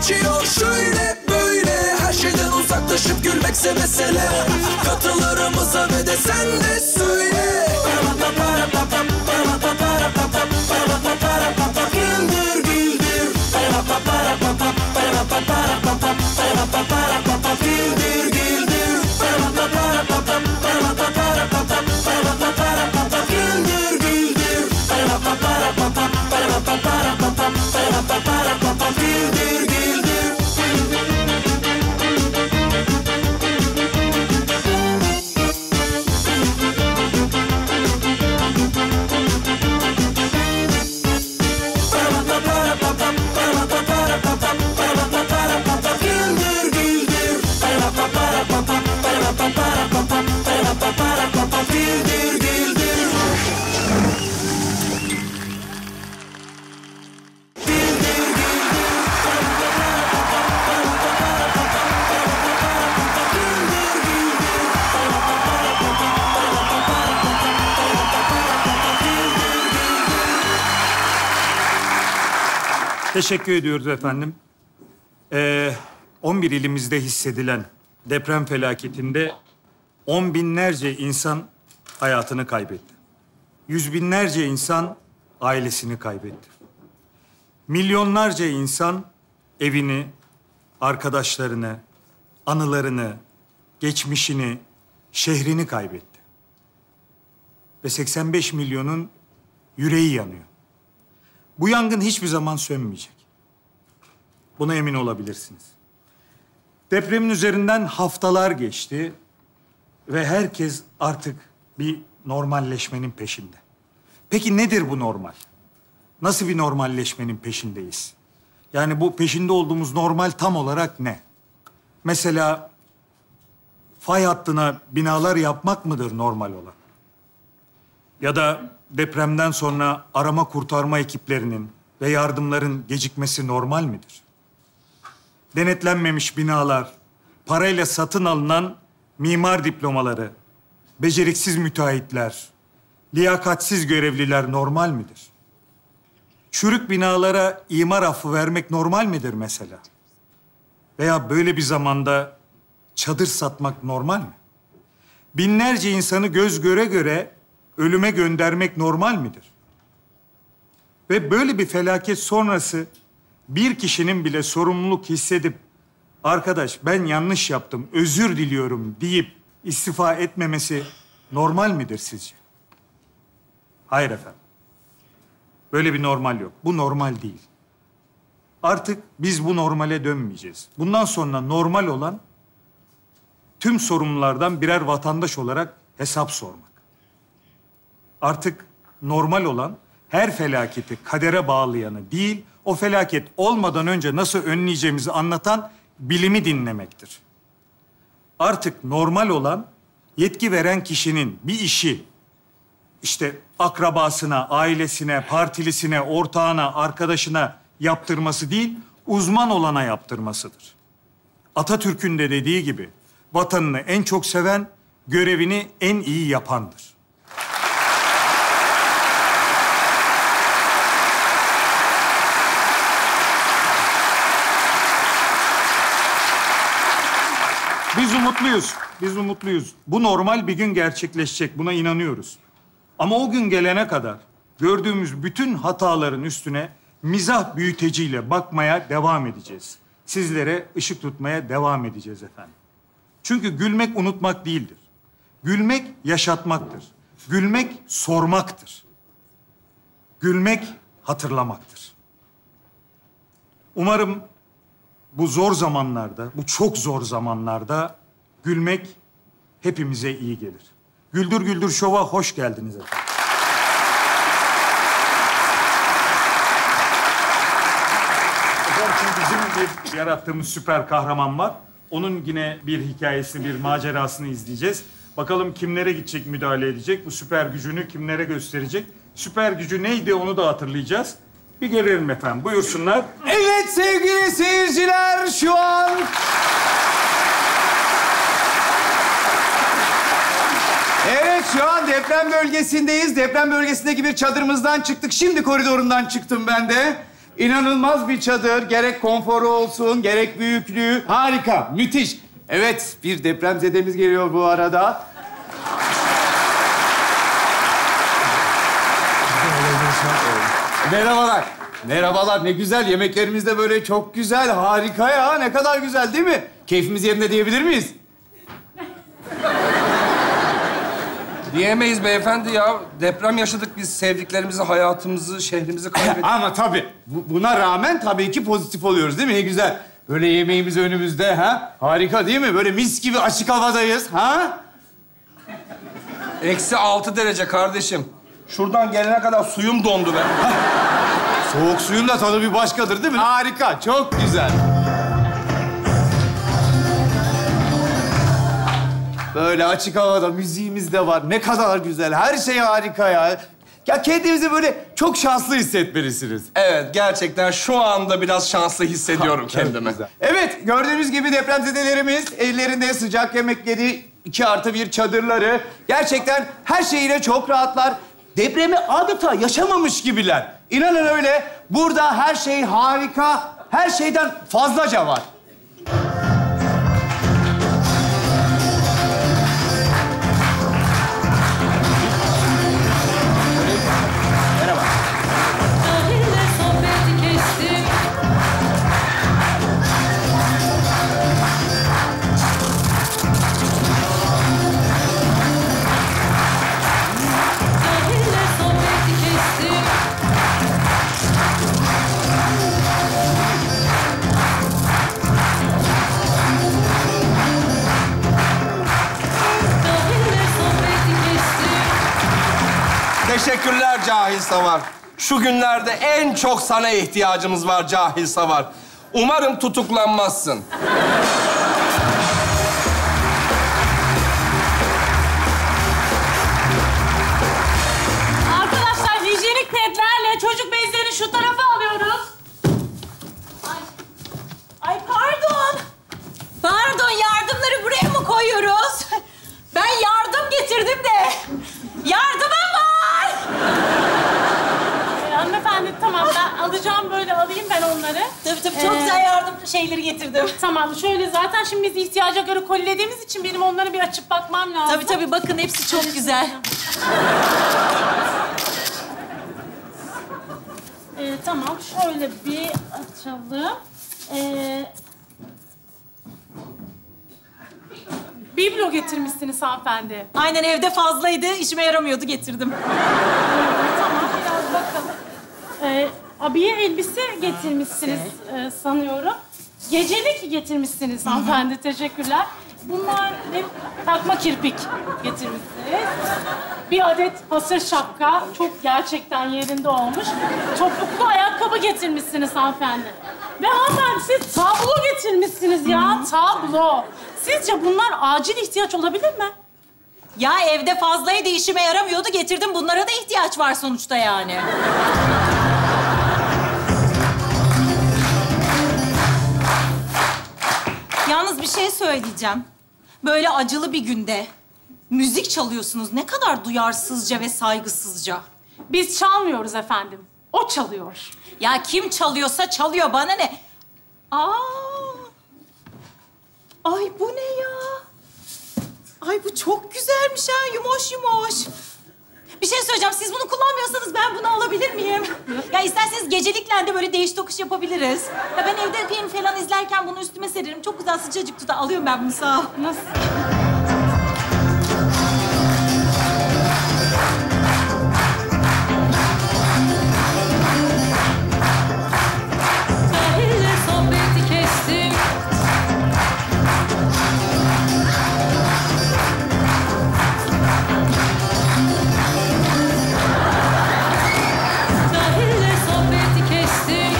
geçiyor şöyle böyle. Her şeyden uzaklaşıp gülmekse mesele. Katılarımıza ve de sen de söyle. Güldür güldür. Güldür güldür. Teşekkür ediyoruz efendim. 11 ilimizde hissedilen deprem felaketinde 10 binlerce insan hayatını kaybetti. Yüz binlerce insan ailesini kaybetti. Milyonlarca insan evini, arkadaşlarını, anılarını, geçmişini, şehrini kaybetti. Ve 85 milyonun yüreği yanıyor. Bu yangın hiçbir zaman sönmeyecek. Buna emin olabilirsiniz. Depremin üzerinden haftalar geçti ve herkes artık bir normalleşmenin peşinde. Peki nedir bu normal? Nasıl bir normalleşmenin peşindeyiz? Yani bu peşinde olduğumuz normal tam olarak ne? Mesela fay hattına binalar yapmak mıdır normal olan? Ya da depremden sonra arama kurtarma ekiplerinin ve yardımların gecikmesi normal midir? Denetlenmemiş binalar, parayla satın alınan mimar diplomaları, beceriksiz müteahhitler, liyakatsiz görevliler normal midir? Çürük binalara imar affı vermek normal midir mesela? Veya böyle bir zamanda çadır satmak normal mi? Binlerce insanı göz göre göre ölüme göndermek normal midir? Ve böyle bir felaket sonrası bir kişinin bile sorumluluk hissedip arkadaş ben yanlış yaptım, özür diliyorum deyip istifa etmemesi normal midir sizce? Hayır efendim. Böyle bir normal yok. Bu normal değil. Artık biz bu normale dönmeyeceğiz. Bundan sonra normal olan tüm sorumlulardan birer vatandaş olarak hesap sormak. Artık normal olan her felaketi kadere bağlayanı değil, o felaket olmadan önce nasıl önleyeceğimizi anlatan bilimi dinlemektir. Artık normal olan yetki veren kişinin bir işi işte akrabasına, ailesine, partilisine, ortağına, arkadaşına yaptırması değil, uzman olana yaptırmasıdır. Atatürk'ün de dediği gibi vatanını en çok seven, görevini en iyi yapandır. Biz umutluyuz, biz umutluyuz. Bu normal bir gün gerçekleşecek, buna inanıyoruz. Ama o gün gelene kadar gördüğümüz bütün hataların üstüne mizah büyüteciyle bakmaya devam edeceğiz. Sizlere ışık tutmaya devam edeceğiz efendim. Çünkü gülmek unutmak değildir. Gülmek yaşatmaktır. Gülmek sormaktır. Gülmek hatırlamaktır. Umarım bu zor zamanlarda, bu çok zor zamanlarda gülmek hepimize iyi gelir. Güldür Güldür Şov'a hoş geldiniz efendim. Efendim şimdi bizim bir yarattığımız süper kahraman var. Onun yine bir hikayesini, bir macerasını izleyeceğiz. Bakalım kimlere gidecek, müdahale edecek, bu süper gücünü kimlere gösterecek. Süper gücü neydi onu da hatırlayacağız. Bir görelim efendim, buyursunlar. Evet sevgili seyirciler, şu an... Evet, şu an deprem bölgesindeyiz. Deprem bölgesindeki bir çadırımızdan çıktık. Şimdi koridorundan çıktım ben de. İnanılmaz bir çadır. Gerek konforu olsun, gerek büyüklüğü. Harika, müthiş. Evet, bir depremzedemiz geliyor bu arada. Merhabalar. Merhabalar, ne güzel. Yemeklerimiz de böyle çok güzel, harika ya. Ne kadar güzel değil mi? Keyfimiz yerinde diyebilir miyiz? Diyemeyiz beyefendi ya. Deprem yaşadık biz. Sevdiklerimizi, hayatımızı, şehrimizi kaybettik. Ama tabii, buna rağmen tabii ki pozitif oluyoruz değil mi? Ne güzel. Böyle yemeğimiz önümüzde, ha? Harika değil mi? Böyle mis gibi açık havadayız, ha? -6 derece kardeşim. Şuradan gelene kadar suyum dondu be. Soğuk suyun da tadı bir başkadır değil mi? Harika, çok güzel. Böyle açık havada müziğimiz de var. Ne kadar güzel, her şey harika ya. Ya kendinizi böyle çok şanslı hissetmelisiniz. Evet, gerçekten şu anda biraz şanslı hissediyorum kendimi. Evet, gördüğünüz gibi depremzedelerimiz ellerinde sıcak yemekleri, 2+1 çadırları. Gerçekten her şeyiyle çok rahatlar. Depremi adeta yaşamamış gibiler. İnanın öyle. Burada her şey harika. Her şeyden fazlaca var. Merhaba. Sahilde sohbeti kestim. Sahilde sohbeti kestim. Sahilde sohbeti kestim. Teşekkürler Cahil Savar. Şu günlerde en çok sana ihtiyacımız var Cahil Savar. Umarım tutuklanmazsın. Arkadaşlar hijyenik pedlerle çocuk bezlerini şu tarafa alıyoruz. Ay pardon. Pardon, yardımları buraya mı koyuyoruz? Ben yardım getirdim de. Yardımım var. Hanımefendi tamam, ben alacağım, böyle alayım ben onları. Tabii çok güzel yardım şeyleri getirdim. Tamam, şöyle zaten şimdi biz ihtiyaca göre kolilediğimiz için benim onları bir açıp bakmam lazım. Tabii bakın hepsi çok güzel. Tamam, şöyle bir açalım. Biblo getirmişsiniz hanımefendi. Aynen, evde fazlaydı, işime yaramıyordu, getirdim. Tamam, biraz bakalım. Abiye elbise getirmişsiniz sanıyorum. Gecelik getirmişsiniz hanımefendi, teşekkürler. Bunlar ne? Takma kirpik getirmişsiniz. Bir adet hasır şapka, çok gerçekten yerinde olmuş. Topuklu ayakkabı getirmişsiniz hanımefendi. Ve hanımefendi siz tablo getirmişsiniz ya, tablo. Sizce bunlar acil ihtiyaç olabilir mi? Ya evde fazlaydı, işime yaramıyordu, getirdim. Bunlara da ihtiyaç var sonuçta yani. Yalnız bir şey söyleyeceğim. Böyle acılı bir günde müzik çalıyorsunuz. Ne kadar duyarsızca ve saygısızca. Biz çalmıyoruz efendim. O çalıyor. Ya kim çalıyorsa çalıyor, bana ne? Aa! Ay bu ne ya? Ay bu çok güzelmiş ha, yumuş yumuş. Bir şey söyleyeceğim, siz bunu kullanmıyorsanız ben bunu alabilir miyim? Ya isterseniz gecelikle de böyle değiş tokuş yapabiliriz. Ya ben evde film falan izlerken bunu üstüme seririm. Çok güzel sıcacık tutar. Alıyorum ben bunu, sağ ol. Nasıl? Sahilde sohbeti kestim. Sahilde sohbeti kestim.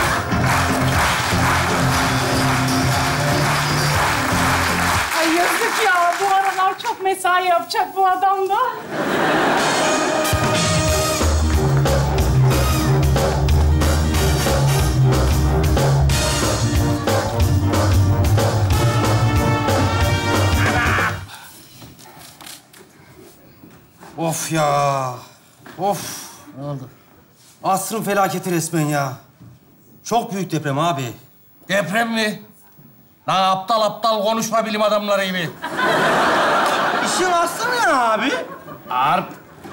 Ay yazık ya, bu aralar çok mesai yapacak bu adam da. Of ya. Of. Ne oldu? Asrın felaketi resmen ya. Çok büyük deprem abi. Deprem mi? Lan aptal aptal konuşma bilim adamları gibi. İşin aslı ne abi? Arp.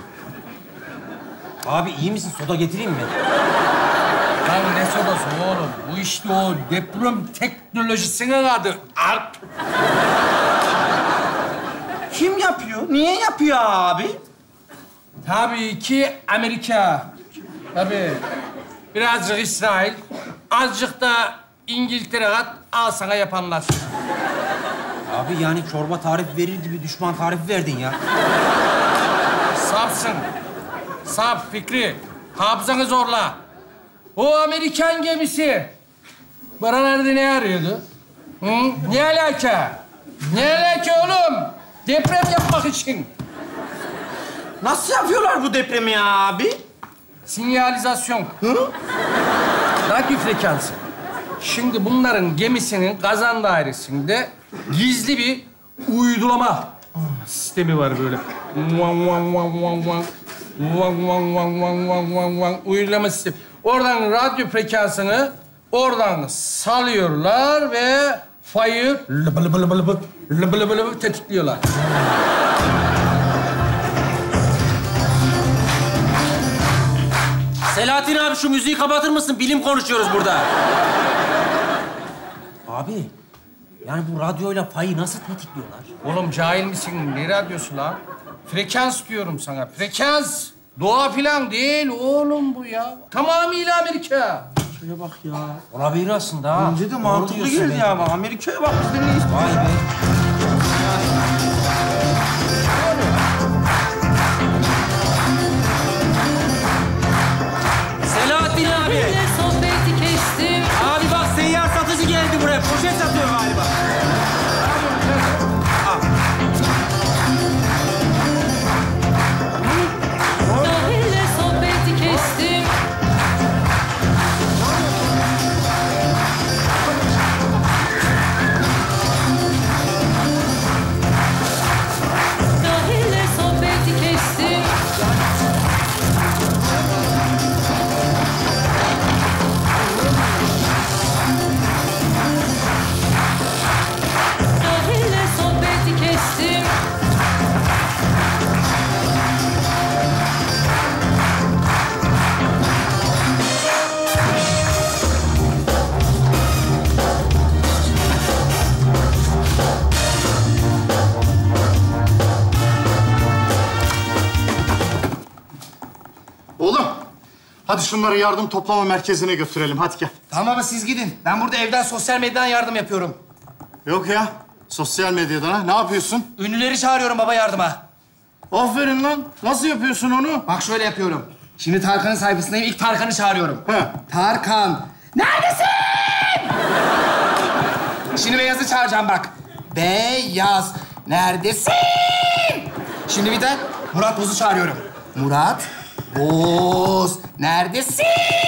Abi iyi misin? Soda getireyim mi? Lan ne sodası oğlum? Bu işte o deprem teknolojisinin adı. Arp. Kim yapıyor? Niye yapıyor abi? Tabii ki Amerika. Tabii. Birazcık İsrail, azıcık da İngiltere kat, al sana yapanlar. Abi yani çorba tarifi verir gibi düşman tarifi verdin ya. Safsın. Saf Fikri. Hafızanı zorla. O Amerikan gemisi buralarda ne arıyordu? Hı? Ne alaka? Ne alaka oğlum? Deprem yapmak için. Nasıl yapıyorlar bu depremi ya abi? Sinyalizasyon. Radyo frekansı. Şimdi bunların gemisinin kazan dairesinde gizli bir uygulama sistemi var böyle. Uygulama sistemi. Oradan radyo frekansını oradan salıyorlar ve fayı tetikliyorlar. Selahattin abi şu müziği kapatır mısın? Bilim konuşuyoruz burada. Abi, yani bu radyoyla fayı nasıl tetikliyorlar? Oğlum cahil misin? Ne radyosu lan? Frekans diyorum sana. Frekans. Doğa falan değil oğlum bu ya. Tamamıyla Amerika. Şuraya bak ya. Olabilir aslında ha. Bence de Doğru mantıklı diyorsun geldi bence. ya. Amerika'ya bak biz de neyiz? Vay be. Selahattin abi. Ile sohbeti kestim. Abi bak seyyar satıcı geldi buraya. Poşet satıyor galiba. Dahille sohbeti kestim. Dahille sohbeti kestim. Dahille sohbeti kestim. Oğlum, hadi şunları yardım toplama merkezine götürelim. Hadi gel. Tamam ama siz gidin. Ben burada evden sosyal medyadan yardım yapıyorum. Yok ya, sosyal medyadan ha. Ne yapıyorsun? Ünlüleri çağırıyorum baba yardıma. Aferin lan. Nasıl yapıyorsun onu? Bak şöyle yapıyorum. Şimdi Tarkan'ın sayfasındayım. İlk Tarkan'ı çağırıyorum. He. Tarkan. Neredesin? Şimdi Beyaz'ı çağıracağım bak. Beyaz. Neredesin? Şimdi bir de Murat Boz'u çağırıyorum. Murat Boz. Neredesin?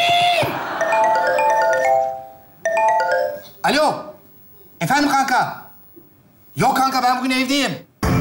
Alo. Efendim kanka. Yok kanka ben bugün evdeyim.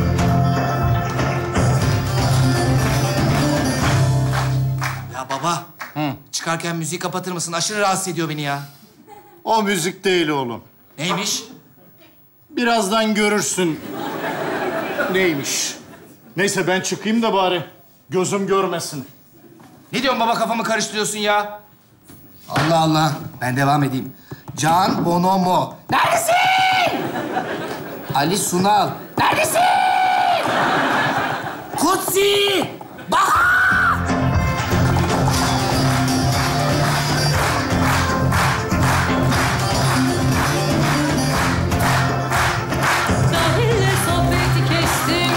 Ya baba. Çıkarken müziği kapatır mısın? Aşırı rahatsız ediyor beni ya. O müzik değil oğlum. Neymiş? Birazdan görürsün neymiş. Neyse ben çıkayım da bari gözüm görmesin. Ne diyorsun baba kafamı karıştırıyorsun ya? Allah Allah. Ben devam edeyim. Can Bonomo. Neredesin? Ali Sunal. Neredesin? Kutsi. Baha. Dahille sohbeti kestim.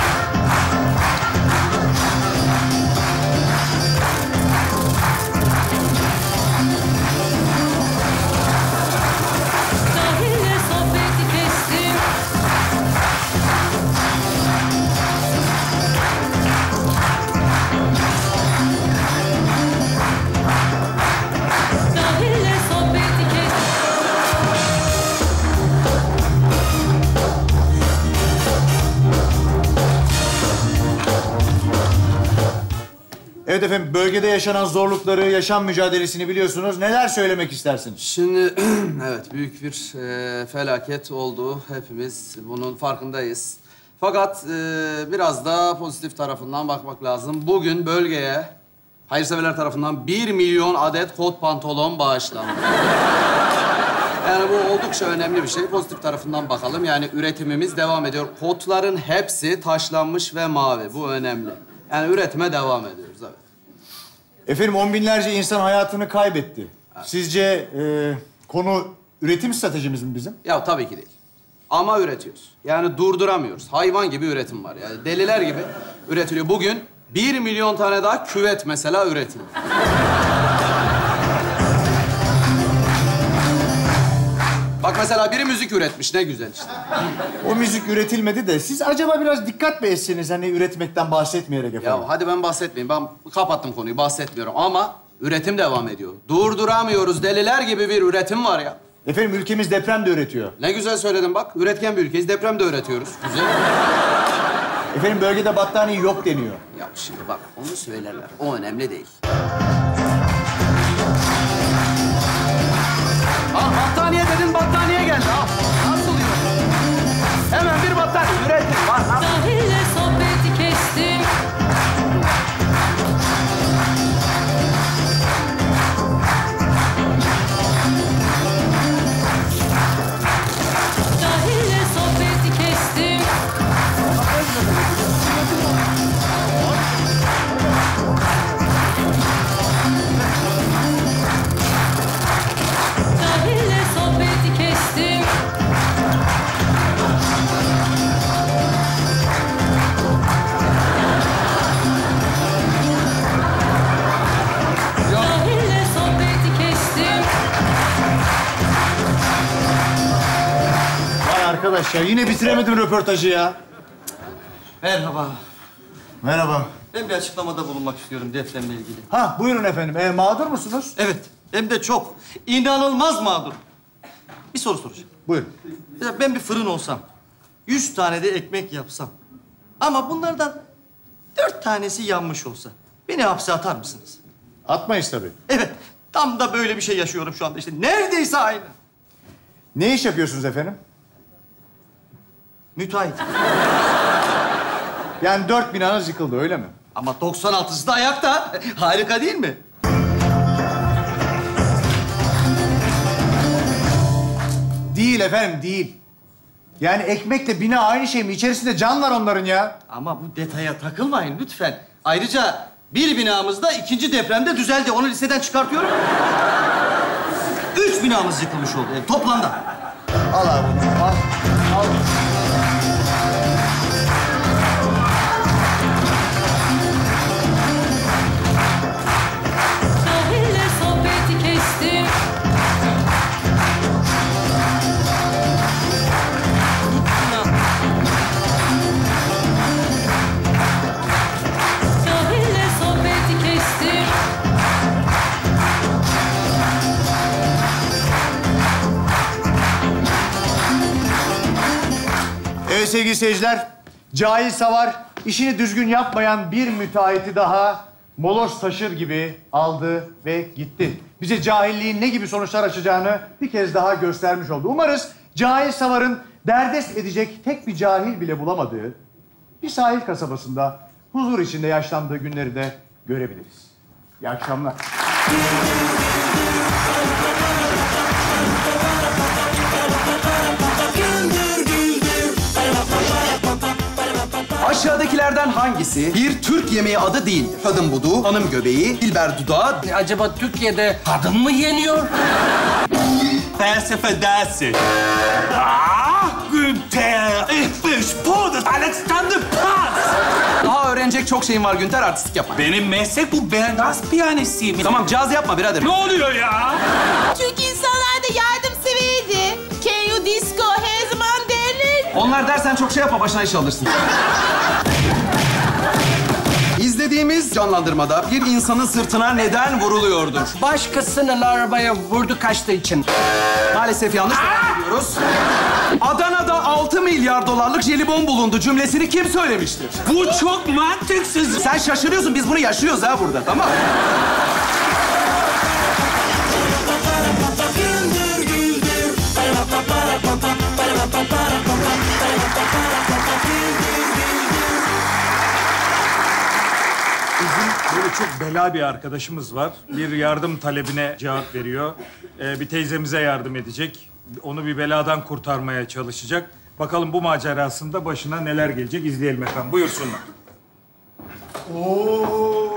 Dahille sohbeti kestim. Evet efendim, bölgede yaşanan zorlukları, yaşam mücadelesini biliyorsunuz. Neler söylemek istersiniz? Şimdi evet büyük bir felaket oldu. Hepimiz bunun farkındayız. Fakat biraz da pozitif tarafından bakmak lazım. Bugün bölgeye hayırseverler tarafından 1 milyon adet kot pantolon bağışlandı. Yani bu oldukça önemli bir şey. Pozitif tarafından bakalım. Yani üretimimiz devam ediyor. Kotların hepsi taşlanmış ve mavi. Bu önemli. Yani üretime devam ediyoruz, evet. Efendim, on binlerce insan hayatını kaybetti. Evet. Sizce konu üretim stratejimiz mi bizim? Ya tabii ki değil. Ama üretiyoruz. Yani durduramıyoruz. Hayvan gibi üretim var. Yani deliler gibi üretiliyor. Bugün 1 milyon tane daha küvet mesela üretiliyor. Bak mesela biri müzik üretmiş. Ne güzel işte. O müzik üretilmedi de siz acaba biraz dikkat mi etseniz hani üretmekten bahsetmeyerek efendim? Ya hadi ben bahsetmeyeyim. Ben kapattım konuyu. Bahsetmiyorum ama üretim devam ediyor. Durduramıyoruz. Deliler gibi bir üretim var ya. Efendim, ülkemiz deprem de üretiyor. Ne güzel söyledin bak. Üretken bir ülkeyiz. Deprem de üretiyoruz. Güzel. Efendim, bölgede battaniye yok deniyor. Ya şimdi bak onu söylerler. O önemli değil. Battaniye dedin, battaniye geldi. Nasıl oluyor? Hemen bir battaniye üretim var. Sahille sohbeti kestim. Sahille sohbeti kestim. Sahille sohbeti kestim. Sahille sohbeti kestim. Vay arkadaş ya, yine bitiremedim röportajı ya. Merhaba. Merhaba. Ben bir açıklamada bulunmak istiyorum depremle ilgili. Ha, buyurun efendim. Mağdur musunuz? Evet, hem de çok. İnanılmaz mağdur. Bir soru soracağım. Buyurun. Mesela ben bir fırın olsam, 100 tane de ekmek yapsam ama bunlardan 4 tanesi yanmış olsa beni hapse atar mısınız? Atmayız tabii. Evet, tam da böyle bir şey yaşıyorum şu anda işte. Neredeyse aynı. Ne iş yapıyorsunuz efendim? Müteahhit. Yani 4 binanız yıkıldı, öyle mi? Ama 96'sı da ayakta. Harika değil mi? Değil efendim, değil. Yani ekmekle bina aynı şey mi? İçerisinde can var onların ya. Ama bu detaya takılmayın lütfen. Ayrıca bir binamız da 2. depremde düzeldi. Onu listeden çıkartıyorum. 3 binamız yıkılmış oldu toplamda. Al abi bunu, al. Al. Sahille sohbeti kestim. Sahille sohbeti kestim. Evet sevgili seyirciler, cahil savar, işini düzgün yapmayan bir müteahhiti daha moloz taşır gibi aldı ve gitti. Bize cahilliğin ne gibi sonuçlar açacağını bir kez daha göstermiş oldu. Umarız cahil savarın derdest edecek tek bir cahil bile bulamadığı bir sahil kasabasında huzur içinde yaşlandığı günleri de görebiliriz. İyi akşamlar. Aşağıdakilerden hangisi bir Türk yemeği adı değildir? Kadın budu, hanım göbeği, dilber dudağı... Acaba Türkiye'de kadın mı yeniyor? Felsefe dersi. Günther, ich bin Sport, Alexanderplatz. Daha öğrenecek çok şeyin var Günter, artistik yapma. Benim meslek bu, ben gaz piyanisiyim. Tamam, caz yapma birader. Ne oluyor ya? Çünkü insanlar da yardımseverdi. Can you disco her zaman derler. Onlar dersen çok şey yapma, başına iş alırsın. İzle İzlediğimiz canlandırmada bir insanın sırtına neden vuruluyordur? Başkasının arabaya vurdu kaçtığı için. Maalesef yanlış devam ediyoruz. Adana'da 6 milyar dolarlık jelibon bulundu cümlesini kim söylemiştir? Bu çok mantıksız. Sen şaşırıyorsun, biz bunu yaşıyoruz ha burada, tamam mı? Bizim böyle çok bela bir arkadaşımız var. Bir yardım talebine cevap veriyor. Bir teyzemize yardım edecek. Onu bir beladan kurtarmaya çalışacak. Bakalım bu macerasında başına neler gelecek izleyelim efendim. Buyursunlar. Oo.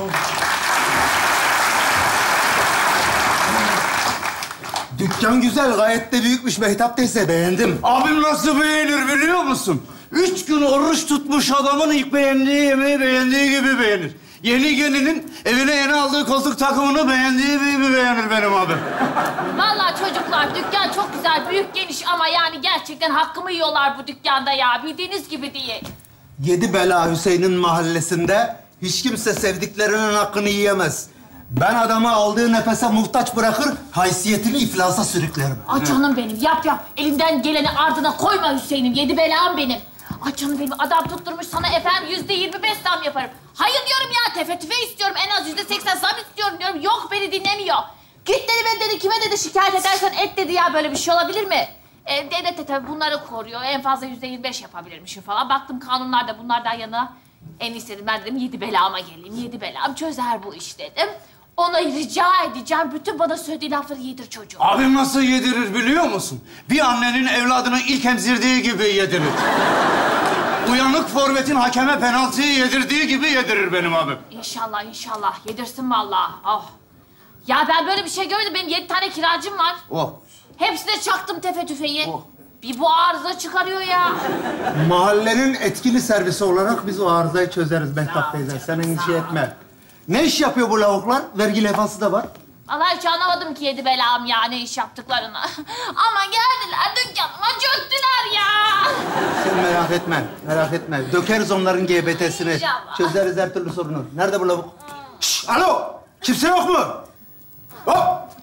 Dükkan güzel, gayet de büyükmüş Mehtap teyze. Beğendim. Abim nasıl beğenir biliyor musun? 3 gün oruç tutmuş adamın ilk beğendiği yemeği beğendiği gibi beğenir. Yeni gelinin evine yeni aldığı koltuk takımını beğendiği gibi beğenir benim abim. Vallahi çocuklar dükkan çok güzel, büyük, geniş ama yani gerçekten hakkımı yiyorlar bu dükkanda ya. Bildiğiniz gibi değil. Yedi Bela Hüseyin'in mahallesinde hiç kimse sevdiklerinin hakkını yiyemez. Ben adamı aldığı nefese muhtaç bırakır, haysiyetini iflasa sürüklerim. Ay canım benim, yap yap. Elinden geleni ardına koyma Hüseyin'im. Yedi belam benim. Ay canım benim, adam tutturmuş sana efendim %25 zam yaparım. Hayır diyorum ya, tefe tüfe istiyorum. En az %80 zam istiyorum diyorum. Yok, beni dinlemiyor. Git dedi, ben dedi, kime dedi şikayet edersen et dedi ya. Böyle bir şey olabilir mi? Devlet de tabii bunları koruyor. En fazla %25 yapabilirmişim falan. Baktım kanunlarda bunlardan yana. En iyisi dedim, ben dedim yedi belama geleyim. Yedi belam çözer bu iş dedim. Ona rica edeceğim, bütün bana söylediği lafları yedir çocuğum. Abim nasıl yedirir biliyor musun? Bir annenin evladını ilk emzirdiği gibi yedirir. Uyanık forvetin hakeme penaltıyı yedirdiği gibi yedirir benim abim. İnşallah, inşallah. Yedirsin vallahi. Oh. Ya ben böyle bir şey görmedim. Benim 7 tane kiracım var. Oh. Hepsine çaktım tefe tüfeği. Oh. Bir bu arıza çıkarıyor ya. Mahallenin etkili servisi olarak biz o arızayı çözeriz Mehtap teyze. Sen endişe etme. Ne iş yapıyor bu lavuklar? Vergi levhası da var. Vallahi hiç anlamadım ki yedi belam ya ne iş yaptıklarını. Ama geldiler dükkanıma çöktüler ya. Sen merak etme, merak etme. Dökeriz onların GBT'sini. İnşallah. Çözeriz her türlü sorunu. Nerede bu lavuk? Şşş, alo! Kimse yok mu? Hop!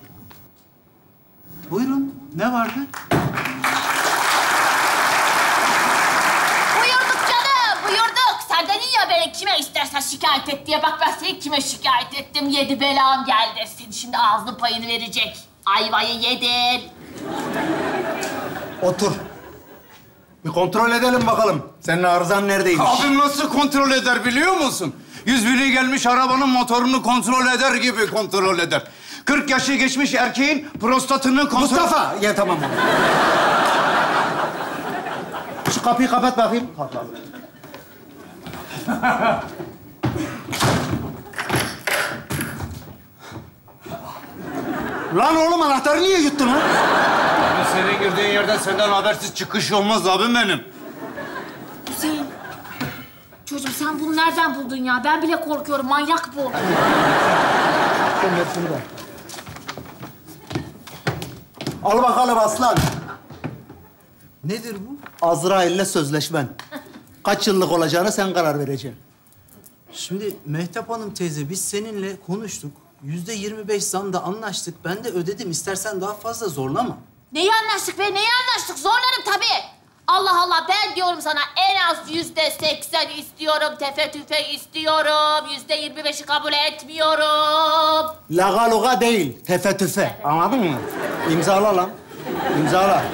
Buyurun, ne vardı? Buyurduk canım, buyurduk. Sen dedin ya beni kime istersen şikayet et diye. Bak ben seni kime şikayet ettim. Yedi belam geldi. Senin şimdi ağzının payını verecek. Ayvayı yedin. Otur. Bir kontrol edelim bakalım. Senin arızan neredeymiş? Abim nasıl kontrol eder biliyor musun? 100.000'i gelmiş arabanın motorunu kontrol eder gibi kontrol eder. 40 yaşı geçmiş erkeğin prostatını kontrol... Mustafa! Ya tamam. Şu kapıyı kapat bakayım. Kapat. Lan oğlum anahtarı niye yuttun ha? Senin girdiğin yerden senden habersiz çıkış olmaz abim benim. Hüseyin. Çocuğum sen bunu nereden buldun ya? Ben bile korkuyorum. Manyak bu. Sen ver şunu da. Al bakalım aslan. Nedir bu? Azrail'le sözleşmen. Kaç yıllık olacağını sen karar vereceksin. Şimdi Mehtap Hanım teyze biz seninle konuştuk. %25 zamda anlaştık. Ben de ödedim. İstersen daha fazla zorlama. Neyi anlaştık be? Neyi anlaştık? Zorlarım tabii. Allah Allah ben diyorum sana en az %80 istiyorum. Tefe tüfe istiyorum. %25'i kabul etmiyorum. Laga luga değil, tefe tüfe. Anladın mı? İmzala lan. İmzala.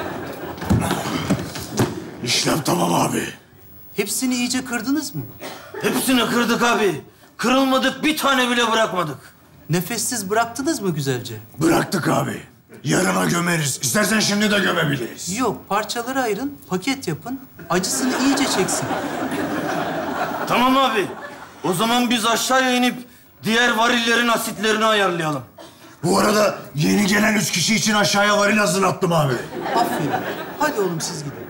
İşlem tamam abi. Hepsini iyice kırdınız mı? Hepsini kırdık abi. Kırılmadık, bir tane bile bırakmadık. Nefessiz bıraktınız mı güzelce? Bıraktık abi. Yarına gömeriz. İstersen şimdi de gömebiliriz. Yok, parçaları ayırın, paket yapın. Acısını iyice çeksin. Tamam abi. O zaman biz aşağıya inip diğer varillerin asitlerini ayarlayalım. Bu arada yeni gelen 3 kişi için aşağıya varil hazırlattım abi. Aferin. Hadi oğlum siz gidin.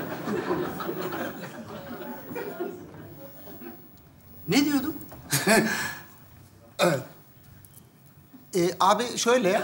Ne diyorduk? Evet. Abi şöyle.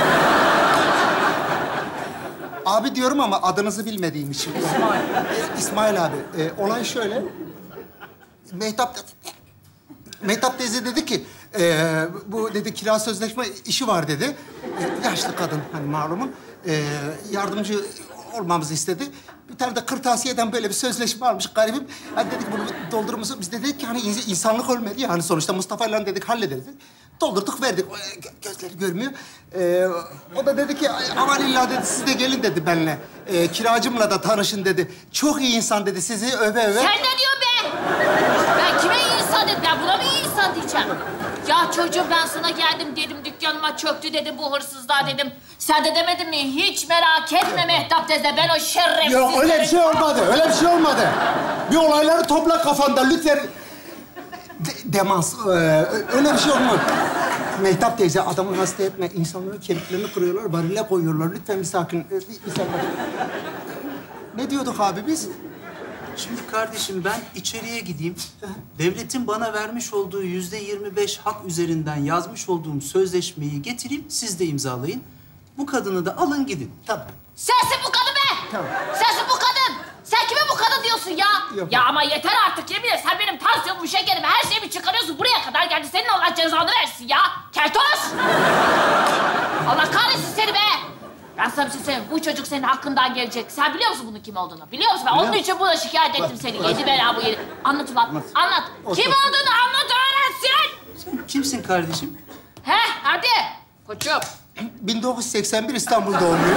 Abi diyorum ama adınızı bilmediğim için. İsmail abi. Olay şöyle. Mehtap... Mehtap teyze dedi ki, bu dedi kira sözleşme işi var dedi. Yaşlı kadın hani malumun. Yardımcı olmamızı istedi. Bir tane de kırtasiyeden böyle bir sözleşme almış garibim. Hani dedik bunu doldurur musun? Biz de dedik ki hani insanlık ölmedi ya. Hani sonuçta Mustafa'yla dedik hallederiz. Doldurduk verdik. Gözleri görmüyor. O da dedi ki aman illa dedi siz de gelin dedi benimle. Kiracımla da tanışın dedi. Çok iyi insan dedi sizi öve öve. Sen ne diyorsun be? Ben kime iyi insan dedim? Ben buna mı iyi insan diyeceğim? Ya çocuğum ben sana geldim dedim, dükkanıma çöktü dedim bu hırsızlar dedim. Sen de demedin mi? Hiç merak etme Mehtap teyze, ben o şerefsiz... Yok öyle bir şey olmadı, öyle bir şey olmadı. Bir olayları topla kafanda lütfen. Demans, öyle bir şey olmadı. Mehtap teyze adamı hasta etme, insanların kemiklerini kırıyorlar, varile koyuyorlar. Lütfen bir sakin, bir sakin. Ne diyorduk abi biz? Şimdi kardeşim ben içeriye gideyim. Devletin bana vermiş olduğu %25 hak üzerinden yazmış olduğum sözleşmeyi getireyim. Siz de imzalayın. Bu kadını da alın gidin. Tamam. Sensin bu kadın be! Tamam. Sensin bu kadın! Sen kime bu kadın diyorsun ya? Yok. Ya ama yeter artık yemin ederim. Sen benim tansiyonumu, şekerimi, her şeyimi çıkarıyorsun. Buraya kadar geldi. Senin Allah cezanı versin ya. Keltoş! Allah kahretsin seni be! Ben sana bir şey söyleyeyim. Bu çocuk senin hakkından gelecek. Sen biliyor musun bunun kim olduğunu? Biliyor musun? Ben onun için buna şikayet ettim seni. Yedi bela bu yedi. Anlat ulan. Anlat. Kim olduğunu anlat, öğrensin. Sen kimsin kardeşim? Hadi. Koçum. 1981 İstanbul doğumluyum.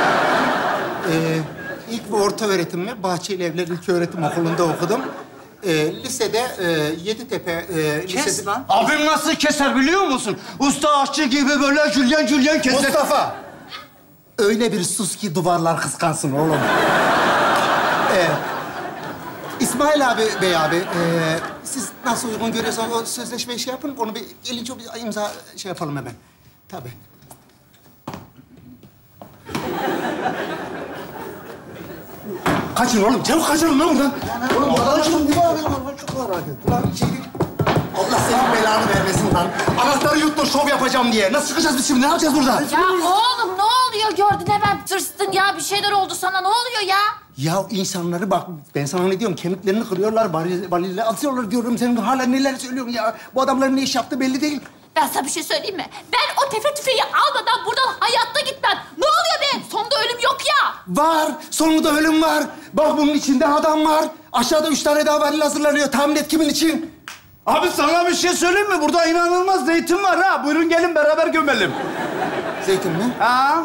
İlk ve orta öğretimimi Bahçeli Evler İlköğretim Okulu'nda okudum. Lisede Yeditepe Kes lan. Abim nasıl keser biliyor musun? Usta aşçı gibi böyle jülyen keser. Mustafa! Öyle bir sus ki duvarlar kıskansın oğlum. İsmail abi, bey abi, siz nasıl uygun görüyorsanız o sözleşmeyi şey yapın, onu bir gelince bir imza şey yapalım hemen. Tabii. Kaçın oğlum, çabuk kaçın lan buradan. Oğlum, kaçın değil mi abi? Çok merak ettim. Lan Allah senin belanı vermesin lan. Anahtarı yuttun şov yapacağım diye. Nasıl çıkacağız biz şimdi? Ne yapacağız burada? Ya oğlum ne oluyor? Gördün hemen tırstın ya. Bir şeyler oldu sana. Ne oluyor ya? Ya insanları bak, ben sana ne diyorum? Kemiklerini kırıyorlar, balile atıyorlar diyorum. Sen hala neler söylüyorsun ya? Bu adamların ne iş yaptığı belli değil. Ben sana bir şey söyleyeyim mi? Ben o tefe tüfeği almadan buradan hayatta gitmem. Ne oluyor be? Sonunda ölüm yok ya. Var, sonunda ölüm var. Bak bunun içinde adam var. Aşağıda 3 tane daha varil hazırlanıyor. Tahmin et kimin için? Abi sana bir şey söyleyeyim mi? Burada inanılmaz zeytin var ha. Buyurun gelin beraber gömelim. Zeytin mi? Ha?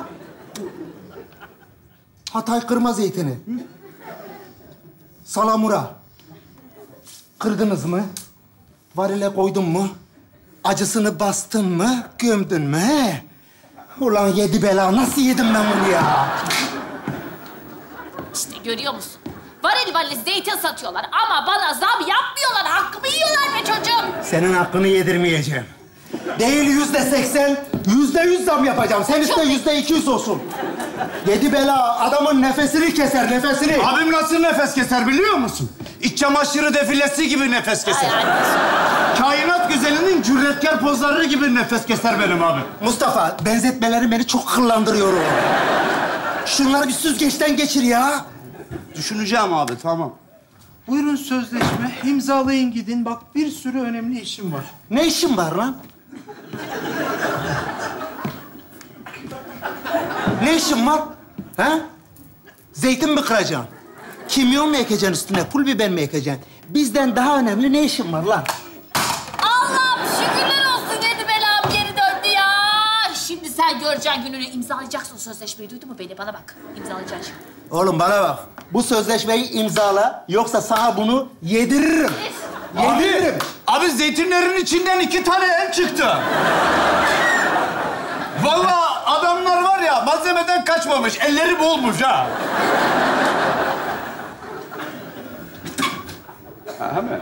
Hatay kırma zeytini. Salamura. Kırdınız mı? Varile koydun mu? Acısını bastın mı? Gömdün mü? He? Ulan yedi bela. Nasıl yedim ben bunu ya? İşte görüyor musun? Varil zeytin satıyorlar ama bana zam yapmıyorlar. Hakkımı yiyorlar be çocuğum. Senin hakkını yedirmeyeceğim. Değil %80, %100 zam yapacağım. Sen iste %200 olsun. Yedi bela adamın nefesini keser, nefesini. Abim nasıl nefes keser biliyor musun? İç çamaşırı defilesi gibi nefes keser. Kainat güzelinin cüretkar pozları gibi nefes keser benim abim. Mustafa, benzetmelerin beni çok kıllandırıyor oğlum. Şunları bir süzgeçten geçir ya. Düşüneceğim abi, tamam. Buyurun sözleşme, imzalayın gidin. Bak bir sürü önemli işim var. Ne işin var lan? Ne işin var? Ha? Zeytin mi kıracaksın? Kimyon mu ekeceksin üstüne? Pul biber mi ekeceksin? Bizden daha önemli ne işin var lan? Allah'ım şükürler olsun yedi belam geri döndü ya. Şimdi sen göreceksin gününü. İmzalayacaksın sözleşmeyi. Duydun mu beni? Bana bak. İmzalayacaksın şimdi. Oğlum bana bak. Bu sözleşmeyi imzala. Yoksa sana bunu yediririm. Yediririm. Abi zeytinlerin içinden 2 tane el çıktı. Vallahi adamlar var ya malzemeden kaçmamış. Elleri bolmuş ha. Ha mi?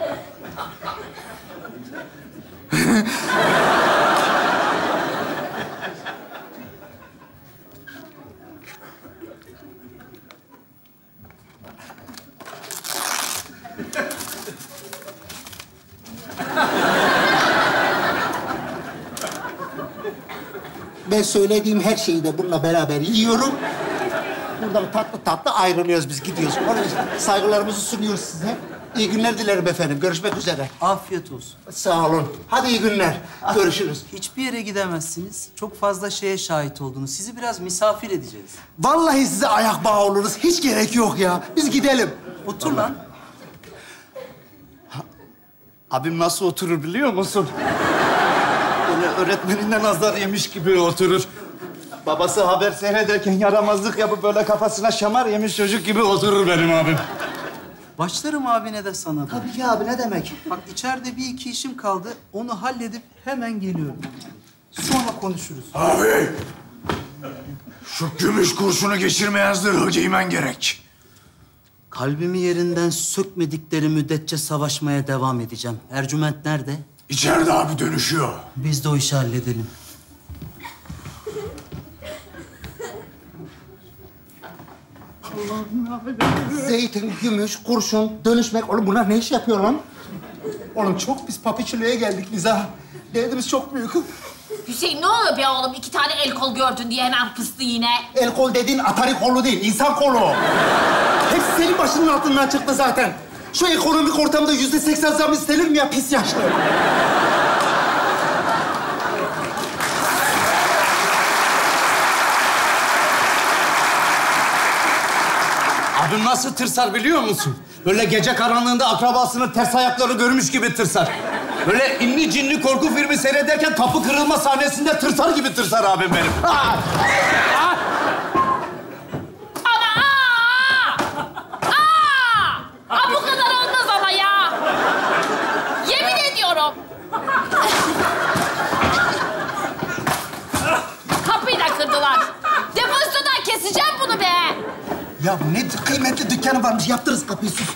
Ben söylediğim her şeyi de bununla beraber yiyorum. Buradan tatlı tatlı ayrılıyoruz biz, gidiyoruz. Oraya saygılarımızı sunuyoruz size. İyi günler dilerim efendim. Görüşmek üzere. Afiyet olsun. Sağ olun. Hadi iyi günler. Görüşürüz. Hiçbir yere gidemezsiniz. Çok fazla şeye şahit oldunuz. Sizi biraz misafir edeceğiz. Vallahi size ayak bağı oluruz. Hiç gerek yok ya. Biz gidelim. Otur lan. Abim nasıl oturur biliyor musun? Böyle öğretmeninden azar yemiş gibi oturur. Babası haber seyrederken yaramazlık yapıp böyle kafasına şamar yemiş çocuk gibi oturur benim abim. Başlarım abine de sana da. Tabii ki abi, ne demek? Bak içeride bir iki işim kaldı. Onu halledip hemen geliyorum. Sonra konuşuruz. Abi! Şu gümüş kurşunu geçirmeyen zırhı giymen gerek. Kalbimi yerinden sökmedikleri müddetçe savaşmaya devam edeceğim. Ercüment nerede? İçeride abi, dönüşüyor. Biz de o işi halledelim. Zeytin, gümüş, kurşun, dönüşmek. Oğlum bunlar ne iş yapıyor lan? Oğlum çok biz papiçülüğe geldik biz ha. Derdimiz çok büyük. Hüseyin ne oluyor be oğlum? 2 tane el kol gördün diye hemen pıstı yine. El kol dediğin Atari kolu değil, insan kolu. Hepsi senin başının altından çıktı zaten. Şu ekonomik ortamda %80 zam istenir mi ya pis yaşlı? Abim nasıl tırsar biliyor musun? Böyle gece karanlığında akrabasının ters ayakları görmüş gibi tırsar. Böyle inli cinli korku filmi seyrederken kapı kırılma sahnesinde tırsar gibi tırsar abim benim. Ama bu kadar olmaz ama ya. Yemin ediyorum. Kapıyı da kırdılar. Depozitodan keseceğim bunu be. Ya ne kıymetli dükkanı varmış, yaptırırız kapıyı, sus.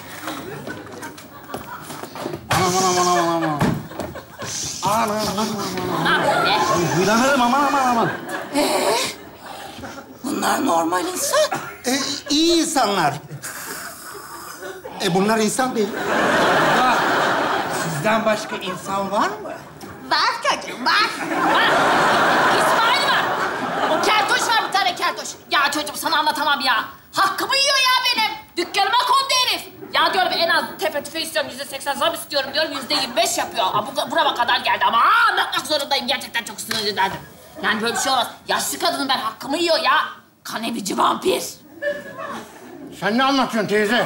Huylanırım aman. Bunlar normal insan. İyi insanlar. Bunlar insan değil. Sizden başka insan var mı? Var çocuğum, var. İsmail var. O keltoş var, bir tane keltoş. Ya çocuğum sana anlatamam ya. Hakkımı yiyor ya benim. Dükkanıma kondu herif. Ya diyorum en az tepe tüfe istiyorum, %80 zam istiyorum diyorum, %25 yapıyor. Burama kadar geldi ama anlatmak zorundayım. Gerçekten çok sinirlendim. Yani böyle bir şey olmaz. Yaşlı kadının ben hakkımı yiyor ya. Kanemici vampir. Sen ne anlatıyorsun teyze?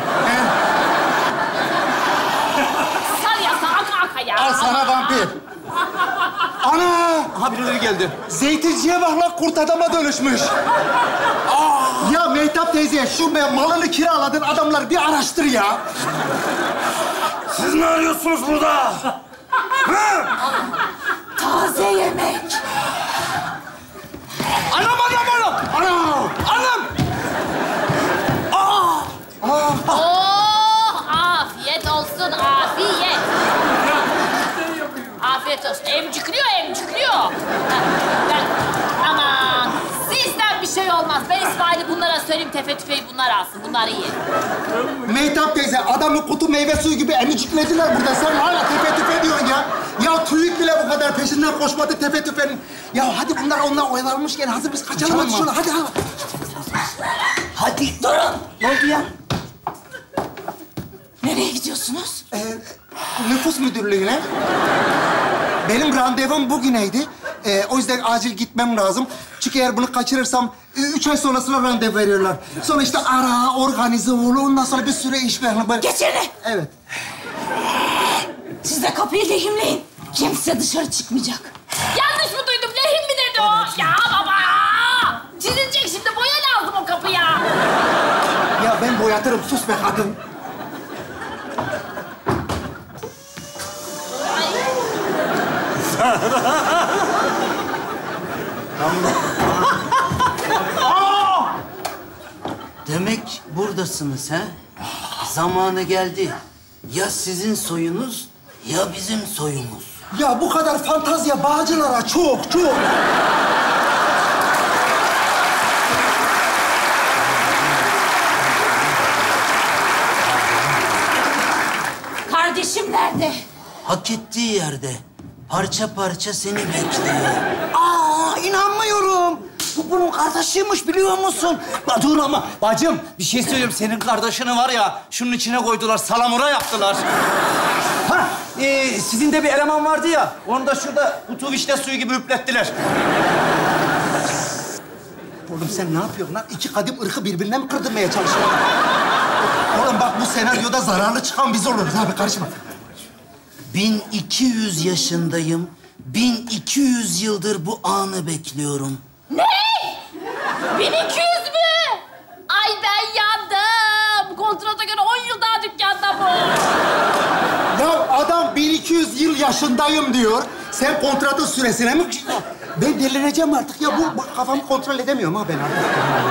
Sar ya, aka ya. Al sana vampir. Ana! Aha birileri geldi. Zeytinciye bak lan, kurt adama dönüşmüş. Ya Mehtap teyze, şu malını kiraladın adamlar bir araştır ya. Siz ne arıyorsunuz burada? Taze yemek. Anam! Oh, afiyet olsun, afiyet. Afiyet olsun. Emcikliyor. Aman, sizden bir şey olmaz. Ben İsmail'i bunlara söyleyeyim, tefe tüfeği bunlar alsın. Bunlar iyi. Mehtap teyze, adamı kutu meyve suyu gibi emiciklediler burada. Sen hala tepe tüfe diyorsun ya. Ya TÜİK bile bu kadar peşinden koşmadı tepe tüfenin. Ya hadi onlar oyalanmışken hazır biz kaçalım hadi şuna. Hadi. Hadi durun. Ne oldu ya? Nereye gidiyorsunuz? Nüfus müdürlüğüne. Benim randevum bugüneydi. O yüzden acil gitmem lazım. Çünkü eğer bunu kaçırırsam 3 ay sonrasına randevu veriyorlar. Sonra işte ara, organize ol, ondan sonra bir sürü iş var. Geç yerine. Evet. Siz de kapıyı lehimleyin. Kimse dışarı çıkmayacak. Yanlış mı duydum? Lehim mi dedi o? Ya baba! Çizilecek şimdi, boya lazım o kapıya. Ya ben boyatırım, sus be kadın. Demek buradasınız ha? Zamanı geldi. Ya sizin soyunuz ya bizim soyumuz. Ya bu kadar fantazya bağcılara çok. Kardeşim nerede? Hak ettiği yerde. Parça parça seni bekliyor. İnanmıyorum. Bu bunun kardeşiymiş biliyor musun? Dur ama bacım bir şey söyleyeyim. Senin kardeşini var ya şunun içine koydular, salamura yaptılar. Ha, sizin de bir eleman vardı ya. Onu da şurada kutu vişne suyu gibi üplettiler. Oğlum sen ne yapıyorsun lan? İki kadim ırkı birbirine mi kırdırmaya çalışıyorsun? Oğlum bak bu senaryoda zararlı çıkan biz oluruz abi, karışma. 1200 yaşındayım. 1200 yıldır bu anı bekliyorum. Ne? 1200 mü? Ay ben yandım. Kontrata göre 10 yıl daha dükkanda bu. Ya adam 1200 yıl yaşındayım diyor. Sen kontratın süresine mi... Ben delireceğim artık ya. Bu kafamı kontrol edemiyorum ha ben artık.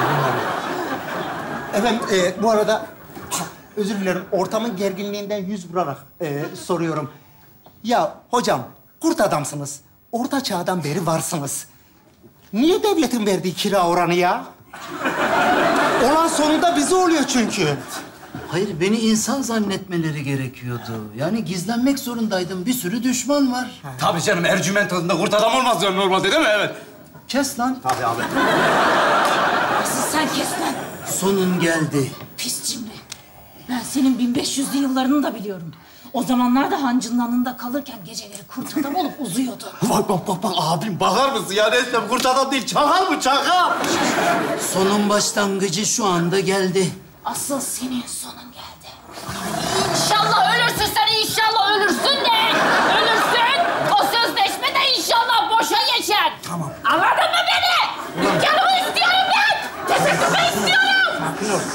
Efendim bu arada özür dilerim. Ortamın gerginliğinden yüz vurarak soruyorum. Ya hocam kurt adamsınız. Orta çağdan beri varsınız. Niye devletin verdiği kira oranı ya? Olan sonunda bize oluyor çünkü. Hayır, beni insan zannetmeleri gerekiyordu. Yani gizlenmek zorundaydım. Bir sürü düşman var. Tabii canım, Ercüment adında kurt adam olmaz ya normalde değil mi? Evet. Kes lan. Tabii abi. Asıl sen kes lan. Sonun geldi. Pis cimri. Ben senin 1500'lü yıllarını da biliyorum. O zamanlarda hancının yanında kalırken geceleri kurt adam olup uzuyordu. Bak abim bakar mısın ya? Resmen kurt adam değil, çakal bu çakal. Sonun başlangıcı şu anda geldi. Asıl senin sonun geldi. İnşallah ölürsün sen, inşallah ölürsün de. Ölürsün. O sözleşme de inşallah boşa geçer. Tamam. Anladın mı beni? Dükkanımı istiyorum ben. Teşekkürler istiyorum. Sakin ol.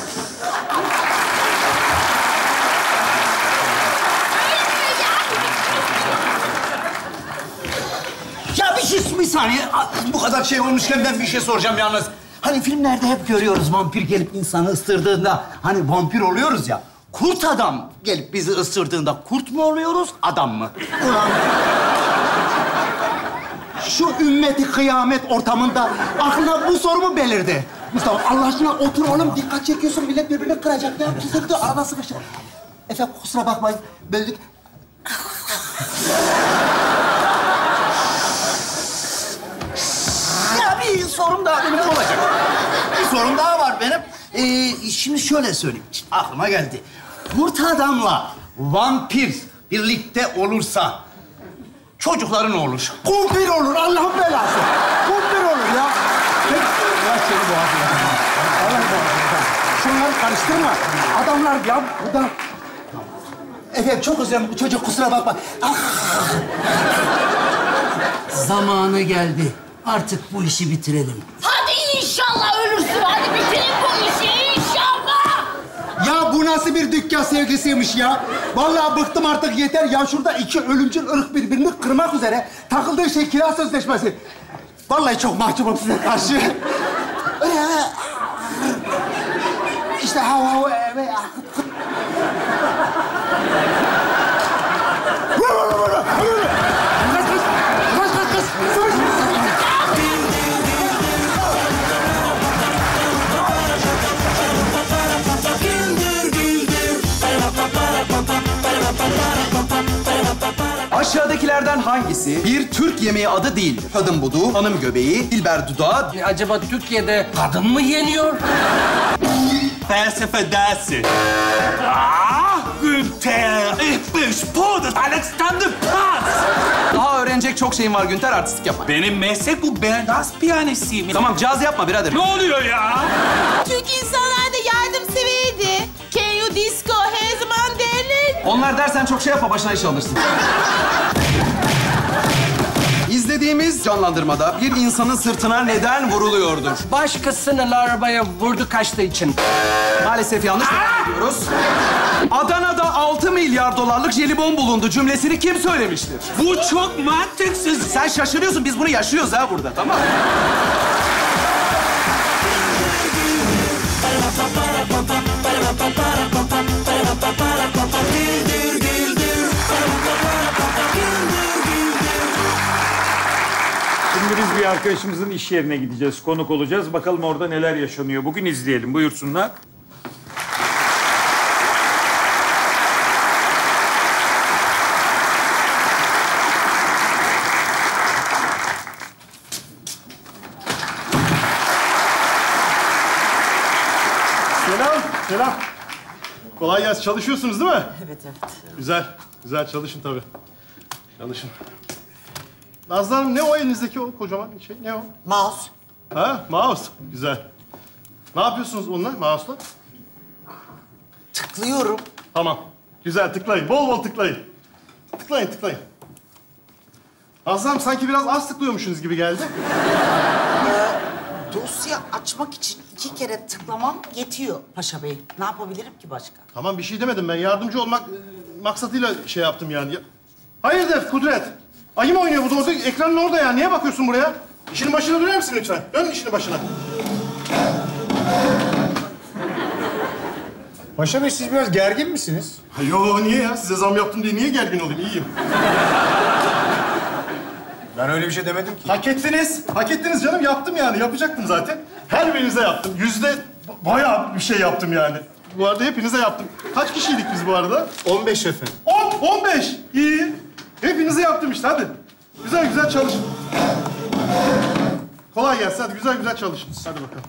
Ya bir saniye. Bu kadar şey olmuşken ben bir şey soracağım yalnız. Hani filmlerde hep görüyoruz vampir gelip insanı ısırdığında hani vampir oluyoruz ya. Kurt adam gelip bizi ısırdığında kurt mu oluyoruz, adam mı? Ulan şu ümmeti kıyamet ortamında aklına bu soru mu belirdi? Mustafa Allah aşkına otur oğlum, dikkat çekiyorsun, millet birbirini kıracak ya. Sıkıntı, arada sıkıştı. Efendim kusura bakmayın, böldük. Ya bir sorum daha benim olacak. Bir sorum daha var benim. Şimdi şöyle söyleyeyim. Aklıma geldi. Kurt adamla vampir birlikte olursa çocukları ne olur? Kumpir olur, Allah'ın belası. Kumpir olur ya. Bırak seni boğazına. Allah boğazına. Şunları karıştırma. Adamlar ya burada... Efendim çok özür dilerim, bu çocuk kusura bakma. Ah. Zamanı geldi. Artık bu işi bitirelim. Hadi inşallah ölürsün. Hadi bitirin bu işi inşallah. Ya bu nasıl bir dükkan sevgisiymiş ya? Vallahi bıktım artık, yeter ya. Şurada iki ölümcül ırk birbirini kırmak üzere. Takıldığı şey kira sözleşmesi. Vallahi çok mahcubum size karşı. İşte Aşağıdakilerden hangisi bir Türk yemeği adı değildir? Kadın budu, hanım göbeği, dilber dudağı... Acaba Türkiye'de kadın mı yeniyor? Felsefe dersi. Günther, ich bin Sport, Alexanderplatz. Daha öğrenecek çok şeyin var Günter, artistik yapma. Benim meslek bu, ben dans piyanisiyim. Tamam, caz yapma birader. Ne oluyor ya? Türk insanlar da yardımseverdi. Can you disco her zaman derler. Onlar dersen çok şey yapma, başına iş alırsın. İzlediğimiz canlandırmada bir insanın sırtına neden vuruluyordur? Başkasının arabaya vurdu kaçtığı için. Maalesef yanlış ediyoruz. Adana'da 6 milyar dolarlık jelibon bulundu cümlesini kim söylemiştir? Bu çok mantıksız. Sen şaşırıyorsun, biz bunu yaşıyoruz ha burada, tamam mı? Şimdi biz bir arkadaşımızın iş yerine gideceğiz, konuk olacağız. Bakalım orada neler yaşanıyor. Bugün izleyelim, buyursunlar. Selam. Kolay gelsin. Çalışıyorsunuz değil mi? Evet. Güzel. Güzel çalışın tabii. Çalışın. Nazlı Hanım ne o elinizdeki o kocaman şey? Ne o? Mouse. Ha? Mouse. Güzel. Ne yapıyorsunuz onunla, mouse'la? Tıklıyorum. Tamam. Güzel tıklayın. Bol bol tıklayın. Tıklayın. Nazlı Hanım sanki biraz az tıklıyormuşsunuz gibi geldi. Dosya açmak için 2 kere tıklamam yetiyor Paşa Bey. Ne yapabilirim ki başka? Tamam bir şey demedim ben. Yardımcı olmak maksatıyla şey yaptım yani. Hayırdır Kudret? Ayı mı oynuyor bu da orada? Ekranın orada ya. Niye bakıyorsun buraya? İşinin başına döner misin lütfen? Dön işinin başına. Paşa Bey siz biraz gergin misiniz? Yo niye ya? Size zam yaptım diye niye gergin olayım? İyiyim. Ben öyle bir şey demedim ki. Hak ettiniz. Hak ettiniz canım. Yaptım yani. Yapacaktım zaten. Her birinize yaptım. Bayağı bir şey yaptım yani. Bu arada hepinize yaptım. Kaç kişiydik biz bu arada? 15 efendim. 15. İyi. Hepinize yaptım işte. Hadi. Güzel çalışın. Kolay gelsin. Hadi güzel çalışın. Hadi bakalım.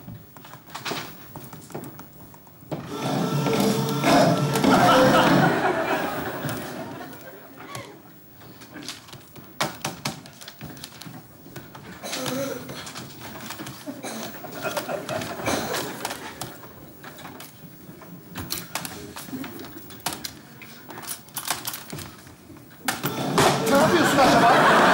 Ne yapıyorsun acaba?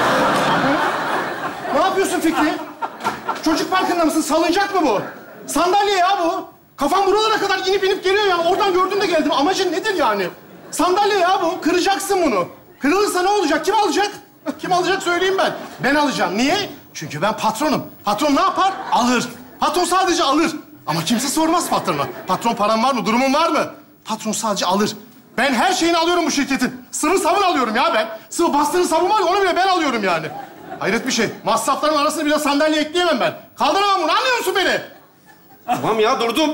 Ne yapıyorsun Fikri? Çocuk parkında mısın? Salıncak mı bu? Sandalye ya bu. Kafam buralara kadar inip geliyor ya. Oradan gördüm de geldim. Amacın nedir yani? Sandalye ya bu. Kıracaksın bunu. Kırılırsa ne olacak? Kim alacak? Kim alacak söyleyeyim ben. Ben alacağım. Niye? Çünkü ben patronum. Patron ne yapar? Alır. Patron sadece alır. Ama kimse sormaz patrona. Patron param var mı? Durumun var mı? Patron sadece alır. Ben her şeyini alıyorum bu şirketin. Sıvı sabun alıyorum ya ben. Sıvı bastığın sabun var ya onu bile ben alıyorum yani. Hayret bir şey. Masrafların arasına bir de sandalye ekleyemem ben. Kaldıramam bunu. Anlıyor musun beni? Tamam ya durdum.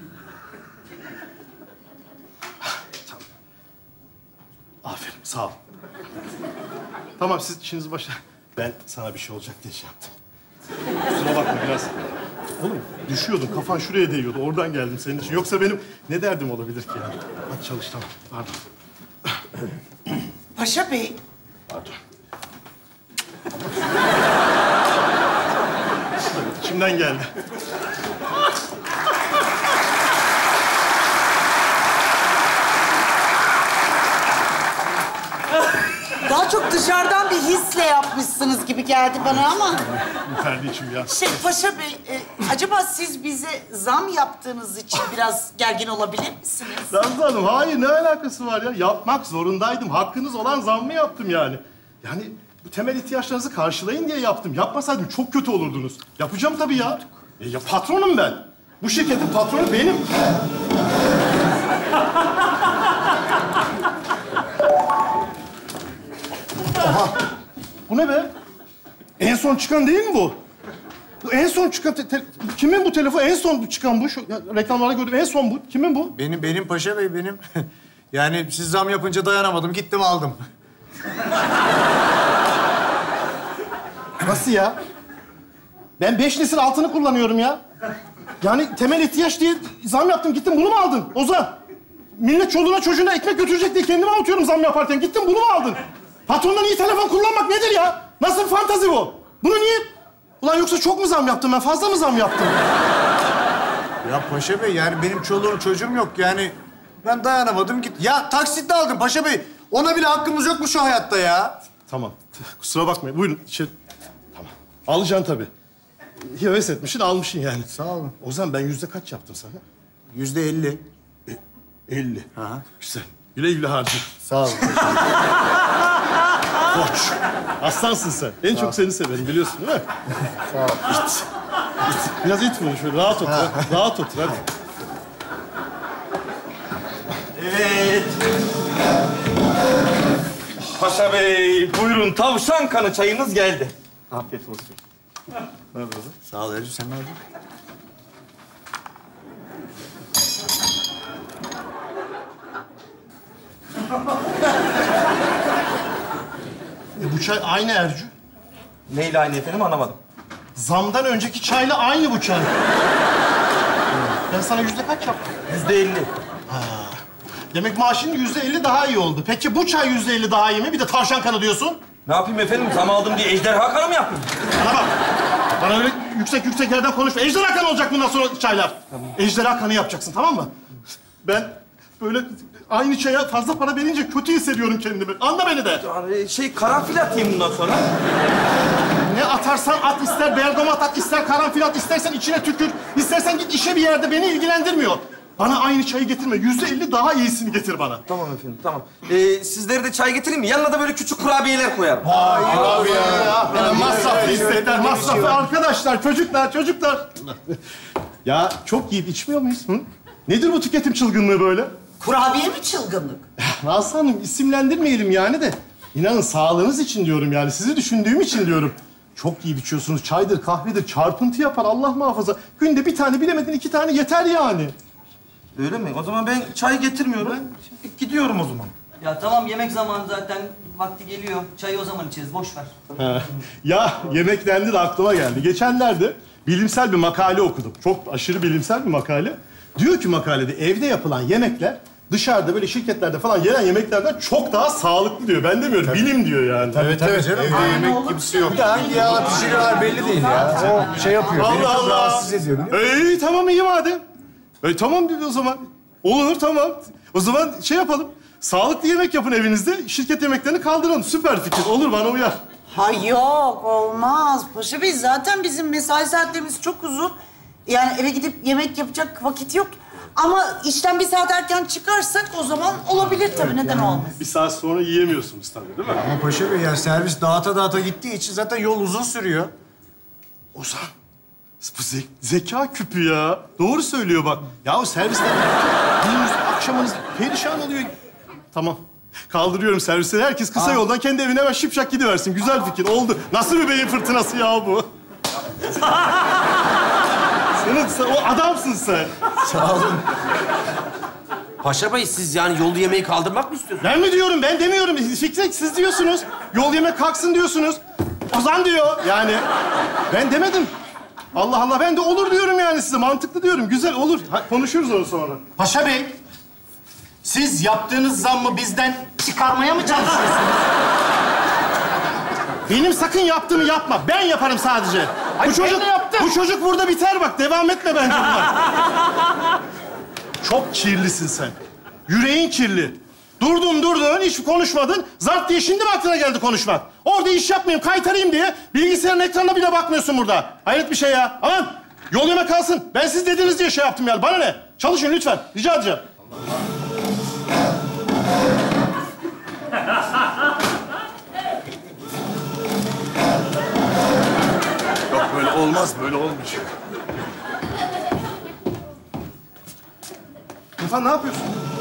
Aferin, sağ ol. Tamam, siz işinizi başla. Ben sana bir şey olacak diye şey yaptım. Kusura bakma biraz. Oğlum düşüyordum, kafan şuraya değiyordu. Oradan geldim senin için. Yoksa benim ne derdim olabilir ki yani? Hadi çalış, tamam. Pardon. Paşa Bey. Pardon. İçimden geldi. Daha çok dışarıdan bir hisle yapmışsınız gibi geldi bana ama. Ferdi'ciğim ya. Paşa Bey, acaba siz bize zam yaptığınız için biraz gergin olabilir misiniz? Nazlı Hanım, hayır ne alakası var ya? Yapmak zorundaydım. Hakkınız olan zammı yaptım yani. Yani bu temel ihtiyaçlarınızı karşılayın diye yaptım. Yapmasaydım çok kötü olurdunuz. Yapacağım tabii ya. Ya patronum ben. Bu şirketin patronu benim. Aha. Bu ne be? En son çıkan değil mi bu? Bu en son çıkan... Kimin bu telefon? En son çıkan bu. Şu reklamlarda gördüm. En son bu. Kimin bu? Benim Paşa Bey, benim. Yani siz zam yapınca dayanamadım. Gittim aldım. Nasıl ya? Ben 5 nesil altını kullanıyorum ya. Yani temel ihtiyaç diye zam yaptım. Gittim bunu mu aldın Ozan? Millet çoluğuna çocuğuna ekmek götürecek diye kendime atıyorum zam yaparken. Gittim bunu mu aldın? Patrondan iyi telefon kullanmak nedir ya? Nasıl bir fantazi bu? Bunu niye... Ulan yoksa çok mu zam yaptım ben? Fazla mı zam yaptım? Ya Paşa Bey, yani benim çoluğum çocuğum yok yani. Ben dayanamadım git. Ya taksitle aldım Paşa Bey. Ona bile hakkımız yok mu şu hayatta ya? Tamam. Kusura bakmayın. Buyurun. Tamam. Alacaksın tabii. Heves etmişsin, almışsın yani. Sağ olun. Ozan ben yüzde kaç yaptım sana? %50. 50. Aha. Güzel. Güle güle harca. Sağ olun. Koç. Aslansın sen. En çok seni severim biliyorsun değil mi? Sağ ol. İt. Biraz it bunu şöyle. Rahat otur. Rahat otur hadi. Evet. Paşa Bey, buyurun tavşan kanı çayınız geldi. Afiyet olsun. Ne yapıyorsun? Sağ ol Ercü, sen ne yapıyorsun? Bu çay aynı Ercü. Neyle aynı efendim anlamadım. Zamdan önceki çayla aynı bu çay. Ben sana yüzde kaç yaptım? %50. Demek maaşının %50 daha iyi oldu. Peki bu çay %50 daha iyi mi? Bir de tavşan kanı diyorsun. Ne yapayım efendim? Zam aldım diye ejderha kanı mı yapayım? Bana bak. Bana öyle yüksek yerden konuşma. Ejderha kanı olacak bundan sonra çaylar. Tamam. Ejderha kanı yapacaksın, tamam mı? Ben böyle aynı çaya fazla para verince kötü hissediyorum kendimi. Anla beni de. Yani karanfil atayım bundan sonra. Ne atarsan at, ister bergamat at, ister karanfil at, istersen içine tükür. İstersen git işe bir yerde, beni ilgilendirmiyor. Bana aynı çayı getirme. %50 daha iyisini getir bana. Tamam efendim, tamam. Sizlere de çay getireyim mi? Yanına da böyle küçük kurabiyeler koyarım. Hayır abi ya. Masraflı isterler, masraflı. Arkadaşlar, çocuklar. Ya çok yiyip içmiyor muyuz? Hı? Nedir bu tüketim çılgınlığı böyle? Kurabiye mi çılgınlık? Nazlı Hanım, isimlendirmeyelim yani de. İnanın sağlığınız için diyorum yani. Sizi düşündüğüm için diyorum. Çok yiyip içiyorsunuz. Çaydır, kahvedir, çarpıntı yapar. Allah muhafaza. Günde bir tane, bilemedin 2 tane yeter yani. Öyle mi? O zaman ben çay getirmiyorum. Gidiyorum o zaman. Ya tamam, yemek zamanı zaten. Vakti geliyor. Çayı o zaman içeriz. Boş ver. Ya yemek dendi de aklıma geldi. Geçenlerde bilimsel bir makale okudum. Çok aşırı bilimsel bir makale. Diyor ki makalede evde yapılan yemekler dışarıda böyle şirketlerde falan yenen yemeklerden çok daha sağlıklı diyor. Ben demiyorum, bilim diyor yani. Tabii canım. Evde yemek gibisi yok. Bir de hangi yağ pişiriyorlar belli değil ya. O şey yapıyor. Beni çok rahatsız ediyor biliyor musun? Tamam iyi madem. Tamam dedi o zaman. Olur tamam. O zaman şey yapalım. Sağlıklı yemek yapın evinizde. Şirket yemeklerini kaldıralım. Süper fikir. Olur, bana uyar. Ha yok, olmaz. Paşa Bey, zaten bizim mesai saatlerimiz çok uzun. Yani eve gidip yemek yapacak vakit yok. Ama işten bir saat erken çıkarsak o zaman olabilir tabii. Neden olmaz? Bir saat sonra yiyemiyorsunuz tabii, değil mi? Ama Paşa Bey ya, servis dağıta gittiği için zaten yol uzun sürüyor. Ozan, bu zeka küpü ya. Doğru söylüyor bak. Ya o servisten gününüz, akşamınız perişan oluyor. Tamam. Kaldırıyorum servisleri. Herkes kısa yoldan kendi evine hemen şipşak gidiversin. Güzel fikir. Oldu. Nasıl bir beyin fırtınası ya bu? Sen o adamsın sen. Sağ olun. Paşa Bey, siz yani yol yemeği kaldırmak mı istiyorsunuz? Ben mi diyorum? Ben demiyorum. Fikret, siz diyorsunuz. Yol yemek kalksın diyorsunuz. Ozan diyor. Yani ben demedim. Allah Allah, ben de olur diyorum yani size. Mantıklı diyorum. Güzel olur. Konuşuruz onu sonra. Paşa Bey, siz yaptığınız zammı bizden çıkarmaya mı çalışıyorsunuz? Benim sakın yaptığımı yapma. Ben yaparım sadece. Bu çocuk burada biter bak. Devam etme bence buna. Çok kirlisin sen. Yüreğin kirli. Durdun, hiç konuşmadın. Zart diye şimdi mi aklına geldi konuşmak? Orada iş yapmayayım, kaytarayım diye bilgisayarın ekranına bile bakmıyorsun burada. Hayret bir şey ya. Aman, yol yemek kalsın. Ben siz dediniz diye şey yaptım yani. Bana ne? Çalışın lütfen. Rica edeceğim. Yok böyle olmaz, böyle olmayacak. Efendim ne yapıyorsun?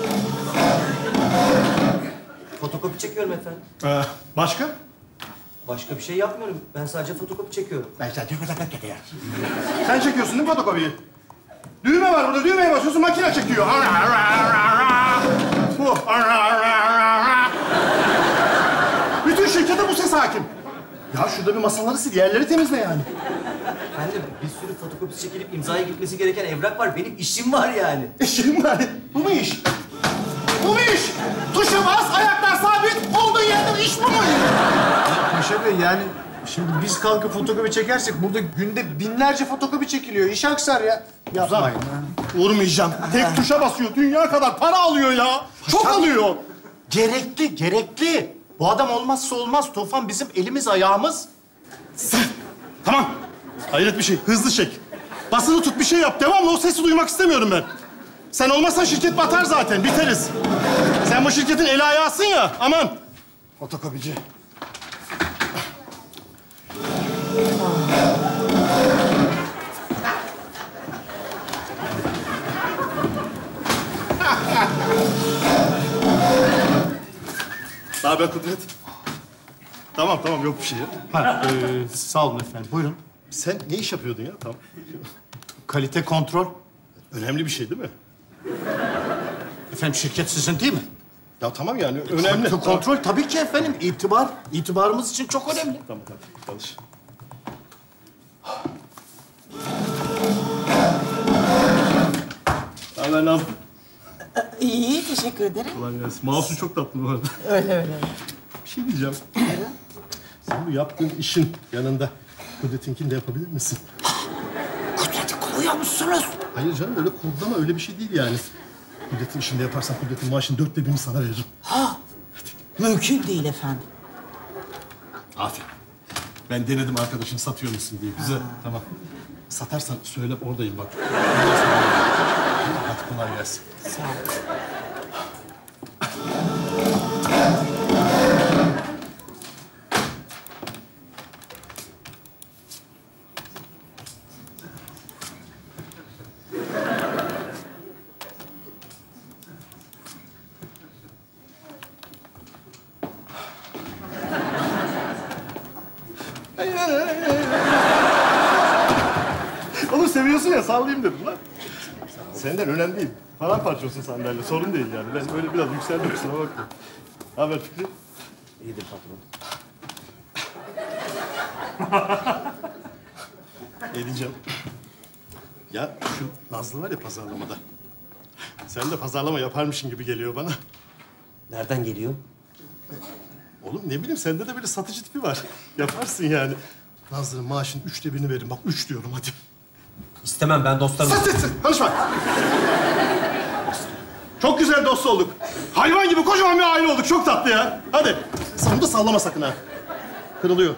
Fotokopi çekiyorum efendim. Başka? Başka bir şey yapmıyorum. Ben sadece fotokopi çekiyorum. Ben sadece fotokopi çekiyorum. Sen çekiyorsun değil mi fotokopiyi? Düğme var burada, düğmeye basıyorsun, makine çekiyor. Bu. Bütün şirkete bu ses hakim. Ya şurada bir masaları sil, yerleri temizle yani. Efendim, bir sürü fotokopisi çekilip imzaya gitmesi gereken evrak var. Benim işim var yani. İşim var. Bu mu iş? Bu mu iş? Tuşa bas, ayaklar sabit, olduğun yerde iş bu mu? Paşa Bey yani şimdi biz kalkıp fotokopi çekersek burada günde binlerce fotokopi çekiliyor. İş aksar ya. Yapmayın. Vurmayacağım. Tek tuşa basıyor. Dünya kadar para alıyor ya. Çok alıyor. Gerekli. Bu adam olmazsa olmaz. Tufan bizim elimiz ayağımız. Tamam. Hayret bir şey. Hızlı çek. Basılı tut, bir şey yap. Devamlı o sesi duymak istemiyorum ben. Sen olmazsan şirket batar zaten. Biteriz. Sen bu şirketin eli ayağısın ya. Aman. Fotokopici. Ne haber Kudret? Tamam yok bir şey ya. Sağ olun efendim. Buyurun. Sen ne iş yapıyordun ya? Tamam. Kalite kontrol. Önemli bir şey değil mi? Efendim şirket sizin değil mi? Ya tamam yani önemli. Kontrol tabii ki efendim. İtibarımız için çok önemli. Tamam çalış. haber lazım? İyi, teşekkür ederim. Kolay gelsin. Mouse'un çok tatlı bu arada. Öyle. Bir şey diyeceğim. Sen bu yaptığın işin yanında Kudret'inkini de yapabilir misin? Kudret'i kovuyor musunuz? Hayır canım, öyle kodlama, öyle bir şey değil yani. Kudret'in işini de yaparsan Kudret'in maaşının 1/4'ünü sana veririm. Ha, mümkün değil efendim. Aferin. Ben denedim arkadaşın satıyor musun diye. Güzel, tamam. Satarsan söyle, oradayım bak. Hadi kolay gelsin. Sağ ol. Oğlum seviyorsun ya, sallayayım dedim lan. Senden önemli değil. Paramparça olsun sandalye, sorun değil yani. Ben öyle biraz yükseldim, kusura bakma. Ne haber Fikri? İyidir patron. Ne diyeceğim? Ya şu Nazlı var ya pazarlamada. Sen de pazarlama yaparmışsın gibi geliyor bana. Nereden geliyor? Oğlum ne bileyim, sende de böyle satıcı tipi var. Yaparsın yani. Nazlı'nın maaşının 1/3'ünü verin. Bak 3 diyorum hadi. İstemem, ben dostlarım. Sus! Konuşma! Çok güzel dost olduk. Hayvan gibi kocaman bir aile olduk. Çok tatlı ya. Hadi. Sen de sallama sakın ha. Kırılıyor.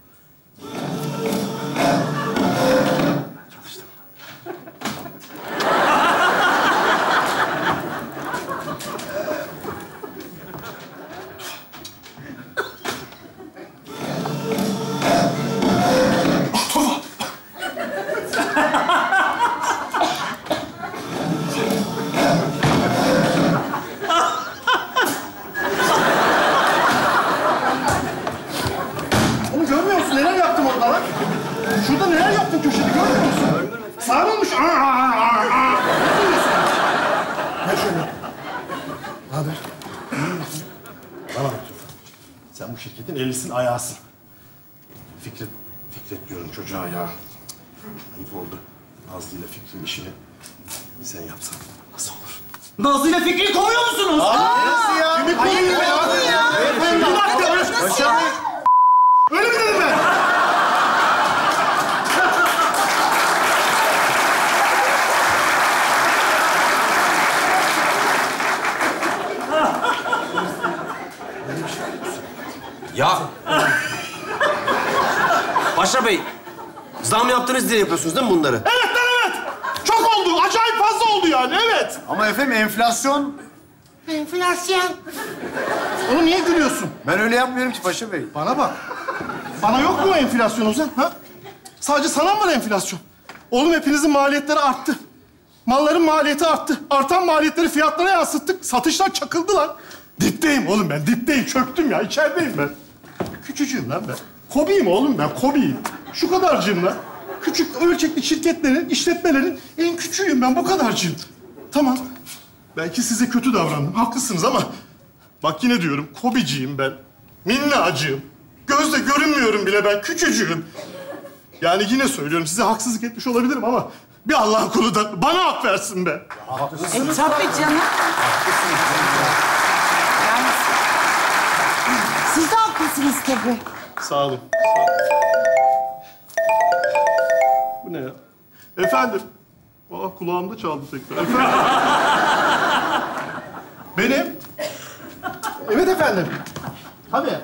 Onu görmüyor musun? Neler yaptım orada lan? Şurada neler yaptım köşede, görmüyor musun? Sarılmış. Ne şöyle? Ne haber? Bana bak. Sen bu şirketin elisin, ayağısın. Fikret diyorum çocuğa ya. Ayıp oldu. Nazlı ile Fikri'nin işini sen yapsan nasıl olur? Nazlı ile Fikri'yi kovuyor musunuz? Nasıl ya? Kimi kovuyor ya? Bir dakika. Nasıl ya? Öyle mi dedim ben? Ya! Paşa Bey, zam yaptınız diye yapıyorsunuz değil mi bunları? Evet lan evet. Çok oldu. Acayip fazla oldu yani. Evet. Ama efendim enflasyon. Enflasyon. Oğlum niye gülüyorsun? Ben öyle yapmıyorum ki Paşa Bey. Bana bak. Bana yok mu enflasyon Ozan? Ha? Sadece sana mı var enflasyon? Oğlum hepinizin maliyetleri arttı. Malların maliyeti arttı. Artan maliyetleri fiyatlara yansıttık. Satışlar çakıldı lan. Dipteyim oğlum ben. Dipteyim. Çöktüm ya. İçerideyim ben. Küçücüğüm lan ben. Kobiyim oğlum ben. Kobiyim. Şu kadarcığım lan. Küçük ölçekli şirketlerin, işletmelerin en küçüğüyüm ben. Bu kadarcığım. Tamam. Belki size kötü davrandım. Haklısınız ama... Bak yine diyorum. Kobiciyim ben. Minnacığım. Gözle görünmüyorum bile ben. Küçücüğüm. Yani yine söylüyorum. Size haksızlık etmiş olabilirim ama... Bir Allah'ın kulu da bana hak versin be. Tabii canım. Yani siz de haklısınız tabii. Sağ olun. Bu ne ya? Efendim. Aa, kulağımda çaldı tekrar. Efendim. Benim. Evet efendim. Tabii.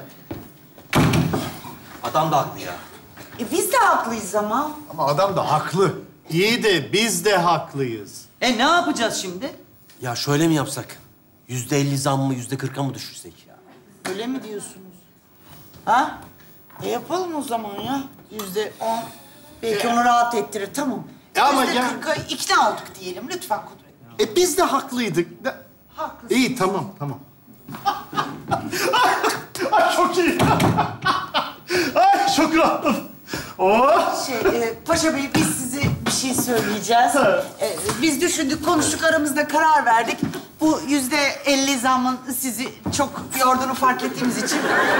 Adam da haklı ya. Biz de haklıyız ama. Ama adam da haklı. İyi de biz de haklıyız. Ne yapacağız şimdi? Ya şöyle mi yapsak? %50 zam mı, %40'a mı düşürsek ya? Öyle mi diyorsunuz? Ha? Yapalım o zaman ya. %10. Belki onu rahat ettirir. Tamam. Ama %40'a ikna olduk diyelim. Lütfen Kudret. Biz de haklıydık. Haklısın. İyi tamam. Ay çok iyi. Ay çok rahatladım. Oh. Paşa Bey biz size bir şey söyleyeceğiz. Biz düşündük, konuştuk, aramızda karar verdik. Bu %50 zamın sizi çok yorduğunu fark ettiğimiz için...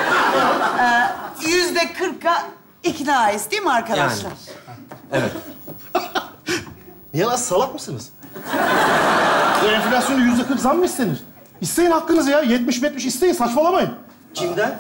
%40'a iknayız değil mi arkadaşlar? Evet. Niye lan, salak mısınız? Bu enflasyonu %40 zam mı istenir? İsteyin hakkınızı ya. 70 isteyin. Saçmalamayın. Kimden?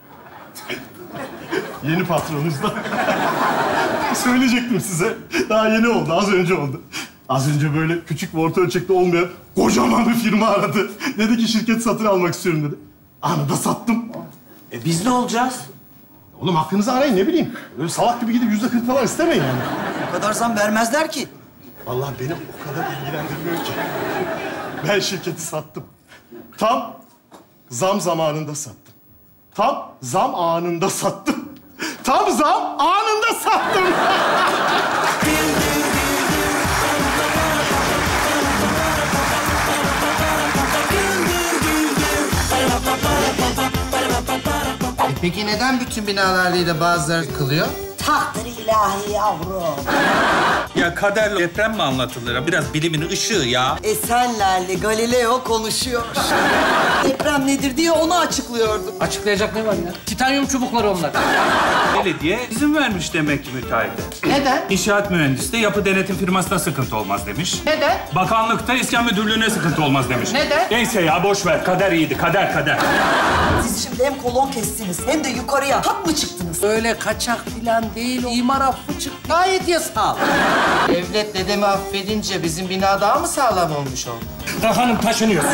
Yeni patronunuzdan. Söyleyecektim size. Daha yeni oldu. Az önce oldu. Az önce böyle küçük ve orta ölçekte olmayan kocaman bir firma aradı. Dedi ki şirket satın almak istiyorum dedi. Anında sattım. Biz ne olacağız? Oğlum hakkınızı arayın ne bileyim. Böyle salak gibi gidip %40 falan istemeyin yani. O kadar zam vermezler ki. Vallahi beni o kadar ilgilendirmiyor ki. Ben şirketi sattım. Tam zam zamanında sattım. Tam zam anında sattım. Tam zam anında sattım. Peki neden bütün binalar değil de bazıları yıkılıyor? Takdir ilahi yavrum. Ya kaderle deprem mi anlatılır? Biraz bilimin ışığı ya. Esenler'le Galileo konuşuyor. Deprem nedir diye onu açıklıyordu. Açıklayacak ne var ya? Titanyum çubukları onlar. Belediye izin vermiş demek ki müteahhite. Neden? İnşaat mühendisi de yapı denetim firmasına sıkıntı olmaz demiş. Neden? Bakanlıkta iskan müdürlüğüne sıkıntı olmaz demiş. Neden? Neyse ya boş ver. Kader iyiydi. Kader. Siz şimdi hem kolon kestiniz hem de yukarıya hak mı çıktınız? Öyle kaçak filan değil. İmar affı çıktı. Gayet yasal. Devlet dedemi affedince bizim bina daha mı sağlam olmuş oldu? Hanım taşınıyor.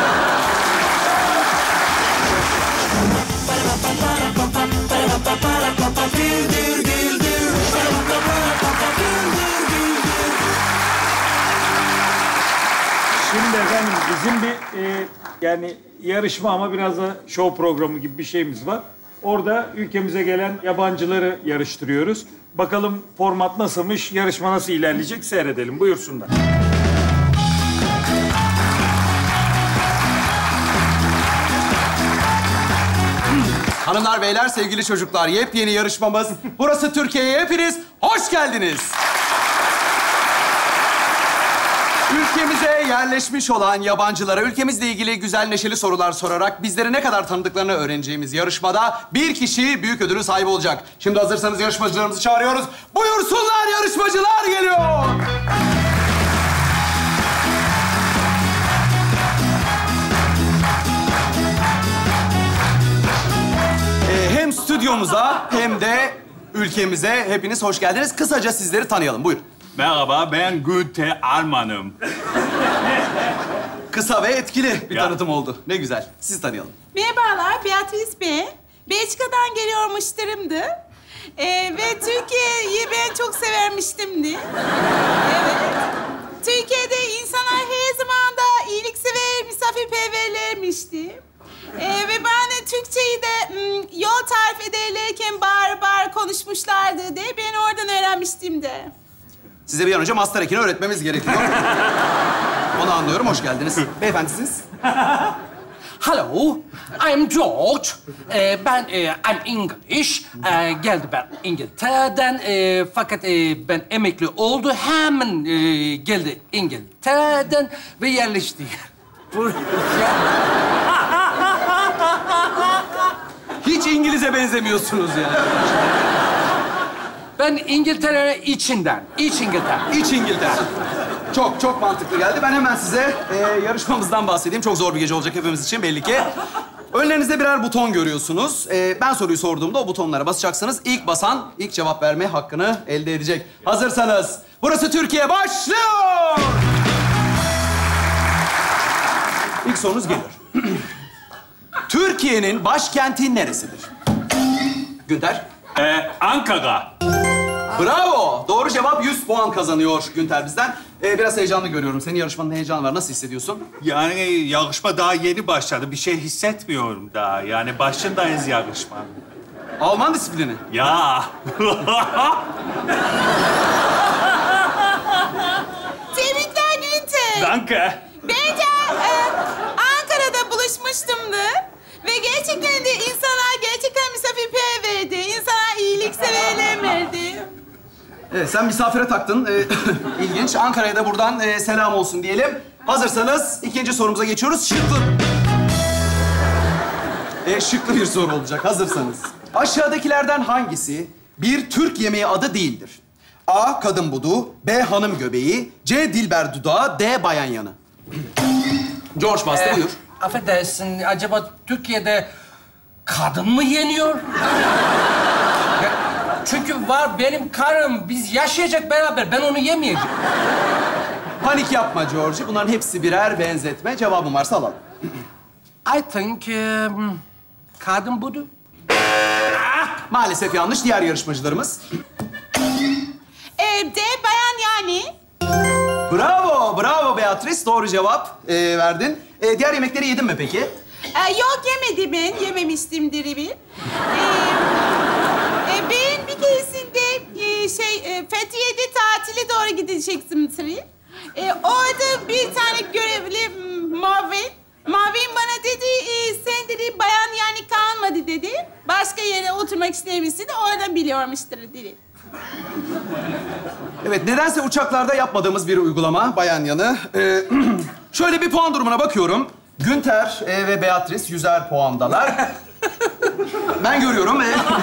Şimdi efendim bizim bir yani yarışma ama biraz da show programı gibi bir şeyimiz var. Orada ülkemize gelen yabancıları yarıştırıyoruz. Bakalım format nasılmış, yarışma nasıl ilerleyecek seyredelim. Buyursunlar. Hanımlar, beyler, sevgili çocuklar, yepyeni yarışmamız. Burası Türkiye'ye hepiniz hoş geldiniz. Ülkemize yerleşmiş olan yabancılara ülkemizle ilgili güzel neşeli sorular sorarak bizleri ne kadar tanıdıklarını öğreneceğimiz yarışmada bir kişi büyük ödülün sahibi olacak. Şimdi hazırsanız yarışmacılarımızı çağırıyoruz. Buyursunlar, yarışmacılar geliyor. Hem stüdyomuza hem de ülkemize hepiniz hoş geldiniz. Kısaca sizleri tanıyalım. Buyurun. Merhaba, ben Gülte Arman'ım. Kısa ve etkili bir tanıtım oldu. Ne güzel. Sizi tanıyalım. Merhabalar, Beatrice ben. Belçika'dan geliyormuşlarımdı. Ve Türkiye'yi ben çok severmiştimdi. Evet. Türkiye'de insanlar her zaman da iyiliksever, misafirperverlermişti. Ve bana Türkçeyi de yol tarif ederlerken bağır konuşmuşlardı diye ben oradan öğrenmiştim de. Size bir an önce Master Ekin'i öğretmemiz gerekiyor. Onu anlıyorum. Hoş geldiniz. Beyefendi siz? Hello, I'm George. I'm English. Geldi ben İngiltere'den. Fakat ben emekli oldu. Hemen geldi İngiltere'den ve yerleşti. Hiç İngiliz'e benzemiyorsunuz yani. Ben İngiltere içinden. İç İngiltere. İç İngiltere. Çok mantıklı geldi. Ben hemen size yarışmamızdan bahsedeyim. Çok zor bir gece olacak hepimiz için belli ki. Önlerinizde birer buton görüyorsunuz. Ben soruyu sorduğumda o butonlara basacaksınız. İlk basan ilk cevap verme hakkını elde edecek. Hazırsanız burası Türkiye başlıyor. İlk sorunuz geliyor. Türkiye'nin başkenti neresidir? Günter? Ankara. Bravo. Doğru cevap 100 puan kazanıyor Günter bizden. Biraz heyecanlı görüyorum. Senin yarışmanın heyecanı var. Nasıl hissediyorsun? Yani yarışma daha yeni başladı. Bir şey hissetmiyorum daha. Yani başındayız yarışmanın. Alman disiplini. Ya. Tebrikler Günter. Danke. Ben de Ankara'da buluşmuştumdu. Ve gerçekten de insanlar gerçekten misafirperverdi. İnsanlar iyilikseverlerdi. Evet, sen misafire taktın. İlginç. Ankara'ya da buradan selam olsun diyelim. Hazırsanız ikinci sorumuza geçiyoruz. Şıklı bir soru olacak. Hazırsanız. Aşağıdakilerden hangisi bir Türk yemeği adı değildir? A. Kadın budu. B. Hanım göbeği. C. Dilber dudağı. D. Bayan yanı. George bastı, buyur. Affedersin, acaba Türkiye'de kadın mı yeniyor? Ya, çünkü var benim karım, biz yaşayacak beraber, ben onu yemeyeceğim. Panik yapma George. Bunların hepsi birer benzetme. Cevabın varsa alalım. I think kadın budur. Maalesef yanlış. Diğer yarışmacılarımız. De bayan yani. Bravo, bravo Beatrice. Doğru cevap verdin. Diğer yemekleri yedin mi peki? Yok yemedim ben. Yememiştimdir bir. Ben bir keresinde Fethiye'de tatile doğru gidecektim. Orada bir tane görevli Mavin bana dedi, sen dedi bayan yani kalmadı dedi. Başka yere oturmak ister misin? Oradan biliyormuştur dedi. Evet, nedense uçaklarda yapmadığımız bir uygulama bayan yanı. Şöyle bir puan durumuna bakıyorum. Günter ve Beatrice 100'er puandalar. Ben görüyorum.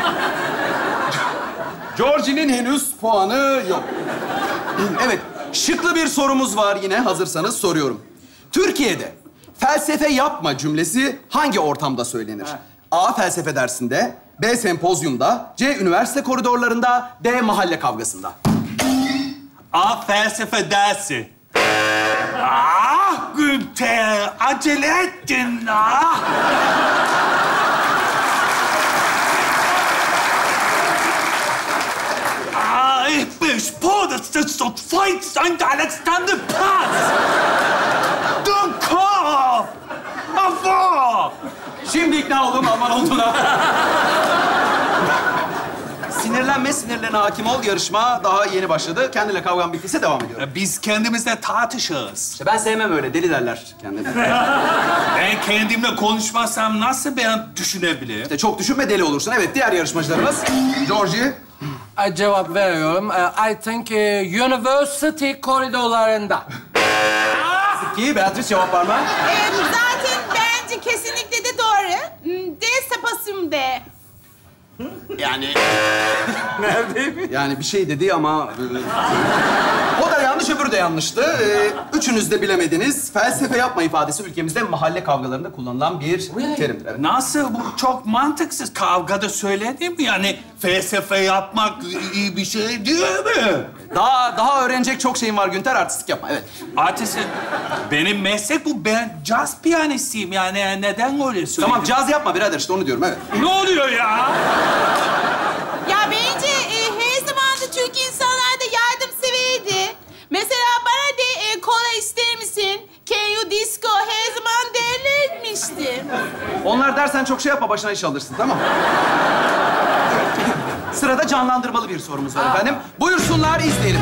Georgie'nin henüz puanı yok. Evet, şıklı bir sorumuz var yine. Hazırsanız soruyorum. Türkiye'de felsefe yapma cümlesi hangi ortamda söylenir? A. Felsefe dersinde, B. Sempozyumda, C. Üniversite koridorlarında, D. Mahalle kavgasında. A. Felsefe dersi. Ah Günter, acele ettin ah. Ich bin froh, dass das so weit sein, der letzte Pass. Dunkov! Avo! Şimdi ikna oldum Alman olduğuna. Sinirlerine hakim ol. Yarışma daha yeni başladı. Kendine kavgan bittiyse devam ediyorum. Biz kendimizle tartışırız. İşte ben sevmem öyle. Deli derler kendine. Ben kendimle konuşmazsam nasıl ben düşünebilirim? İşte çok düşünme, deli olursun. Evet, diğer yarışmacılarımız. Georgie. Cevap veriyorum. I think university koridorlarında. Peki, Beatrice cevap var mı? Zaten bence kesinlikle de doğru. D sapasım D. Yani... Neredeyim? Yani bir şey dedi ama... O da yanlış, öbürü de yanlıştı. Üçünüz de bilemediniz. Felsefe yapma ifadesi ülkemizde mahalle kavgalarında kullanılan bir terimdir. Evet. Nasıl? Bu çok mantıksız. Kavgada söyledim yani felsefe yapmak iyi bir şey değil mi? Daha öğrenecek çok şeyim var Günter. Artistik yapma, evet. Artistik? Benim meslek bu. Ben caz piyanistiyim yani. Neden öyle söylüyorsun? Tamam, caz yapma birader, işte onu diyorum, evet. Ne oluyor ya? Ya bence her zaman da Türk insanlar da yardımseverdi. Mesela bana de kola ister misin? Can you disco? Her zaman derlermişti. Onlar dersen çok şey yapma, başına iş alırsın, tamam mı? Sırada canlandırmalı bir sorumuz var efendim. Buyursunlar, izleyelim.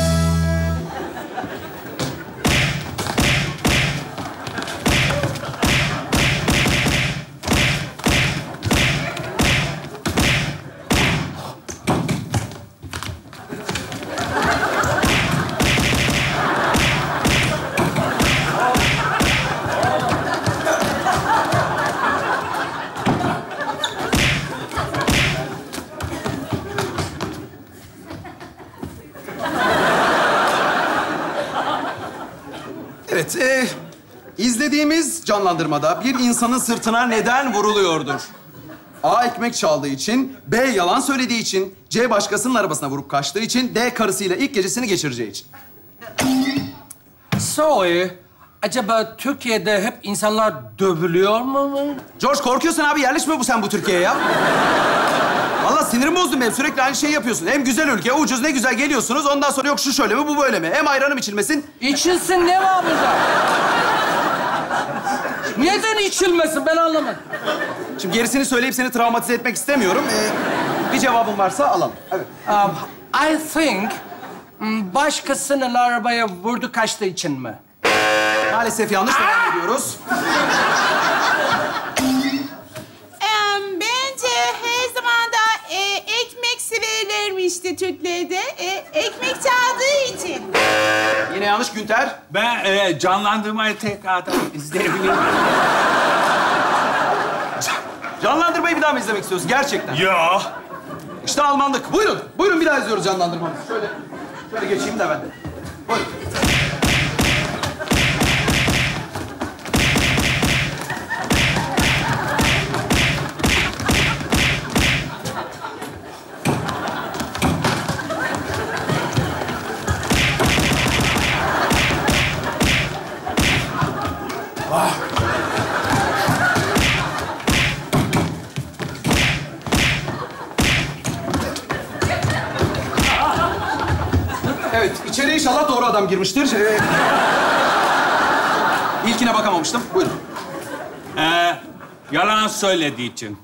Evet, izlediğimiz canlandırmada bir insanın sırtına neden vuruluyordur? A. Ekmek çaldığı için, B. Yalan söylediği için, C. Başkasının arabasına vurup kaçtığı için, D. Karısıyla ilk gecesini geçireceği için. Sorry, acaba Türkiye'de hep insanlar dövülüyor mu? George, korkuyorsun abi, yerleşme bu Türkiye'ye ya. Vallahi sinirim bozdun benim. Sürekli aynı şeyi yapıyorsun. Hem güzel ülke, ucuz, ne güzel geliyorsunuz. Ondan sonra yok şu şöyle mi, bu böyle mi? Hem ayranım içilmesin. İçilsin, ne var burada? Neden içilmesin, ben anlamadım. Şimdi gerisini söyleyip seni travmatize etmek istemiyorum. Bir cevabın varsa alalım. Evet. I think başkasının arabaya vurdu kaçtığı için mi? Maalesef yanlış. Devam ediyoruz. Bence her zaman da ekmek severlermişti Türklerde. Ekmek çaldığı için. Yine yanlış Günter. Ben canlandırmayı tekrardan izleyebilirim. Canlandırmayı bir daha mı izlemek istiyorsun gerçekten? Ya. İşte Almanlık. Buyurun. Buyurun bir daha izliyoruz canlandırmamızı. Şöyle geçeyim de ben de. Buyurun. Evet, içeri inşallah doğru adam girmiştir. İlkine bakamamıştım. Buyurun. Yalan söylediği için.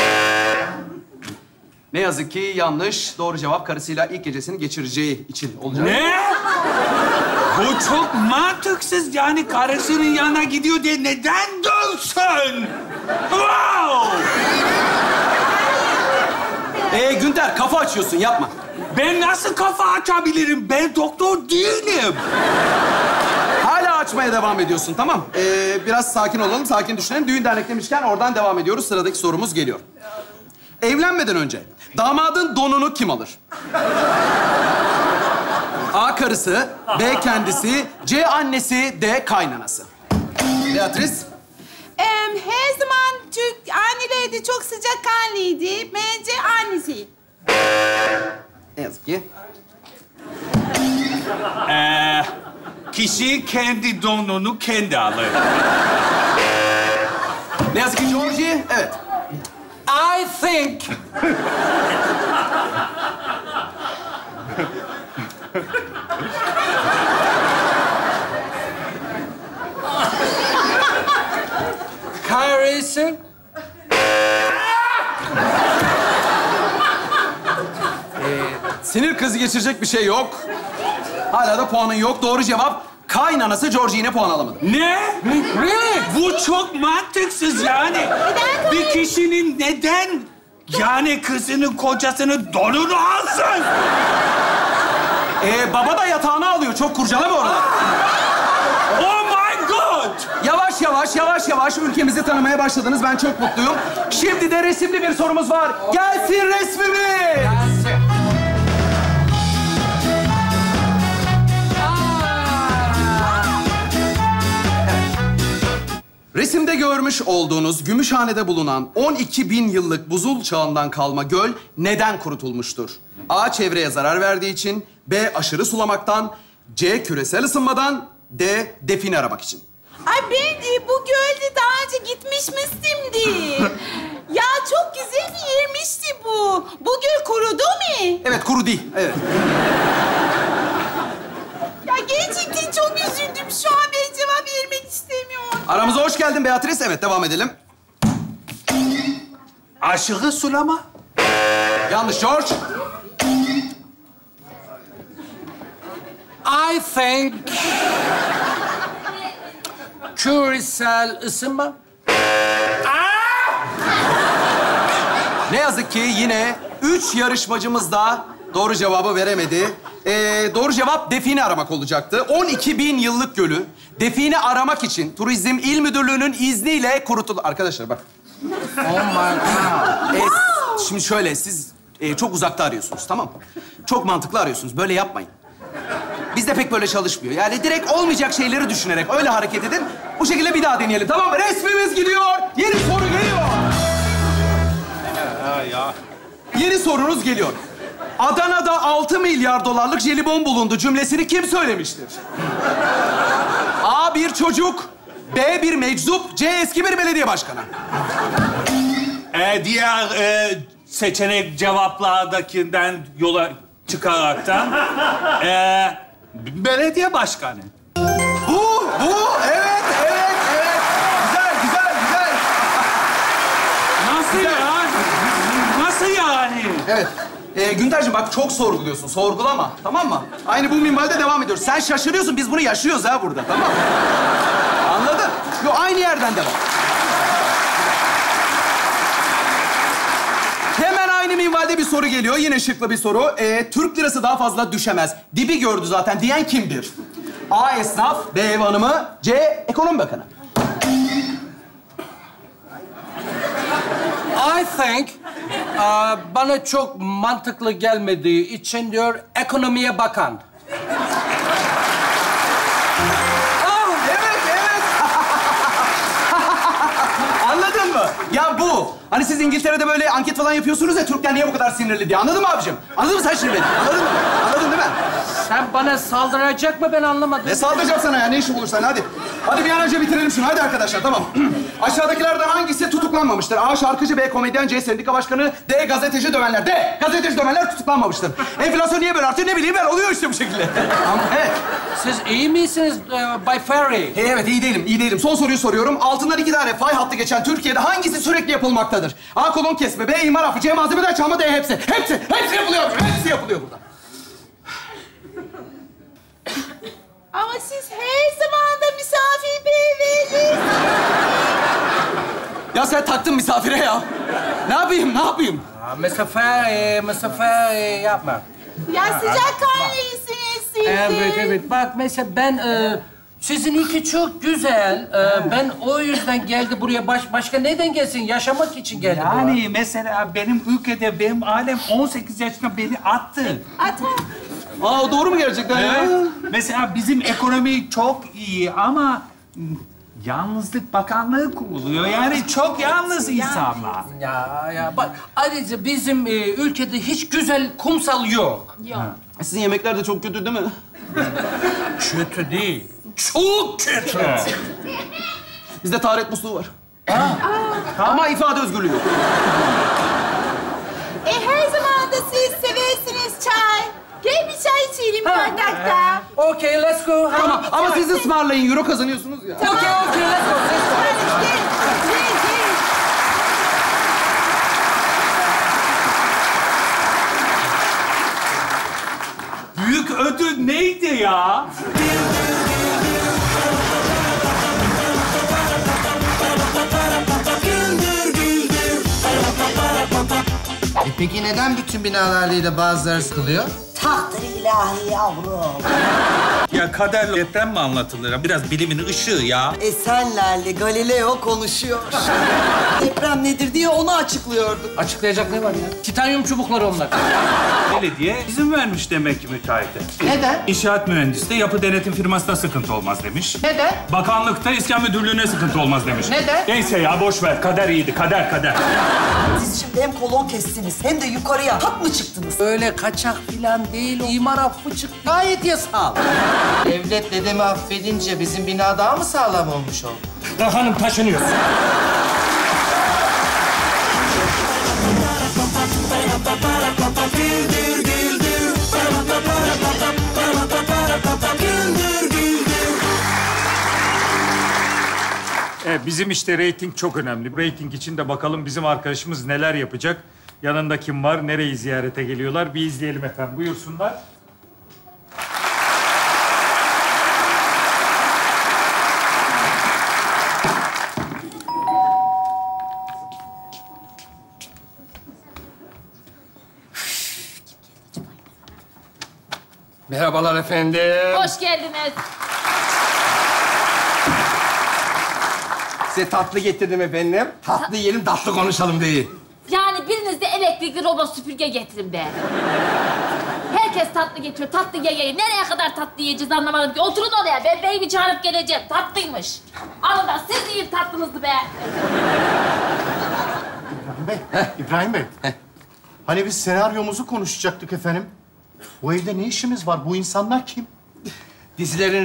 Ne yazık ki yanlış. Doğru cevap karısıyla ilk gecesini geçireceği için olacak. Ne? Bu çok mantıksız. Yani karısının yanına gidiyor diye neden dönsün? Wow! Günter, kafa açıyorsun, yapma. Ben nasıl kafa açabilirim? Ben doktor değilim. Hala açmaya devam ediyorsun, tamam. Biraz sakin olalım, sakin düşünelim. Düğün dernek demişken oradan devam ediyoruz. Sıradaki sorumuz geliyor. Evlenmeden önce damadın donunu kim alır? A. Karısı, B. Kendisi, C. Annesi, D. Kaynanası. Beatrice? Her zaman Türk anneleri de çok sıcakkanlıydı. Bence annesi. Ne yazık ki. Kişi kendi donunu kendi alır. Ne yazık ki Georgie, evet. I think... Karısı... Sinir krizi geçirecek bir şey yok. Hala da puanın yok. Doğru cevap kaynanası Georgie yine puan alamadı. Ne? Really? Bu çok mantıksız yani. Bir kişinin neden yani kızının kocasının donunu alsın? Baba da yatağını alıyor. Çok kurcalama oraları. Oh my God! Yavaş yavaş ülkemizi tanımaya başladınız. Ben çok mutluyum. Şimdi de resimli bir sorumuz var. Gelsin resmimiz. Resimde görmüş olduğunuz Gümüşhane'de bulunan 12.000 yıllık buzul çağından kalma göl neden kurutulmuştur? A. Çevreye zarar verdiği için, B. Aşırı sulamaktan, C. Küresel ısınmadan, D. Define aramak için. Ay ben bu gölde daha önce gitmiştim. Ya çok güzel bir yermişti bu. Bu göl kurudu mu? Evet, kuru değil. Evet. Ya gerçekten çok üzüldüm. Şu an ben cevap vermek istemiyorum. Aramıza hoş geldin Beatrice. Evet, devam edelim. Aşırı sulama. Yanlış George. I think... Küresel ısınma. Ne yazık ki yine 3 yarışmacımız da doğru cevabı veremedi. Doğru cevap define aramak olacaktı. 12.000 yıllık gölü define aramak için Turizm İl Müdürlüğü'nün izniyle kurutuldu. Arkadaşlar bak. Oh my God. Şimdi şöyle, siz çok uzakta arıyorsunuz, tamam mı? Çok mantıklı arıyorsunuz. Böyle yapmayın. Bizde pek böyle çalışmıyor. Yani direkt olmayacak şeyleri düşünerek öyle hareket edin. Bu şekilde bir daha deneyelim, tamam mı? Resmimiz gidiyor. Yeni soru geliyor. Yeni sorunuz geliyor. Adana'da 6 milyar dolarlık jelibon bulundu cümlesini kim söylemiştir? A. Bir çocuk. B. Bir meczup. C. Eski bir belediye başkanı. Diğer seçenek cevaplardakinden yola çıkaraktan belediye başkanı. Bu, evet. Güzel. Nasıl yani? Nasıl yani? Evet. Günterciğim bak çok sorguluyorsun. Sorgulama, tamam mı? Aynı bu minvalde devam ediyoruz. Sen şaşırıyorsun, biz bunu yaşıyoruz ha burada, tamam mı? Anladın? Yo, aynı yerden devam. Hemen aynı minvalde bir soru geliyor. Yine şıklı bir soru. Türk lirası daha fazla düşemez. Dibi gördü zaten diyen kimdir? A. Esnaf, B. Ev hanımı, C. Ekonomi Bakanı. I think bana çok mantıklı gelmediği için diyor ekonomiye bakan. Evet. Anladın mı? Ya bu. Hani siz İngiltere'de böyle anket falan yapıyorsunuz ya, Türkler niye bu kadar sinirli diye. Anladın mı abicim? Anladın mı sen şimdi beni? Anladın mı? Anladın değil mi? Sen bana saldıracak mı ben anlamadım. Ne saldıracağım sana ya? Ne işi bulursan hadi. Hadi bir an önce bitirelim şunu. Hadi arkadaşlar, tamam. Aşağıdakilerden hangisi tutuklanmamıştır? A. Şarkıcı, B. Komedyen, C. Sendika başkanı, D. Gazeteci dövenler. D. Gazeteci dövenler tutuklanmamıştır. Enflasyon niye böyle artıyor? Ne bileyim ben. Oluyor işte bu şekilde. Tamam, evet. Siz iyi misiniz Bay Ferry? Evet, iyi değilim, iyi değilim. Son soruyu soruyorum. Altından 2 tane fay hattı geçen Türkiye'de hangisi sürekli yapılmaktadır? A. Kolon kesme, B. imar affı, C. Malzemeden çalma, D. Hepsi. Hepsi yapılıyor. Hepsi yapılıyor burada. Ama siz her zaman da misafirperversiniz. Ya sen taktın misafire ya. Ne yapayım? Mesafe yapma. Ya sıcakkanlısınız siz de. Evet. Bak mesela ben... sizinki çok güzel. Ben o yüzden geldi buraya. Başka neden gelsin? Yaşamak için geldi Yani mesela benim ülkede benim ailem 18 yaşında beni attı. Aa, doğru mu gerçekten ya? Mesela bizim ekonomi çok iyi ama yalnızlık bakanlığı kuruluyor. Yani çok yalnız insanlar. Ya bak ayrıca bizim ülkede hiç güzel kumsal yok. Sizin yemekler de çok kötü değil mi? Kötü değil. Çok kötü. Bizde taharet musluğu var. Ama ifade özgürlüğü yok. Her zaman da siz seversiniz çay. Gel bir çay içelim bardakta. Okay, let's go. Ama siz ısmarlayın, euro kazanıyorsunuz ya. Okay, let's go. Büyük ödül neydi ya? Peki neden bütün binalar değil de bazıları sıkılıyor? Takdir ilahi yavrum. Ya kaderle deprem mi anlatılır? Biraz bilimin ışığı ya. Esenler'le Galileo konuşuyor. Deprem nedir diye onu açıklıyordu. Açıklayacak ne var ya? Titanyum çubukları onlar. Belediye izin vermiş demek ki müteahhite. Neden? İnşaat mühendisi de yapı denetim firmasına sıkıntı olmaz demiş. Neden? Bakanlıkta iskan müdürlüğüne sıkıntı olmaz demiş. Neden? Neyse ya boş ver. Kader iyiydi. Kader. Siz şimdi hem kolon kestiniz hem de yukarıya hak mı çıktınız? Öyle kaçak falan değil. İmar affı çıktı. Gayet yasal. Devlet dedemi affedince bizim bina daha mı sağlam olmuş oldu? Hanım taşınıyor. Bizim işte reyting çok önemli. Reyting için de bakalım bizim arkadaşımız neler yapacak. Yanında kim var, nereyi ziyarete geliyorlar? Bir izleyelim efendim. Buyursunlar. Merhabalar efendim. Hoş geldiniz. Size tatlı getirdim efendim. Tatlı yiyelim, tatlı konuşalım diye. Yani biriniz de elektrikli robot süpürge getirin be. Herkes tatlı getiriyor, tatlı ye. Nereye kadar tatlı yiyeceğiz anlamadım ki. Oturun oraya, ben beyimi çağırıp geleceğim. Tatlıymış. Alın da siz yiyin tatlınızı be. İbrahim Bey. Hani biz senaryomuzu konuşacaktık efendim. Bu evde ne işimiz var? Bu insanlar kim? Dizilerin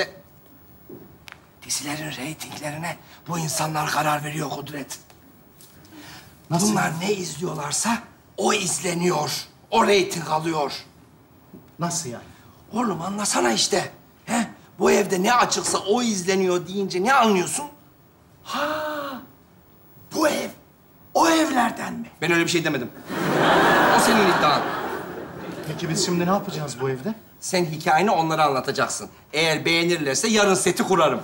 reytinglerine bu insanlar karar veriyor Kudret. Nasıl? Bunlar ne izliyorlarsa o izleniyor. O reyting alıyor. Nasıl yani? Oğlum anlasana işte. He? Bu evde ne açıksa o izleniyor deyince ne anlıyorsun? Ha, bu ev o evlerden mi? Ben öyle bir şey demedim. O senin iddian. Peki biz şimdi ne yapacağız bu evde? Sen hikayeni onlara anlatacaksın. Eğer beğenirlerse yarın seti kurarım.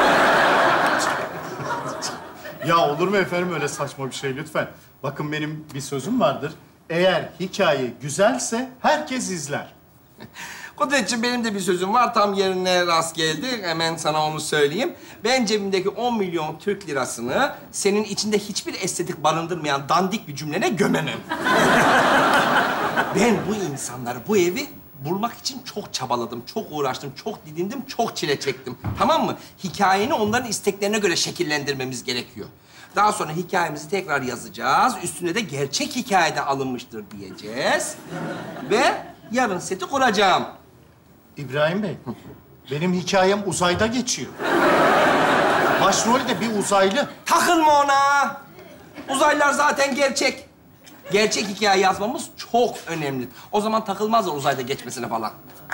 Ya olur mu efendim öyle saçma bir şey lütfen. Bakın benim bir sözüm vardır. Eğer hikaye güzelse herkes izler. Kudretciğim benim de bir sözüm var. Tam yerine rast geldi. Hemen sana onu söyleyeyim. Ben cebimdeki 10 milyon Türk lirasını senin içinde hiçbir estetik barındırmayan dandik bir cümlene gömemem. Ben bu insanları, bu evi bulmak için çok çabaladım, çok uğraştım, çok didindim, çok çile çektim. Tamam mı? Hikayeni onların isteklerine göre şekillendirmemiz gerekiyor. Daha sonra hikayemizi tekrar yazacağız. Üstüne de gerçek hikayede alınmıştır diyeceğiz. Ve yarın seti kuracağım. İbrahim Bey, Benim hikayem uzayda geçiyor. Başrol de bir uzaylı. Takılma ona. Uzaylılar zaten gerçek. Gerçek hikaye yazmamız çok önemli. O zaman takılmazlar uzayda geçmesine falan.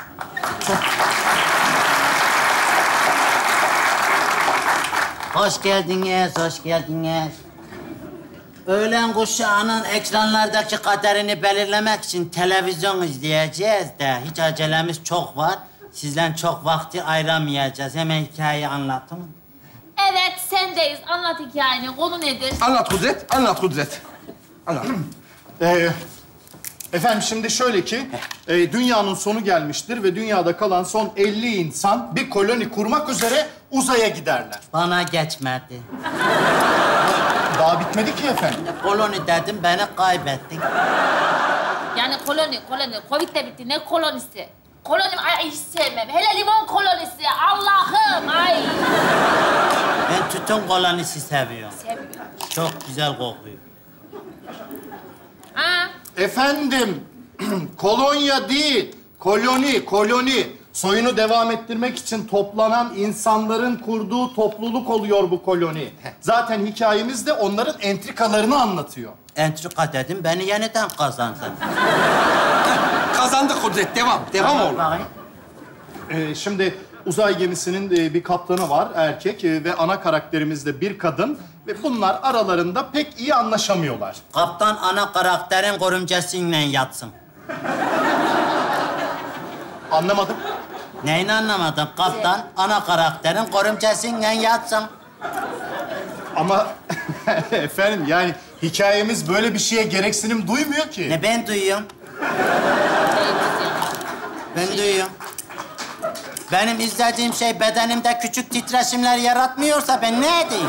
Hoş geldiniz, hoş geldiniz. Öğlen kuşağının ekranlardaki kaderini belirlemek için televizyon izleyeceğiz de hiç acelemiz çok var. Sizden çok vakti ayıramayacağız. Hemen hikayeyi anlatın. Evet, sendeyiz. Anlat hikayeni. Konu nedir? Anlat Kudret, anlat Kudret. Anlat. Efendim şimdi şöyle ki, dünyanın sonu gelmiştir ve dünyada kalan son 50 insan bir koloni kurmak üzere uzaya giderler. Bana geçmedi. Daha bitmedi ki efendim. Koloni dedim, beni kaybettin. Yani koloni. Covid de bitti. Ne kolonisi? Koloni, ay hiç sevmem. Hele limon kolonisi. Allah'ım, ay. Ben tütün kolonisi seviyorum. Seviyorum. Çok güzel kokuyor. Ha? Efendim, kolonya değil, koloni. Soyunu devam ettirmek için toplanan insanların kurduğu topluluk oluyor bu koloni. Zaten hikayemiz de onların entrikalarını anlatıyor. Entrika dedim, beni yeniden kazandın. Kazandık Kudret, devam oğlum. Şimdi uzay gemisinin bir kaptanı var, erkek ve ana karakterimiz de bir kadın. Ve bunlar aralarında pek iyi anlaşamıyorlar. Kaptan ana karakterin görümcesiyle yatsın. Anlamadım. Neyini anlamadın? Kaptan ana karakterin görümcesiyle yatsın. Ama efendim yani hikayemiz böyle bir şeye gereksinim duymuyor ki. Ne ben duyuyorum. Ben duyuyorum. Benim izlediğim şey bedenimde küçük titreşimler yaratmıyorsa ben ne edeyim?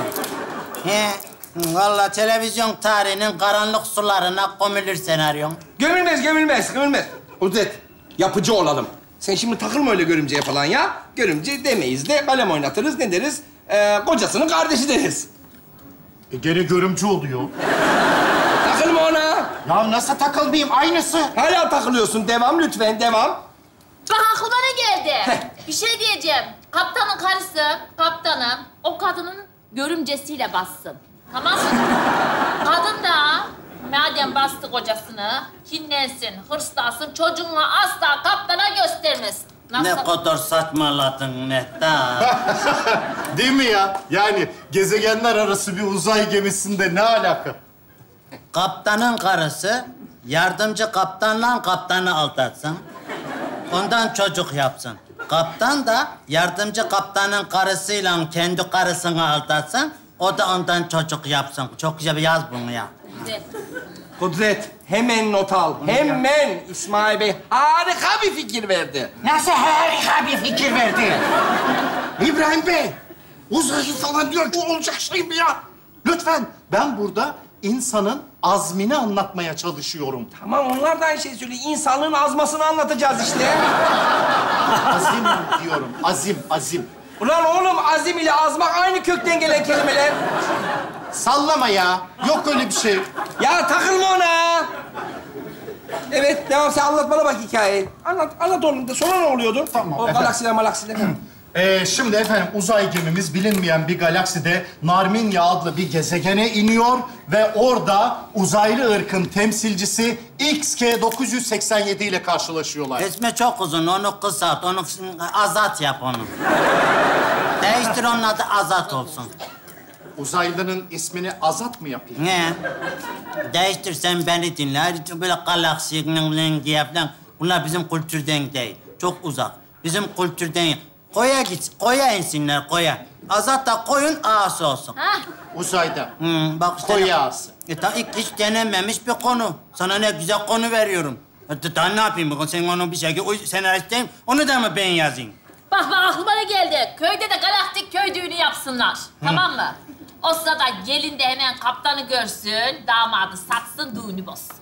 Vallahi televizyon tarihinin karanlık sularına gömülür senaryon. Gömülmez. Kudret, yapıcı olalım. Sen şimdi takılma öyle görümceye falan ya. Görümce demeyiz de kalem oynatırız, ne deriz? Kocasının kardeşi deriz. Gene görümcü oluyor. Takılma ona. Ya nasıl takılmayayım? Aynısı. Hala takılıyorsun. Devam lütfen, devam. Bak aklıma ne geldi? Bir şey diyeceğim. Kaptanın karısı, kaptanı o kadının görümcesiyle bassın. Tamam mı? Kadın da madem bastı kocasını, kinlensin, hırslansın, çocuğunu asla kaptana göstermesin. Nasıl? Ne kadar saçmaladın Mehta. Değil mi ya? Yani gezegenler arası bir uzay gemisinde ne alaka? Kaptanın karısı yardımcı kaptanla kaptanı aldatsın. Ondan çocuk yapsın. Kaptan da yardımcı kaptanın karısıyla kendi karısını aldatsın. O da ondan çocuk yapsın. Çok güzel bir yaz bunu ya. Güzel. Kudret, hemen not al. Hemen İsmail Bey harika bir fikir verdi. Nasıl harika bir fikir verdi? İbrahim Bey, uzaylı falan diyor ki olacak şey mi ya? Lütfen, ben burada insanın azmini anlatmaya çalışıyorum. Tamam, onlar da aynı şeyi söylüyor. İnsanlığın azmasını anlatacağız işte. Azim diyorum, azim. Ulan oğlum, azim ile azmak aynı kökten gelen kelimeler. Sallama ya. Yok öyle bir şey. Ya takılma ona. Evet, devam. Sen anlat bana bak hikayeyi. Anlat oğlum. Sonra ne oluyordu? Tamam. O galaksiler. Şimdi efendim uzay gemimiz bilinmeyen bir galakside Narminya adlı bir gezegene iniyor ve orada uzaylı ırkın temsilcisi XK987 ile karşılaşıyorlar. İsmi çok uzun, onu kısalt, onu Azat yap onu. Değiştir onun adı Azat olsun. Uzaylının ismini Azat mı yapayım? Ne? Değiştir, sen beni dinle. Ayrıca böyle galaksi, diye falan. Bunlar bizim kültürden değil. Çok uzak. Bizim kültürden. Koya git, koya insinler, koya. Azat da koyun ağası olsun. Ha? Uzayda. Bak işte. Koyu ağası. İlk hiç denememiş bir konu. Sana ne güzel konu veriyorum. Daha ne yapayım bugün? Sen onu bir şekilde senaristeyim. Onu da mı ben yazayım? Bak aklıma ne geldi? Köyde de galaktik köy düğünü yapsınlar. Tamam mı? O sırada gelin de hemen kaptanı görsün, damadı satsın, düğünü bozsun.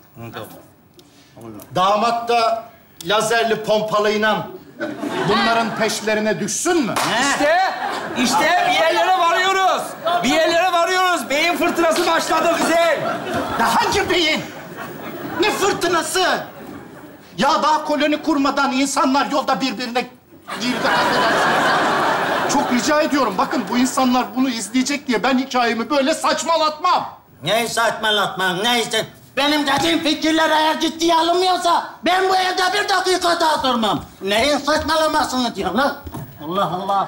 Damat da lazerli pompalıyla bunların peşlerine düşsün mü? İşte bir yerlere varıyoruz. Beyin fırtınası başladı güzel. Ya hangi beyin? Ne fırtınası? Ya daha koloni kurmadan insanlar yolda birbirine girdi. çok rica ediyorum. Bakın bu insanlar bunu izleyecek diye ben hikayemi böyle saçmalatmam. Neyi saçmalatmak, neyse. Benim dediğim fikirler eğer ciddiye alınmıyorsa ben bu evde bir dakika daha durmam. Neyin saçmalamasını diyor lan? Allah Allah.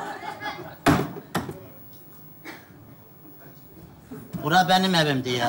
Bura benim evimdi ya.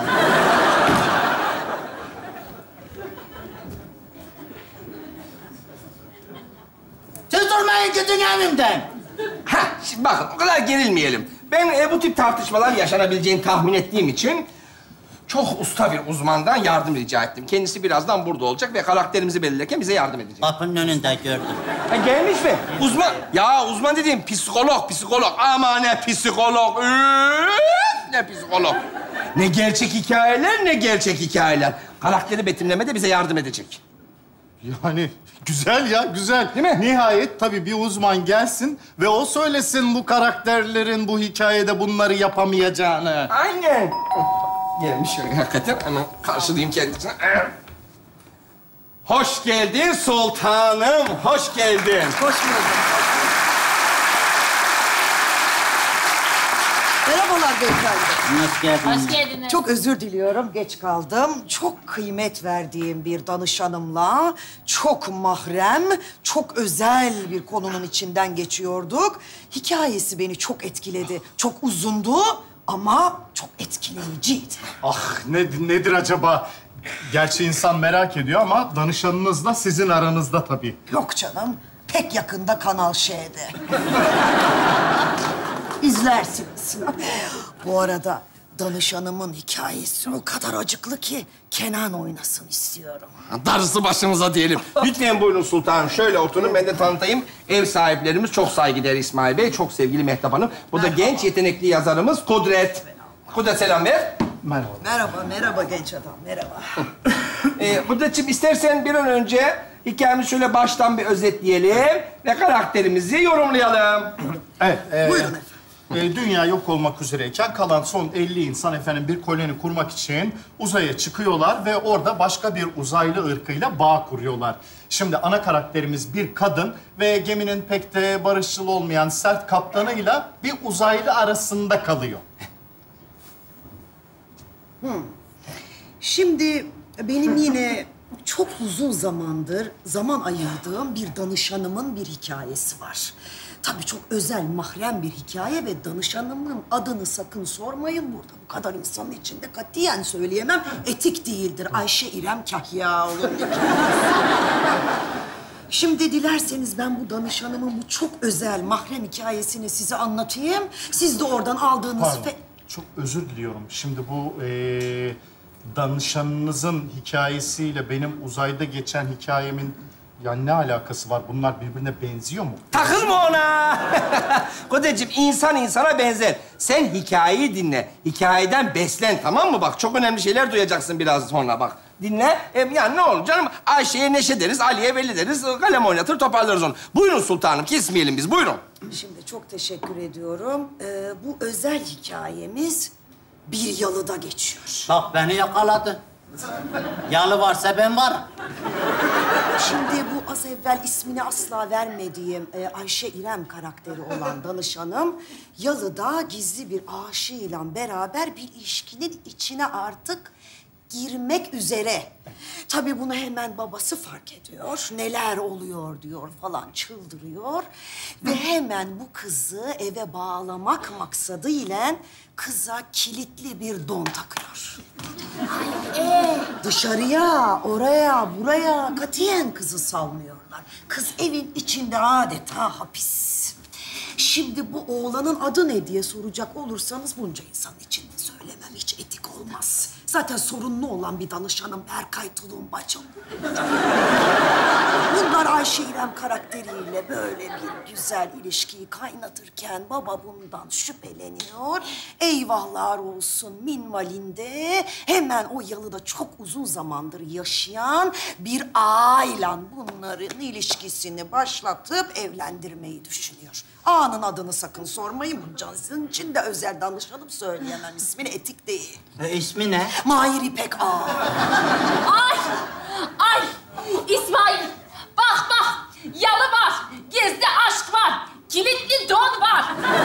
Siz durmayın, gidin evimden. Heh, şimdi bakın o kadar gerilmeyelim. Ben bu tip tartışmalar yaşanabileceğini tahmin ettiğim için çok usta bir uzmandan yardım rica ettim. Kendisi birazdan burada olacak ve karakterimizi belirlerken bize yardım edecek. Kapının önünde gördüm. Ha, gelmiş mi? Uzman. Ya uzman dediğim psikolog. Ama ne psikolog. Ne psikolog. Ne gerçek hikayeler. Karakteri betimlemede bize yardım edecek. Yani güzel ya, güzel. Değil mi? Nihayet tabii bir uzman gelsin ve o söylesin bu karakterlerin bu hikayede bunları yapamayacağını. Aynen. Gelmiş hakikaten. Hemen karşılayayım kendisine. Hoş geldin sultanım. Hoş geldin. Hoş bulduk. Merhabalar beyefendi. Hoş geldiniz. Hoş geldiniz. Çok özür diliyorum, geç kaldım. Çok kıymet verdiğim bir danışanımla çok mahrem, çok özel bir konunun içinden geçiyorduk. Hikayesi beni çok etkiledi. Çok uzundu ama çok etkileyiciydi. Ah nedir acaba? Gerçi insan merak ediyor ama danışanınızla sizin aranızda tabii. Yok canım, pek yakında Kanal Ş'de. İzlersiniz. Bu arada danışanımın hikayesi o kadar acıklı ki Kenan oynasın istiyorum. Darısı başımıza diyelim. Lütfen buyurun sultanım. Şöyle oturun, ben de tanıtayım. Ev sahiplerimiz çok saygıdeğer İsmail Bey, çok sevgili Mehtap Hanım. Bu da genç, yetenekli yazarımız Kudret. Kudret selam ver. Merhaba. Merhaba genç adam, merhaba. Kudretciğim istersen bir an önce hikayemizi şöyle baştan bir özetleyelim ve karakterimizi yorumlayalım. Evet. Buyurun efendim. Dünya yok olmak üzereyken kalan son 50 insan efendim bir koloni kurmak için uzaya çıkıyorlar ve orada başka bir uzaylı ırkıyla bağ kuruyorlar. Şimdi ana karakterimiz bir kadın ve geminin pek de barışçıl olmayan sert kaptanıyla bir uzaylı arasında kalıyor. Şimdi benim yine çok uzun zamandır zaman ayırdığım bir danışanımın bir hikayesi var. Tabii çok özel, mahrem bir hikaye ve danışanımın adını sakın sormayın burada. Bu kadar insanın içinde katiyen söyleyemem. Etik değildir. Ayşe İrem Kahyaoğlu. Şimdi dilerseniz ben bu danışanımın bu çok özel, mahrem hikayesini size anlatayım. Siz de oradan aldığınız... Pardon, çok özür diliyorum. Şimdi bu danışanınızın hikayesiyle benim uzayda geçen hikayemin yani ne alakası var? Bunlar birbirine benziyor mu? Takılma ona. Kudretciğim insan insana benzer. Sen hikayeyi dinle. Hikayeden beslen, tamam mı? Bak çok önemli şeyler duyacaksın biraz sonra bak. Dinle. Yani ne olur canım? Ayşe'ye neşe deriz, Ali'ye veli deriz. Kalem oynatır, toparlarız onu. Buyurun sultanım, kesmeyelim biz. Buyurun. Şimdi çok teşekkür ediyorum. Bu özel hikayemiz bir yalıda geçiyor. Bak beni yakaladı. Yalı varsa ben varım. Şimdi bu az evvel ismini asla vermediğim Ayşe İrem karakteri olan danışanım... ...yalıda gizli bir aşığıyla beraber bir ilişkinin içine artık girmek üzere. Tabii bunu hemen babası fark ediyor. Neler oluyor diyor falan, çıldırıyor. Ve hemen bu kızı eve bağlamak maksadıyla kıza kilitli bir don takıyor. Dışarıya, oraya, buraya katiyen kızı salmıyorlar. Kız evin içinde adeta hapis. Şimdi bu oğlanın adı ne diye soracak olursanız bunca insanın içinde söylemem hiç etik olmaz. Zaten sorunlu olan bir danışanım Berkay Tulumbacım. Bunlar Ayşe İrem karakteriyle böyle bir güzel ilişkiyi kaynatırken baba bundan şüpheleniyor. Eyvahlar olsun minvalinde hemen o yalıda çok uzun zamandır yaşayan bir ağayla bunların ilişkisini başlatıp evlendirmeyi düşünüyor. Ağanın adını sakın sormayın. Sizin için de özel danışanım söyleyemem. İsmini etik değil. İsmi ne? Mahir İpek Ağa. Ay İsmail bak yalı var, gizli aşk var, kilitli don var.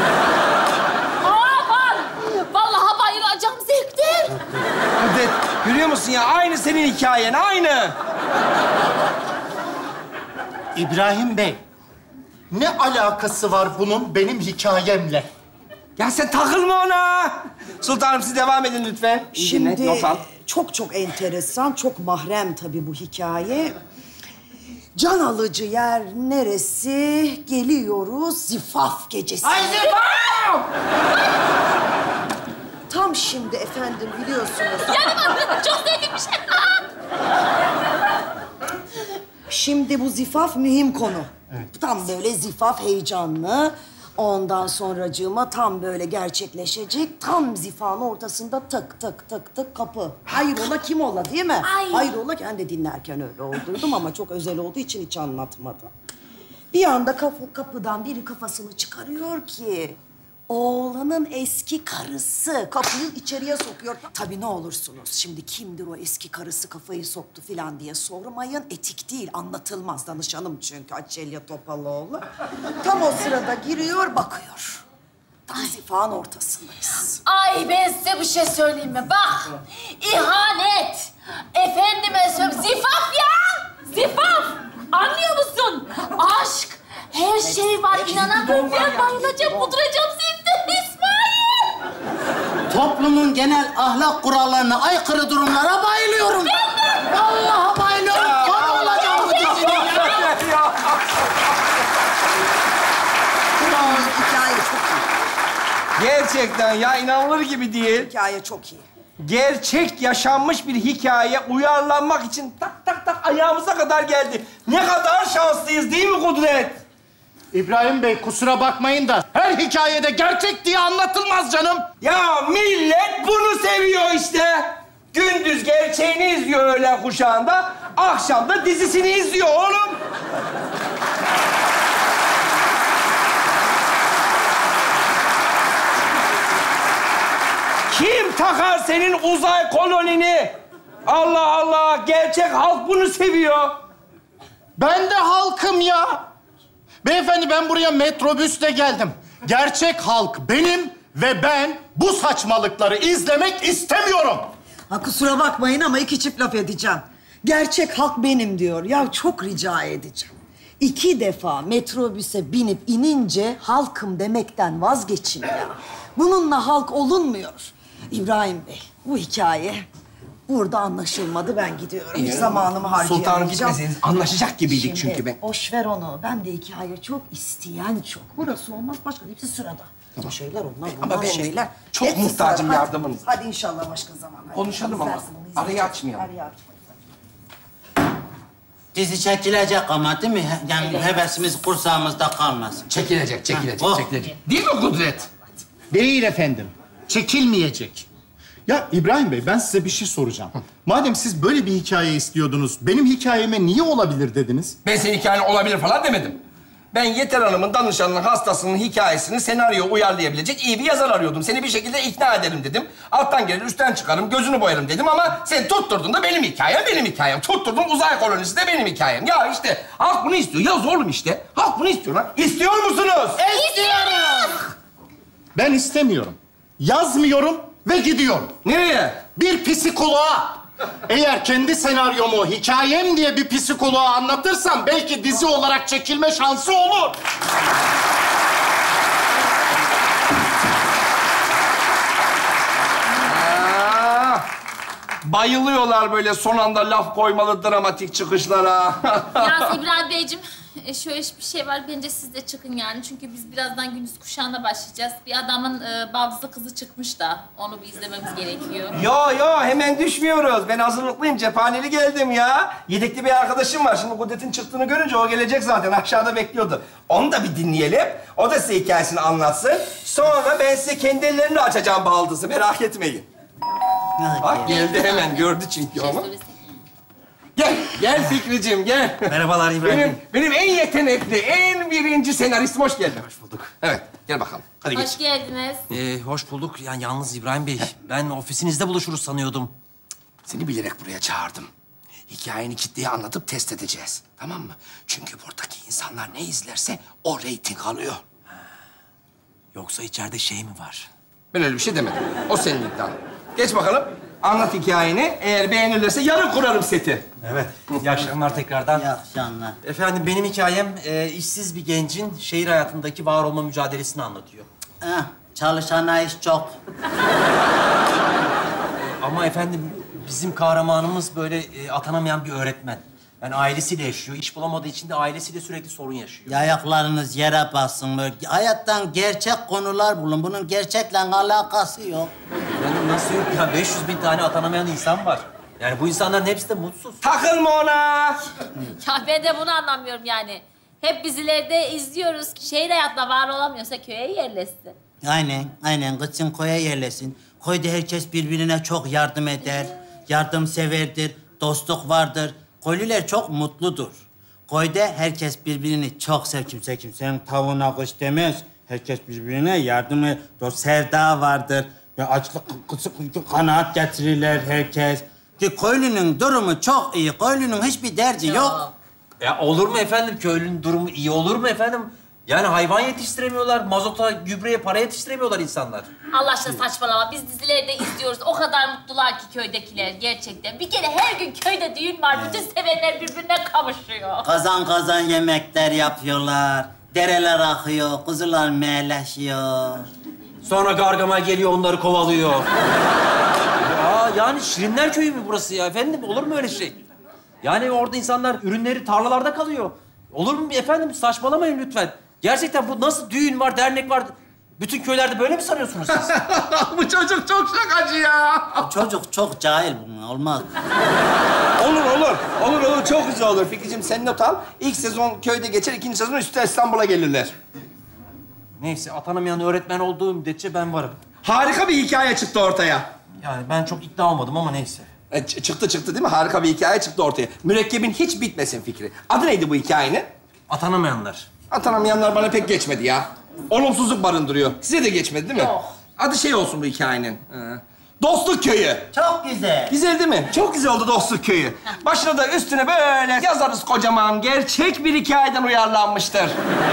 musun ya? Aynı senin hikayen, aynı. İbrahim Bey, ne alakası var bunun benim hikayemle? Ya sen takılma ona. Sultanım siz devam edin lütfen. İyi dinle, Şimdi not al. çok enteresan, çok mahrem tabii bu hikaye. Can alıcı yer neresi? Geliyoruz zifaf gecesi. Ay zifaf! Tam şimdi efendim biliyorsunuz. Yani çok sevdiğim bir şey. Şimdi bu zifaf mühim konu. Tam böyle zifaf heyecanlı. Ondan sonracığıma tam böyle gerçekleşecek. Tam zifafın ortasında tık tık tık tık kapı. Hayrola kim ola değil mi? Ay. Hayrola ben de dinlerken öyle oldurdum ama çok özel olduğu için hiç anlatmadım. Bir anda kapıdan biri kafasını çıkarıyor ki... Oğlanın eski karısı kapıyı içeriye sokuyor. Tabii ne olursunuz şimdi kimdir o eski karısı kafayı soktu falan diye sormayın. Etik değil, anlatılmaz. Danışanım çünkü Açelya Topaloğlu. Tam o sırada giriyor, bakıyor. Tam zifafın ortasındayız. Ay ben size bir şey söyleyeyim mi? Bak, ihanet. Efendime söyleyeyim, zifaf ya! Zifaf! Anlıyor musun? Aşk, her şey var. İnanamıyorum. Ben bayılacağım, kuduracağım sevdim İsmail. Toplumun genel ahlak kurallarına aykırı durumlara bayılıyorum. Ben de. Vallahi bayılıyorum. Konu olacağım bu dizinin. Hikaye çok iyi. Gerçekten ya inanılır gibi değil. Hikaye çok iyi. Gerçek yaşanmış bir hikaye uyarlanmak için tak tak tak ayağımıza kadar geldi. Ne kadar şanslıyız değil mi Kudret? İbrahim Bey kusura bakmayın da her hikayede gerçek diye anlatılmaz canım. Ya millet bunu seviyor işte. Gündüz gerçeğini izliyor öğlen kuşağında, akşam da dizisini izliyor oğlum. Kim takar senin uzay kolonini? Allah Allah, gerçek halk bunu seviyor. Ben de halkım ya. Beyefendi ben buraya metrobüsle geldim. Gerçek halk benim ve ben bu saçmalıkları izlemek istemiyorum. Ha kusura bakmayın ama iki çift laf edeceğim. Gerçek halk benim diyor. Ya çok rica edeceğim. 2 defa metrobüse binip inince halkım demekten vazgeçin ya. Bununla halk olunmuyor. İbrahim Bey, bu hikaye burada anlaşılmadı. Ben gidiyorum. Hiç zamanımı harcayamayacağım. Sultanım gitmeseniz anlaşacak gibiydik çünkü ben. Boş ver onu. Ben de hikaye çok isteyen çok. Burası olmaz, başka hepsi sırada. Tamam. Şeyler onlar, bunlar Ama ben şeyler. çok Hepsi muhtacım sırada. yardımınıza. Hadi inşallah başka zaman. Hadi. Konuşalım ama İzlersin, onu arayı izleyeceğim. açmayalım. Arayı aç. Dizi çekilecek ama değil mi? Yani hevesimiz kursağımızda kalmasın. Çekilecek, çekilecek, Oh. çekilecek. Değil mi Kudret? Değil efendim. Çekilmeyecek. Ya İbrahim Bey ben size bir şey soracağım. Madem siz böyle bir hikaye istiyordunuz, benim hikayeme niye olabilir dediniz? Ben senin hikayen olabilir falan demedim. Ben Yeter Hanım'ın danışanının hastasının hikayesini senaryo uyarlayabilecek iyi bir yazar arıyordum. Seni bir şekilde ikna ederim dedim. Alttan gelir, üstten çıkarım, gözünü boyarım dedim ama sen tutturdun da benim hikayem. Tutturdun uzay kolonisi de benim hikayem. Ya işte halk bunu istiyor. Yaz oğlum işte. Halk bunu istiyor lan. İstiyor musunuz? İstiyoruz. Ben istemiyorum. Yazmıyorum ve gidiyorum. Nereye? Bir psikoloğa. Eğer kendi senaryomu hikayem diye bir psikoloğa anlatırsam belki dizi olarak çekilme şansı olur. Bayılıyorlar böyle son anda laf koymalı dramatik çıkışlara. Yalnız İbrahim Beyciğim, şöyle bir şey var. Bence siz de çıkın yani. Çünkü biz birazdan gündüz kuşağına başlayacağız. Bir adamın baldızlı kızı çıkmış da onu bir izlememiz gerekiyor. Yo hemen düşmüyoruz. Ben hazırlıklıyım. Cephaneli geldim ya. Yedekli bir arkadaşım var. Şimdi Kudret'in çıktığını görünce o gelecek zaten. Aşağıda bekliyordu. Onu da bir dinleyelim. O da size hikayesini anlatsın. Sonra ben size kendi ellerimle açacağım baldızı. Merak etmeyin. Bak geldi hemen. Gördü çünkü onu. Gel Fikriciğim, gel. Merhabalar İbrahim Bey. Benim en yetenekli, en birinci senaristim. Hoş geldin. Hoş bulduk. Evet, gel bakalım. Hadi geç. Hoş geldiniz. Hoş bulduk. Yani yalnız İbrahim Bey, ben ofisinizde buluşuruz sanıyordum. Seni bilerek buraya çağırdım. Hikayeni kitleye anlatıp test edeceğiz. Tamam mı? Çünkü buradaki insanlar ne izlerse o reyting alıyor. Yoksa içeride şey mi var? Ben öyle bir şey demedim. O senin iddian. Geç bakalım. Anlat hikayeni. Eğer beğenirlerse yarın kurarım seti. Evet. İyi akşamlar tekrardan. İyi akşamlar. Efendim benim hikayem işsiz bir gencin şehir hayatındaki var olma mücadelesini anlatıyor. Çalışana iş çok. Ama efendim bizim kahramanımız böyle atanamayan bir öğretmen. Yani ailesiyle yaşıyor. İş bulamadığı için de ailesiyle sürekli sorun yaşıyor. Ayaklarınız yere bassın. Böyle. Hayattan gerçek konular bulun. Bunun gerçekle alakası yok. Efendim nasıl yok ya? 500.000 tane atanamayan insan var. Yani bu insanların hepsi de mutsuz. Takılma ona! Ya ben de bunu anlamıyorum yani. Hep dizilerde izliyoruz ki şehir hayatında var olamıyorsa köye yerleşsin. Aynen. Gitsin koya yerleşsin. Koyda herkes birbirine çok yardım eder. Yardımseverdir, dostluk vardır. Köylüler çok mutludur. Koyda herkes birbirini çok sever. Kimsenin tavuğuna kış demez. Herkes birbirine yardım eder. Sevda vardır. Ve açlık, kanaat getirirler herkes. Ki köylünün durumu çok iyi. Köylünün hiçbir derdi yok. Ya olur mu efendim? Köylünün durumu iyi olur mu efendim? Yani hayvan yetiştiremiyorlar, mazota, gübreye para yetiştiremiyorlar insanlar. Allah aşkına saçmalama. Biz dizilerde izliyoruz. O kadar mutlular ki köydekiler gerçekten. Bir kere her gün köyde düğün var. Bütün sevenler birbirine kavuşuyor. Kazan yemekler yapıyorlar. Dereler akıyor, kuzular meyleşiyor. Sonra Gargamel geliyor, onları kovalıyor. Ya yani Şirinler Köyü mü burası ya efendim? Olur mu öyle şey? Yani orada insanlar ürünleri tarlalarda kalıyor. Olur mu efendim? Saçmalamayın lütfen. Gerçekten bu nasıl düğün var, dernek var? Bütün köylerde böyle mi sanıyorsunuz siz? Bu çocuk çok şakacı ya. Bu çocuk çok cahil bunun. Olmaz. Olur. Çok güzel olur. Fikriciğim sen not al. İlk sezon köyde geçer, ikinci sezon üstüne İstanbul'a gelirler. Neyse, atanamayan öğretmen olduğum müddetçe ben varım. Harika bir hikaye çıktı ortaya. Yani ben çok ikna olmadım ama neyse. Çıktı değil mi? Harika bir hikaye çıktı ortaya. Mürekkebin hiç bitmesin Fikri. Adı neydi bu hikayenin? Atanamayanlar. Atanamayanlar bana pek geçmedi ya. Olumsuzluk barındırıyor. Size de geçmedi değil mi? Yok. Adı şey olsun bu hikayenin. Dostluk Köyü. Çok güzel. Güzel değil mi? Çok güzel oldu Dostluk Köyü. Başına da üstüne böyle yazarız kocaman. Gerçek bir hikayeden uyarlanmıştır.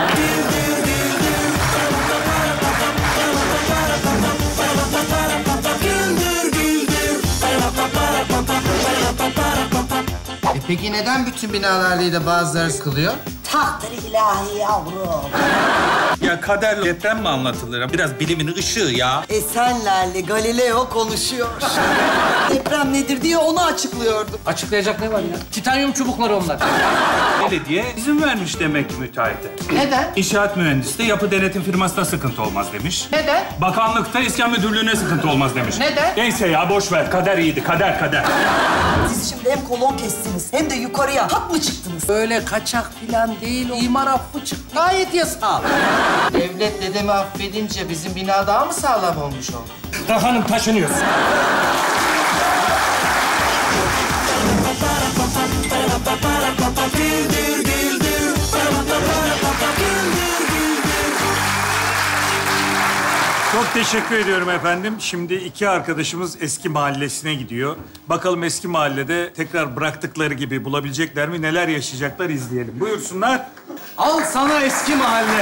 Peki neden bütün binalar değil de bazıları sıkılıyor? Takdir ilahi yavrum. Ya kaderle deprem mi anlatılır? Biraz bilimin ışığı ya. Esenlerle Galileo konuşuyor. Deprem nedir diye onu açıklıyordum. Açıklayacak ne var ya? Titanyum çubukları onlar. Belediye izin vermiş demek ki müteahhite. Neden? İnşaat mühendisi de yapı denetim firmasına sıkıntı olmaz demiş. Neden? Bakanlıkta iskan müdürlüğüne sıkıntı olmaz demiş. Neden? Neyse ya boş ver. Kader iyiydi. Kader. Siz şimdi hem kolon kestiniz hem de yukarıya hak mı çıktınız? Böyle kaçak falan değil. İmar affı çıktı. Gayet yasal. Devlet dedemi affedince bizim bina daha mı sağlam olmuş oldu? Hanım taşınıyoruz. Çok teşekkür ediyorum efendim. Şimdi iki arkadaşımız eski mahallesine gidiyor. Bakalım eski mahallede tekrar bıraktıkları gibi bulabilecekler mi? Neler yaşayacaklar izleyelim. Buyursunlar. Al sana eski mahalle.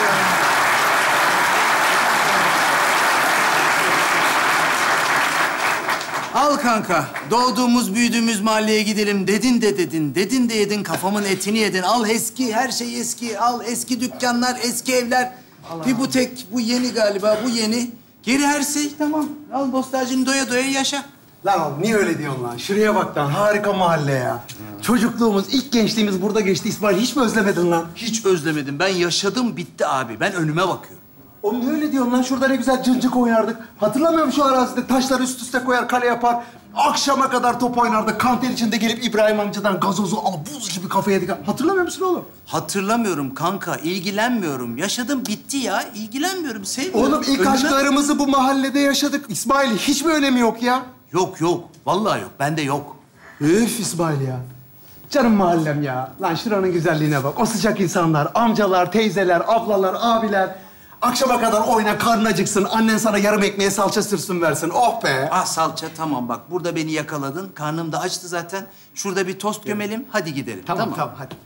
Al kanka. Doğduğumuz, büyüdüğümüz mahalleye gidelim. Dedin de yedin. Kafamın etini yedin. Al eski, her şey eski. Al eski dükkanlar, eski evler. Bir bu tek, bu yeni galiba, bu yeni. Geri her şey tamam. Al nostaljini doya doya yaşa. Lan oğlum niye öyle diyorsun lan? Şuraya bak lan, harika mahalle ya. Çocukluğumuz, ilk gençliğimiz burada geçti. İsmail hiç mi özlemedin lan? Hiç özlemedim. Ben yaşadım, bitti abi. Ben önüme bakıyorum. Oğlum niye öyle diyorsun lan? Şurada ne güzel cıncık oynardık. Hatırlamıyor musun şu arazide? Taşları üst üste koyar, kale yapar. Akşama kadar top oynardık. Kanter içinde gelip İbrahim amcadan gazozu alıp buz gibi kafa yedik. Hatırlamıyor musun oğlum? Hatırlamıyorum kanka, ilgilenmiyorum. Yaşadım, bitti ya. İlgilenmiyorum, sevmiyorum. Oğlum ilk aşklarımızı bu mahallede yaşadık. İsmail hiç mi önemi yok ya? Yok. Vallahi yok. Bende yok. Üf İsmail ya. Canım mahallem ya. Lan şuranın güzelliğine bak. O sıcak insanlar, amcalar, teyzeler, ablalar, abiler. Akşama kadar oyna, karnın acıksın. Annen sana yarım ekmeğe salça sürsün versin. Oh be! Ah salça, tamam bak. Burada beni yakaladın. Karnım da açtı zaten. Şurada bir tost gömelim, hadi gidelim. Tamam hadi.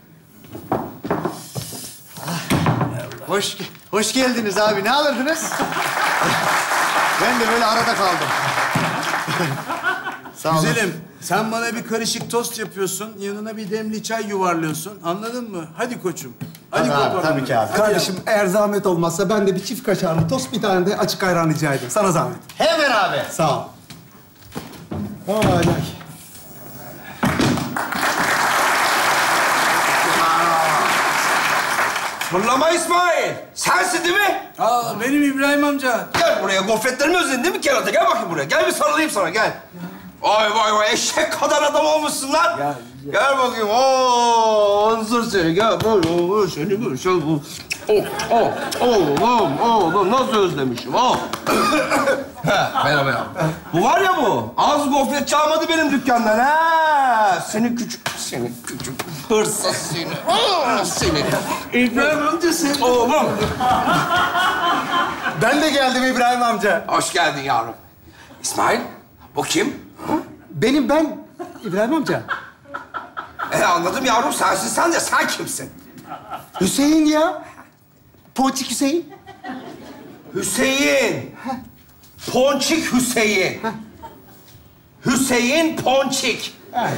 Hoş geldiniz abi. Ne alırdınız? Ben de böyle arada kaldım. Sağ olun. Güzelim, sen bana bir karışık tost yapıyorsun, yanına bir demli çay yuvarlıyorsun. Anladın mı? Hadi koçum. Hadi Tabii abi, kopalım. tabii ki abi. Hadi Kardeşim yavrum. eğer zahmet olmazsa ben de bir çift kaşarlı tost, bir tane de açık ayran rica edeyim. Sana zahmet. Hemen abi. Sağ ol. Vay. Fırlama İsmail. Sensin değil mi? Aa, benim İbrahim amca. Gel buraya. Gofretlerimi özledin değil mi kerata? Gel bakayım buraya. Gel bir sarılayım sana. Gel. Ay vay vay. Eşek kadar adam olmuşsun lan. Gel bakayım. Oo, anzır seni. Gel. Böyle seni böyle şey bu. Oğlum nasıl özlemişim. Merhaba. Bu var ya bu. Az gofret çalmadı benim dükkandan ha. Seni küçük hırsız seni. Seni. İbrahim amca sen. Oğlum. Ben de geldim İbrahim amca. Hoş geldin yavrum. İsmail, bu kim? Benim ben İbrahim amca. Anladım yavrum. Sensin sen de. Sen kimsin? Hüseyin ya. Ponçik Hüseyin. Hüseyin. Ponçik Hüseyin. Hüseyin Ponçik.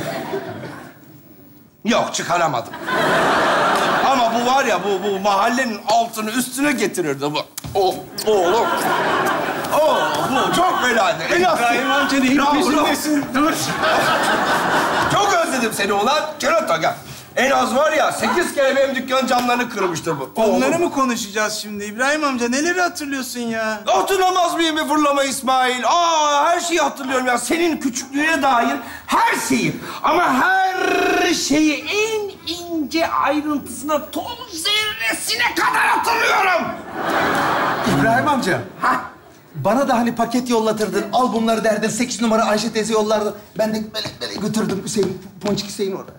Yok, çıkaramadım. Ama bu var ya, bu mahallenin altını üstüne getirirdi bu. Oğlum. Bu çok belaydı. İbrahim amca neyin peşindesin? Dur. Çok özledim seni ulan. Kerata gel. En az var ya 8 kere benim dükkanın camlarını kırmıştır bu. Onları mı konuşacağız şimdi? İbrahim amca neleri hatırlıyorsun ya? Hatırlamaz mıyım bir fırlama İsmail? Her şeyi hatırlıyorum ya. Senin küçüklüğüne dair her şeyi. Ama her şeyi en ince ayrıntısına, toz zerresine kadar hatırlıyorum. İbrahim amca. Bana da hani paket yollatırdın, al bunları derdin, 8 numara Ayşe teyze yollardı. Ben de böyle götürdüm Hüseyin, Ponçik Hüseyin orada.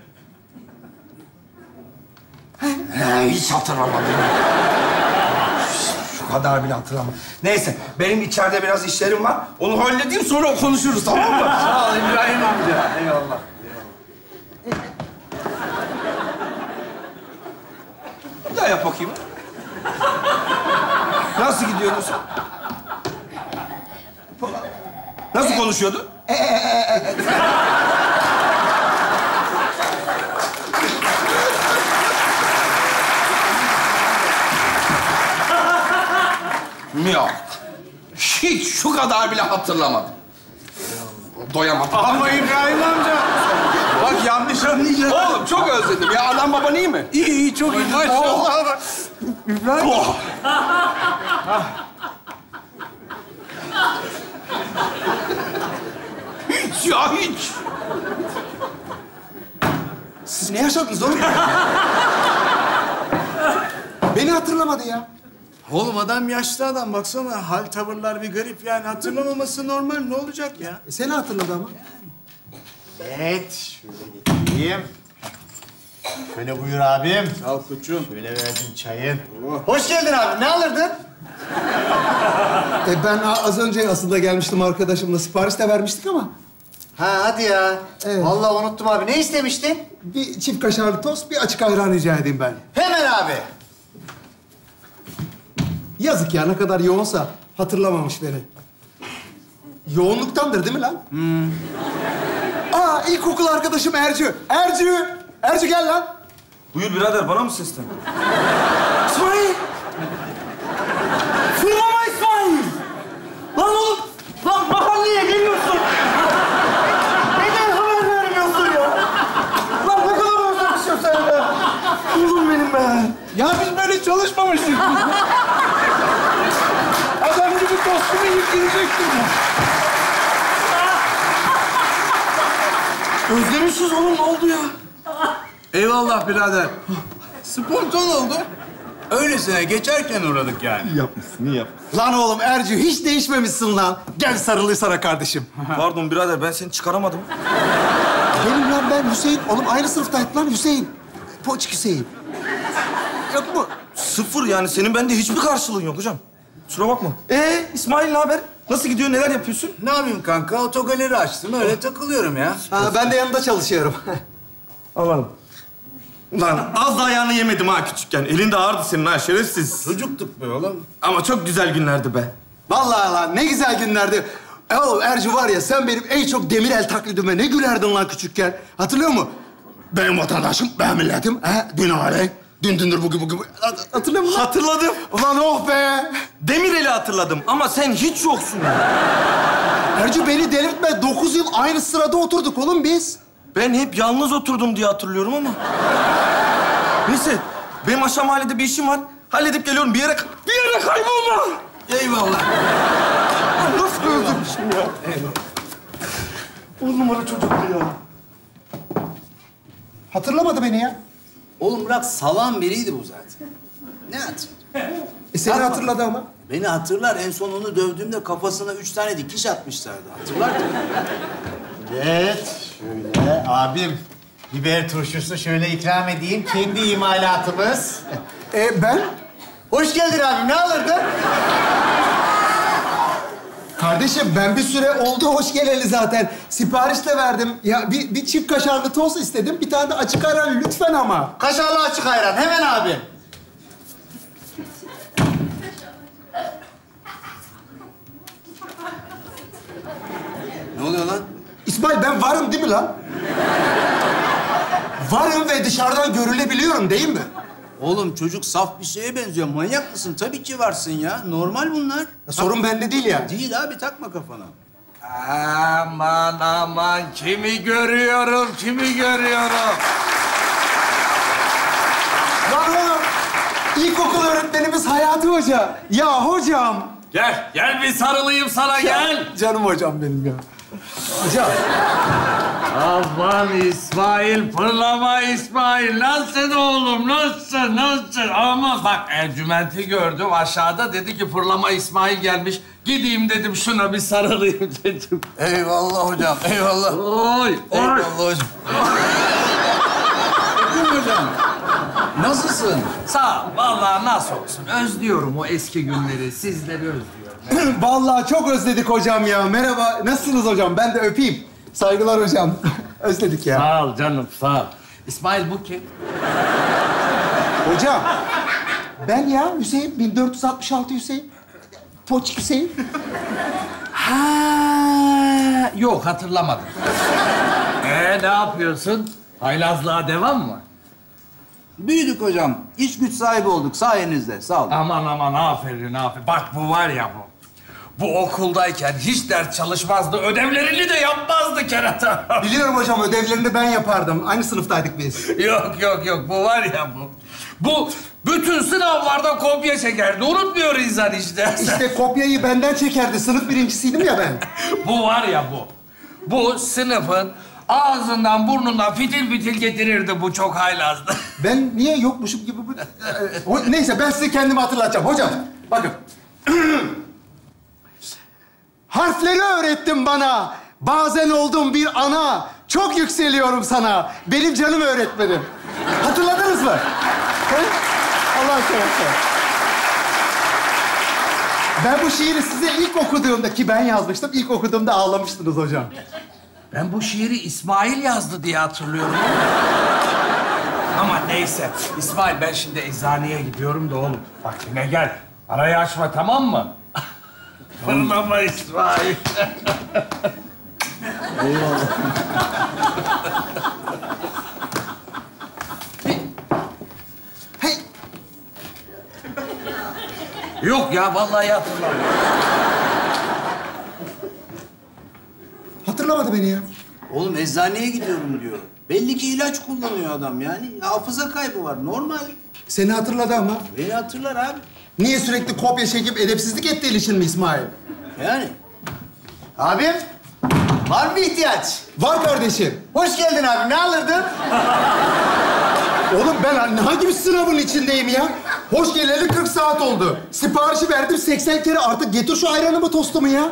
Hiç hatırlamadım. Şu kadar bile hatırlamadım. Neyse, benim içeride biraz işlerim var. Onu halledeyim, sonra konuşuruz, tamam mı? Sağ ol İbrahim amca. Eyvallah. Bir daha yap bakayım. Nasıl gidiyorsun? Nasıl konuşuyordu? Yok. Hiç şu kadar bile hatırlamadım. Doyamadım. Ama İbrahim amca. Bak yanlış anlayacaksın. Oğlum çok özledim ya. Anam baban iyi mi? İyi, çok iyi. Maşallah. Bak. İbrahim. Hiç ya, hiç. Siz ne yaşadınız oğlum? Beni hatırlamadı ya. Oğlum adam yaşlı adam. Baksana hal tavırlar bir garip yani. Hatırlamaması normal. Ne olacak ya? Seni hatırladı ama. Evet, şöyle getireyim. Şöyle buyur abim. Al koçum. Şöyle verdim çayın. Hoş geldin abi. Ne alırdın? Ben az önce aslında gelmiştim arkadaşımla. Sipariş de vermiştik ama. Ha hadi ya. Evet. Vallahi unuttum abi. Ne istemiştin? Bir çift kaşarlı tost, bir açık ayran rica edeyim ben. Hemen abi. Yazık ya, ne kadar yoğunsa hatırlamamış beni. Yoğunluktandır değil mi lan? İlkokul arkadaşım Ercü. Ercü gel lan. Buyur birader, bana mı seslen? İsmail! Fırlama İsmail! Lan oğlum! Lan mahalleye geliyorsun! Neden haber vermiyorsun ya? Lan ne kadar özlemişim seni be! Oğlum benim be! Ya biz böyle çalışmamıştık. Adam gibi tostumu yiyip gidecektim. Özlemişiz oğlum, ne oldu ya? Eyvallah birader. Spontan oldu. Öylesine geçerken uğradık yani. Yapmışsın, iyi yapmışsın. Lan oğlum Ercü, hiç değişmemişsin lan. Gel sarılı sana kardeşim. Pardon birader, ben seni çıkaramadım. Benim lan ben Hüseyin. Oğlum aynı sınıftaydık lan Hüseyin. Ponçik Hüseyin. Yok mu? Sıfır yani, senin bende hiçbir karşılığın yok hocam. Kusura bakma. İsmail ne haber? Nasıl gidiyor, neler yapıyorsun? Ne yapayım kanka? Otogaleri açtım. Öyle takılıyorum ya. Ben de yanında çalışıyorum. Anladım. Lan az da ayağını yemedim ha küçükken. Elinde ağırdı senin ha, şerefsiz. Çocuktuk be oğlum. Ama çok güzel günlerdi be. Vallahi lan ne güzel günlerdi. Oğlum Ercü var ya, sen benim en çok Demirel taklidime ne gülerdin lan küçükken. Hatırlıyor musun? Benim vatandaşım, ben milletim. Dün aley, dündür bugün. Hatırlıyor musun? Hatırladım. Ulan oh be! Demirel'i hatırladım ama sen hiç yoksun ya. Ercü beni delirtme. 9 yıl aynı sırada oturduk oğlum biz. Ben hep yalnız oturdum diye hatırlıyorum ama. Neyse, benim aşağı mahallede bir işim var. Halledip geliyorum. Bir yere kaybolma. Eyvallah. Nasıl öldürmüşüm ya? On numara çocuktu ya. Hatırlamadı beni ya. Oğlum bırak, salan biriydi bu zaten. Ne hatırlıyor? Seni hatırladı ama. Beni hatırlar. En son onu dövdüğümde kafasına 3 tane dikiş atmışlardı. Hatırlar mı? Evet, şöyle abim. Biber turşusu şöyle ikram edeyim. Kendi imalatımız. Ben? Hoş geldin abi. Ne alırdın? Kardeşim ben bir süre oldu hoş geleli zaten. Sipariş de verdim. Ya bir çift kaşarlı tost istedim. Bir tane de açık ayran lütfen ama. Kaşarlı açık ayran. Hemen abi. Ne oluyor lan? İsmail ben varım değil mi lan? Varım ve dışarıdan görülebiliyorum değil mi? Oğlum çocuk saf bir şeye benziyor. Manyak mısın? Tabii ki varsın ya. Normal bunlar. Ya, sorun bende değil ya. Değil abi, takma kafana. Aman aman, kimi görüyorum. Lan oğlum, ilkokul öğretmenimiz Hayati Hoca. Ya hocam. Gel bir sarılayım sana, gel. Canım hocam benim ya. Hocam. Aman İsmail, fırlama İsmail. Nasılsın oğlum, nasılsın? Ama bak Ercüment'i gördüm aşağıda. Dedi ki fırlama İsmail gelmiş. Gideyim dedim, şuna bir sarılayım dedim. Eyvallah hocam, eyvallah. Oy. Eyvallah hocam. Öpün hocam. Nasılsın? Sağ ol. Vallahi nasıl olsun. Özlüyorum o eski günleri. Sizleri özlüyorum. Vallahi çok özledik hocam ya. Merhaba, nasılsınız hocam? Ben de öpeyim. Saygılar hocam. Özledik ya. Sağ ol canım, sağ ol. İsmail bu kim? Hocam, ben ya Hüseyin, 1466 Hüseyin. Poç Hüseyin. Ha, yok hatırlamadım. Ne yapıyorsun? Haylazlığa devam mı? Büyüdük hocam. İş güç sahibi olduk sayenizde. Sağ olun. Aman aferin. Bak bu var ya bu. Bu okuldayken hiç ders çalışmazdı. Ödevlerini de yapmazdı kerata. Biliyorum hocam, ödevlerini ben yapardım. Aynı sınıftaydık biz. Yok. Bu var ya bu. Bu bütün sınavlarda kopya çekerdi. Unutmuyor insan işte. İşte kopyayı benden çekerdi. Sınıf birincisiydim ya ben. Bu var ya bu. Bu sınıfın ağzından burnundan fitil getirirdi, bu çok haylazdı. Ben niye yokmuşum gibi bu... Neyse ben size kendimi hatırlatacağım. Hocam bakın. Harfleri öğrettin bana. Bazen oldum bir ana. Çok yükseliyorum sana. Benim canım öğretmenim. Hatırladınız mı? Allah'a seversen. Ben bu şiiri size ilk okuduğumda, ki ben yazmıştım, ilk okuduğumda ağlamıştınız hocam. Ben bu şiiri İsmail yazdı diye hatırlıyorum. Ama neyse. İsmail, ben şimdi eczaneye gidiyorum da oğlum. Bak yine gel. Arayı açma, tamam mı? Fırlama İsmail. Eyvallah. Hey. Yok ya, vallahi hatırlamıyorum. Hatırlamadı beni ya. Oğlum eczaneye gidiyorum diyor. Belli ki ilaç kullanıyor adam yani. Hafıza kaybı var. Normal. Seni hatırladı ama. Beni hatırlar abi. Niye sürekli kopya çekip edepsizlik ettiğin için mi İsmail? Yani. Abim, var mı ihtiyaç? Var kardeşim. Hoş geldin abi. Ne alırdın? Oğlum ben hangi bir sınavın içindeyim ya? Hoş geleli 40 saat oldu. Siparişi verdim 80 kere, artık getir şu ayranımı, tostumu ya.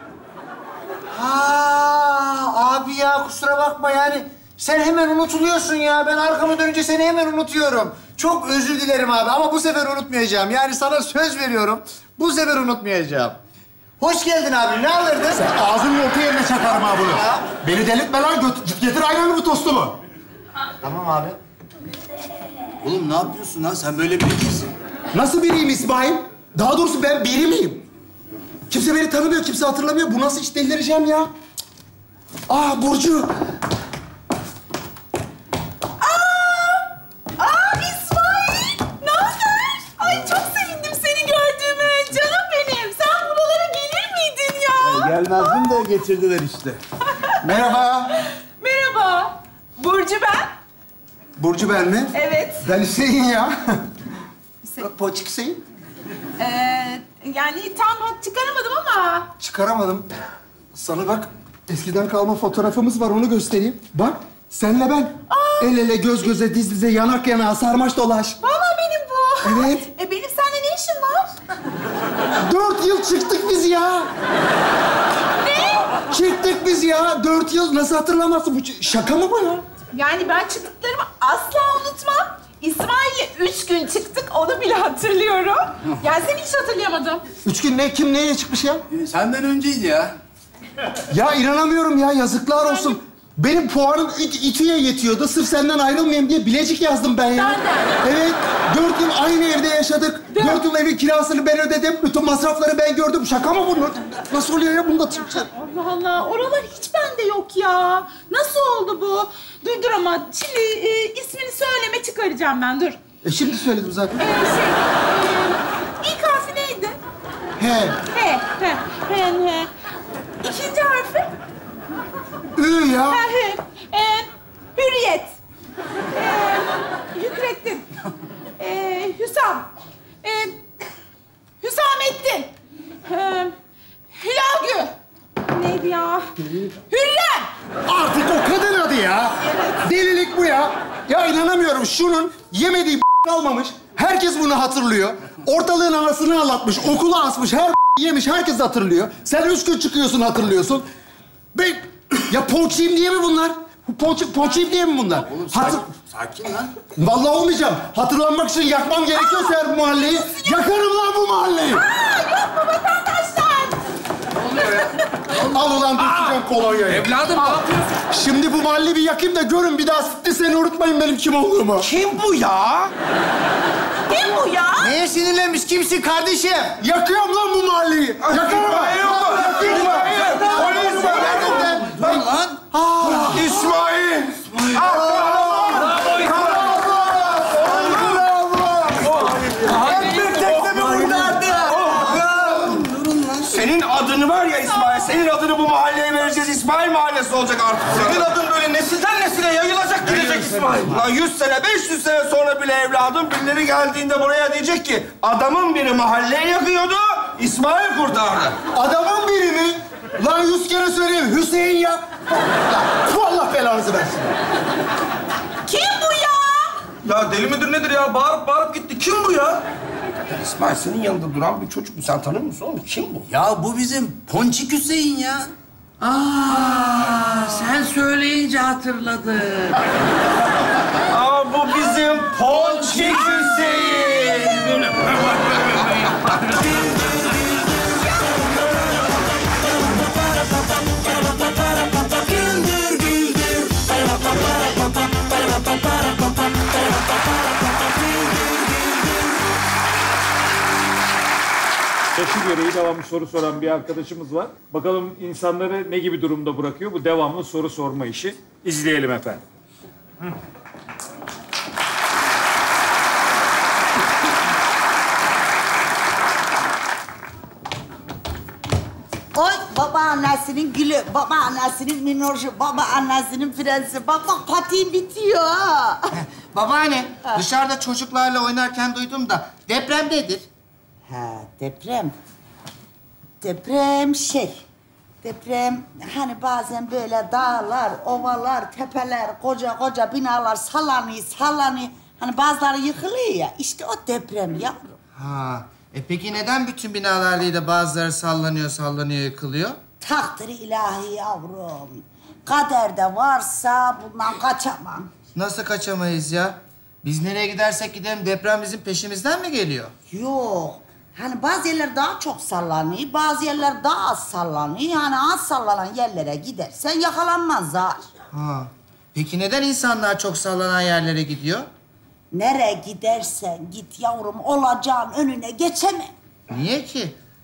Abi ya kusura bakma yani. Sen hemen unutuluyorsun ya. Ben arkamı dönünce seni hemen unutuyorum. Çok özür dilerim abi ama bu sefer unutmayacağım. Yani sana söz veriyorum. Bu sefer unutmayacağım. Hoş geldin abi. Ne alırdın? Sen ağzının orta yerine çakarım ha bunu. Ya. Beni delirtme lan. Getir ayranımı, tostumu. Tamam abi. Oğlum ne yapıyorsun lan? Sen böyle biri değilsin. Nasıl biriyim İsmail? Daha doğrusu ben biri miyim? Kimse beni tanımıyor, kimse hatırlamıyor. Bu nasıl iş, delireceğim ya. Aa, Burcu. İsmail! Ne haber? Ay çok sevindim seni gördüğüme. Canım benim. Sen buralara gelir miydin ya? Gelmezdim de getirdiler işte. Merhaba. Merhaba. Burcu ben. Burcu ben mi? Evet. Ben Hüseyin ya. Poçik Hüseyin. Yani tam çıkaramadım ama. Çıkaramadım. Sana bak, eskiden kalma fotoğrafımız var, onu göstereyim. Bak, senle ben. El ele, göz göze, diz dize, yanak yanağa, sarmaş dolaş. Vallahi benim bu. Evet. Benim seninle ne işim var? 4 yıl çıktık biz ya. Ne? Çıktık biz ya. 4 yıl nasıl hatırlamazsın? Bu şaka mı bu ya? Yani ben çıktıklarımı asla unutmam. İsmail'le 3 gün çıktık, onu bile hatırlıyorum. Yani seni hiç hatırlayamadım. 3 gün ne? Kim neye çıkmış ya? Senden önceydi ya. Ya inanamıyorum ya, yazıklar olsun. Benim puanım İTÜ'ye yetiyordu. Sırf senden ayrılmayayım diye Bilecik yazdım ben ya. Evet, 4 yıl aynı evde yaşadık. 4 yıl evin kirasını ben ödedim. Bütün masrafları ben gördüm. Şaka mı bu? Nasıl oluyor ya? Bunu da çıkacak. Allah Allah, oralar hiç bende yok ya. Nasıl oldu bu? Dur ama şimdi ismini söyleme, çıkaracağım ben, dur. Şimdi söyledim zaten. İlk harfi neydi? He. He. İkinci harfi? Ü ya. Hürriyet. Hükrettin. Hüsam. Hüsamettin. Hülagü. Neydi ya? Hürrem. Artık o kadın adı ya. Delilik bu ya. Ya inanamıyorum. Şunun yemediği kalmamış. Herkes bunu hatırlıyor. Ortalığın anasını ağlatmış, okula asmış, her yemiş, herkes hatırlıyor. Sen 3 gün çıkıyorsun, hatırlıyorsun. Ya ponçiyim diye mi bunlar? Ponçiyim diye mi bunlar? Oğlum sakin lan. Vallahi olmayacağım. Hatırlanmak için yakmam gerekiyorsa eğer bu mahalleyi, yakarım lan bu mahalleyi. Yok mu vatandaşlar? Ne oluyor ya? Al ulan dökeceğim kolonyayı. Evladım ne yapıyorsun? Şimdi bu mahalleyi bir yakayım da görün. Bir daha sitti seni unutmayın benim kim olduğumu. Kim bu ya? Kim bu ya? Neye sinirlenmiş? Kimsin kardeşim? Yakıyorum lan bu mahalleyi. Yakarım. Polis var. Dur lan. İsmail! Senin adını var ya İsmail, senin adını bu mahalleye vereceğiz. İsmail Mahallesi olacak artık. Senin adın böyle nesilden nesile yayılacak, gidecek İsmail. Lan 100 sene, 500 sene sonra bile evladım birileri geldiğinde buraya diyecek ki adamın biri mahalleyi yakıyordu, İsmail kurtardı. Adamın biri mi? Lan 100 kere söyleyeyim, Hüseyin ya. Lan, Allah belanızı versin. Kim bu ya? Ya deli midir nedir ya? Bağırıp gitti. Kim bu ya? İsmail senin yanında duran bir çocuk mu? Sen tanır mısın oğlum? Kim bu? Ya bu bizim Ponçik Hüseyin ya. Sen söyleyince hatırladım. Aa bu bizim Ponçik Hüseyin. Yaşı gereği devamlı soru soran bir arkadaşımız var. Bakalım insanları ne gibi durumda bırakıyor bu devamlı soru sorma işi. İzleyelim efendim. Oy babaannesinin gülü, babaannesinin minörcü, babaannesinin prensi. Bak patiğim bitiyor ha. Babaanne, dışarıda çocuklarla oynarken duydum da depremdedir. Ha, deprem. Deprem hani bazen böyle dağlar, ovalar, tepeler, koca binalar sallanıyor. Hani bazıları yıkılıyor ya. İşte o deprem yavrum. Ha, peki neden bütün binalar değil de bazıları sallanıyor, yıkılıyor? Takdiri ilahi yavrum. Kaderde varsa bundan kaçamam. Nasıl kaçamayız ya? Biz nereye gidersek gidelim deprem bizim peşimizden mi geliyor? Yok. Hani bazı yerler daha çok sallanıyor, bazı yerler daha az sallanıyor. Yani az sallanan yerlere gidersen yakalanmaz zar. Ha. Peki neden insanlar çok sallanan yerlere gidiyor? Nereye gidersen git yavrum, olacağın önüne geçeme. Niye ki?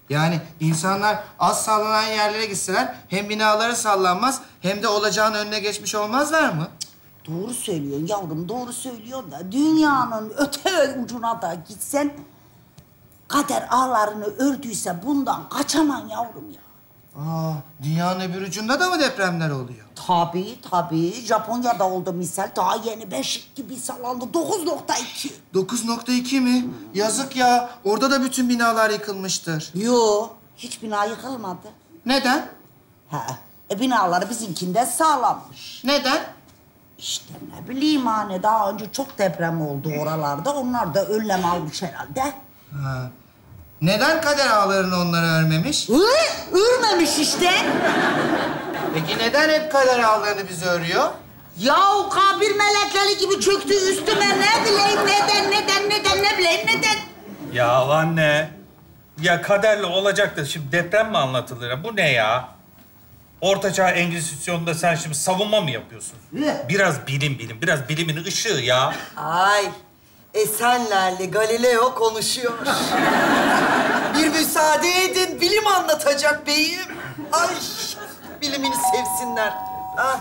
Yani insanlar az sallanan yerlere gitseler hem binaları sallanmaz hem de olacağın önüne geçmiş olmazlar mı? Doğru söylüyorsun yavrum, doğru söylüyorsun da dünyanın öte ucuna da gitsen kader ağlarını ördüyse bundan kaçaman yavrum ya. Aa, dünyanın öbür ucunda da mı depremler oluyor? Tabii. Japonya'da oldu misal. Daha yeni beşik gibi sallandı. 9.2. 9.2 mi? Yazık ya. Orada da bütün binalar yıkılmıştır. Yo, hiç bina yıkılmadı. Neden? Binalar bizimkinden sağlammış. Neden? İşte ne bileyim hani daha önce çok deprem oldu oralarda. Onlar da önlem almış herhalde. Ha. Neden kader ağlarını onlara örmemiş? Örmemiş işte. Peki neden hep kader ağlarını bize örüyor? Yahu kabir melekleri gibi çöktü üstüme. Ne bileyim neden? Ya anne. Ya kaderle olacak da şimdi deprem mi anlatılır? Bu ne ya? Ortaçağ Engizisyon'da sen şimdi savunma mı yapıyorsun? Biraz bilim, biraz bilimin ışığı ya. Ay, Esenler'le Galileo konuşuyor. Bir müsaade edin, bilim anlatacak beyim. Ay, bilimini sevsinler. Ah.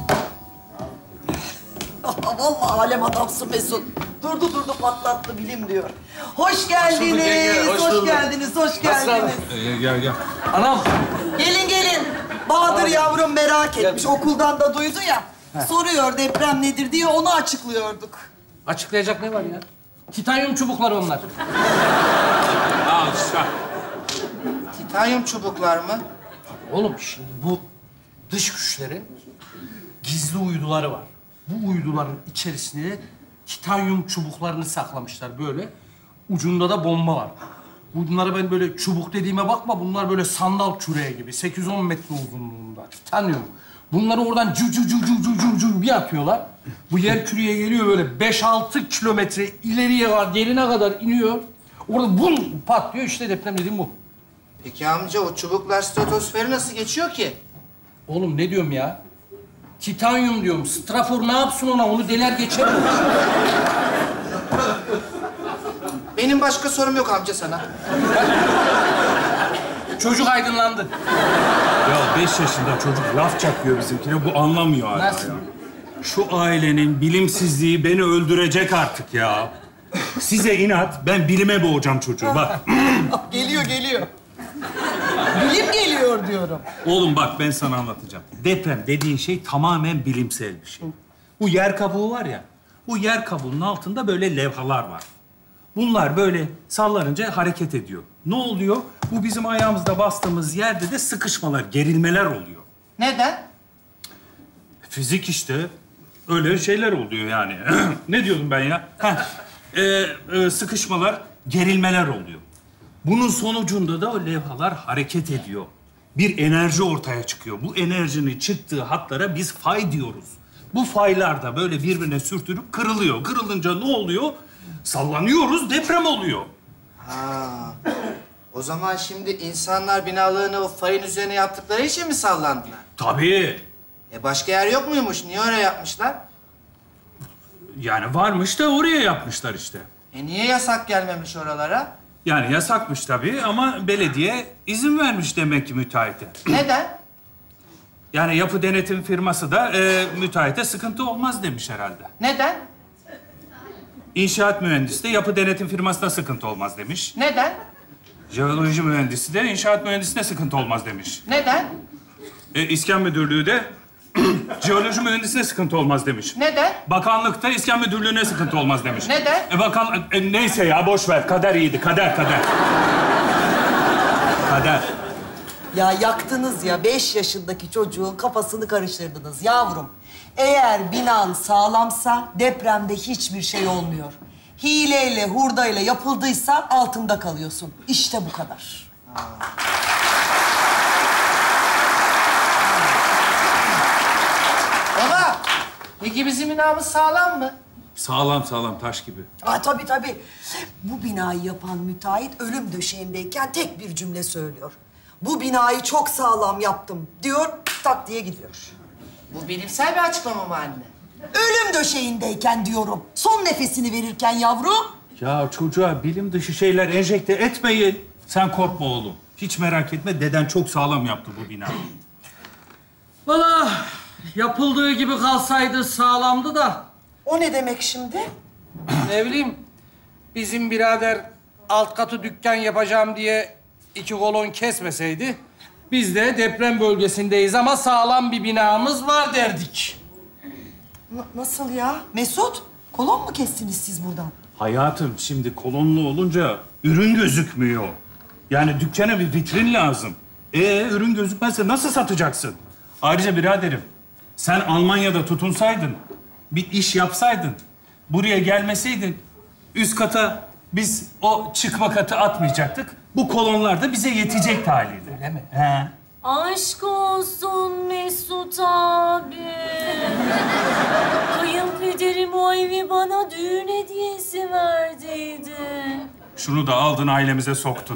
Vallahi alem adamsın Mesut. Durdu patlattı bilim diyor. Hoş geldiniz, hoş geldiniz. Gel. Anam. Gelin. Bahadır yavrum merak etmiş. Okuldan da duydu ya. Soruyor deprem nedir diye onu açıklıyorduk. Açıklayacak ne var ya? Titanyum çubukları onlar. Al işte. Titanyum çubuklar mı? Oğlum şimdi bu dış güçlerin gizli uyduları var. Bu uyduların içerisine titanyum çubuklarını saklamışlar böyle. Ucunda da bomba var. Bunları ben böyle çubuk dediğime bakma, bunlar böyle sandal küreği gibi. 8-10 metre uzunluğunda. Titanyum. Bunları oradan cü bir atıyorlar. Bu yer küreye geliyor böyle 5-6 kilometre ileriye var, derine kadar iniyor. Orada bum patlıyor, işte deprem dediğim bu. Peki amca o çubuklar stratosferi nasıl geçiyor ki? Oğlum ne diyorum ya? Titanyum diyorum. Strafor ne yapsın ona? Onu deler geçer mi? Benim başka sorum yok amca sana. Çocuk aydınlandı. Ya 5 yaşında çocuk laf çakıyor bizimkine. Bu anlamıyor hala Nasıl? ya. Şu ailenin bilimsizliği beni öldürecek artık ya. Size inat, ben bilime boğacağım çocuğu. Bak. Geliyor. Bilim geliyor diyorum. Oğlum bak ben sana anlatacağım. Deprem dediğin şey tamamen bilimsel bir şey. Bu yer kabuğu var ya, bu yer kabuğunun altında böyle levhalar var. Bunlar böyle sallanınca hareket ediyor. Ne oluyor? Bu bizim ayağımızda bastığımız yerde de sıkışmalar, gerilmeler oluyor. Neden? Fizik işte. Öyle şeyler oluyor yani. Ne diyordum ben ya? Sıkışmalar, gerilmeler oluyor. Bunun sonucunda da o levhalar hareket ediyor. Bir enerji ortaya çıkıyor. Bu enerjinin çıktığı hatlara biz fay diyoruz. Bu faylar da böyle birbirine sürtünüp kırılıyor. Kırılınca ne oluyor? Sallanıyoruz, deprem oluyor. Ha. O zaman şimdi insanlar binalarını o fayın üzerine yaptıkları için mi sallandılar? Tabii. Başka yer yok muymuş? Niye öyle yapmışlar? Yani varmış da oraya yapmışlar işte. Niye yasak gelmemiş oralara? Yani yasakmış tabii ama belediye izin vermiş demek ki müteahhite. Neden? Yani yapı denetim firması da müteahhite sıkıntı olmaz demiş herhalde. Neden? İnşaat mühendisi de yapı denetim firmasına sıkıntı olmaz demiş. Neden? Jeoloji mühendisi de inşaat mühendisine sıkıntı olmaz demiş. Neden? İskan müdürlüğü de jeoloji mühendisine sıkıntı olmaz demiş. Neden? Bakanlık da iskan müdürlüğüne sıkıntı olmaz demiş. Neden? Neyse ya boş ver. Kader iyiydi. Kader. Kader. Ya yaktınız ya 5 yaşındaki çocuğun kafasını karıştırdınız yavrum. Eğer binan sağlamsa depremde hiçbir şey olmuyor. Hileyle, hurdayla yapıldıysa altında kalıyorsun. İşte bu kadar. Baba, peki bizim binamız sağlam mı? Sağlam taş gibi. Tabii. Bu binayı yapan müteahhit ölüm döşeğindeyken tek bir cümle söylüyor. Bu binayı çok sağlam yaptım diyor, tak diye gidiyor. Bu bilimsel bir açıklama mı anne? Ölüm döşeğindeyken diyorum. Son nefesini verirken yavrum. Ya çocuğa bilim dışı şeyler enjekte etmeyin. Sen korkma oğlum. Hiç merak etme. Deden çok sağlam yaptı bu binayı. Vallahi yapıldığı gibi kalsaydı sağlamdı da. O ne demek şimdi? Ne bileyim, bizim birader alt katı dükkan yapacağım diye 2 kolon kesmeseydi... biz de deprem bölgesindeyiz ama sağlam bir binamız var derdik. Nasıl ya? Mesut, kolon mu kestiniz siz buradan? Hayatım, şimdi kolonlu olunca ürün gözükmüyor. Yani dükkana bir vitrin lazım. Ürün gözükmezse nasıl satacaksın? Ayrıca biraderim, sen Almanya'da tutunsaydın, bir iş yapsaydın, buraya gelmeseydin, üst kata biz o çıkma katı atmayacaktık. Bu kolonlar da bize yetecek haliyle. Öyle mi? He. Aşk olsun Mesut abi. Kayınpederim o evi bana düğün hediyesi verdiydi. Şunu da aldın, ailemize soktun.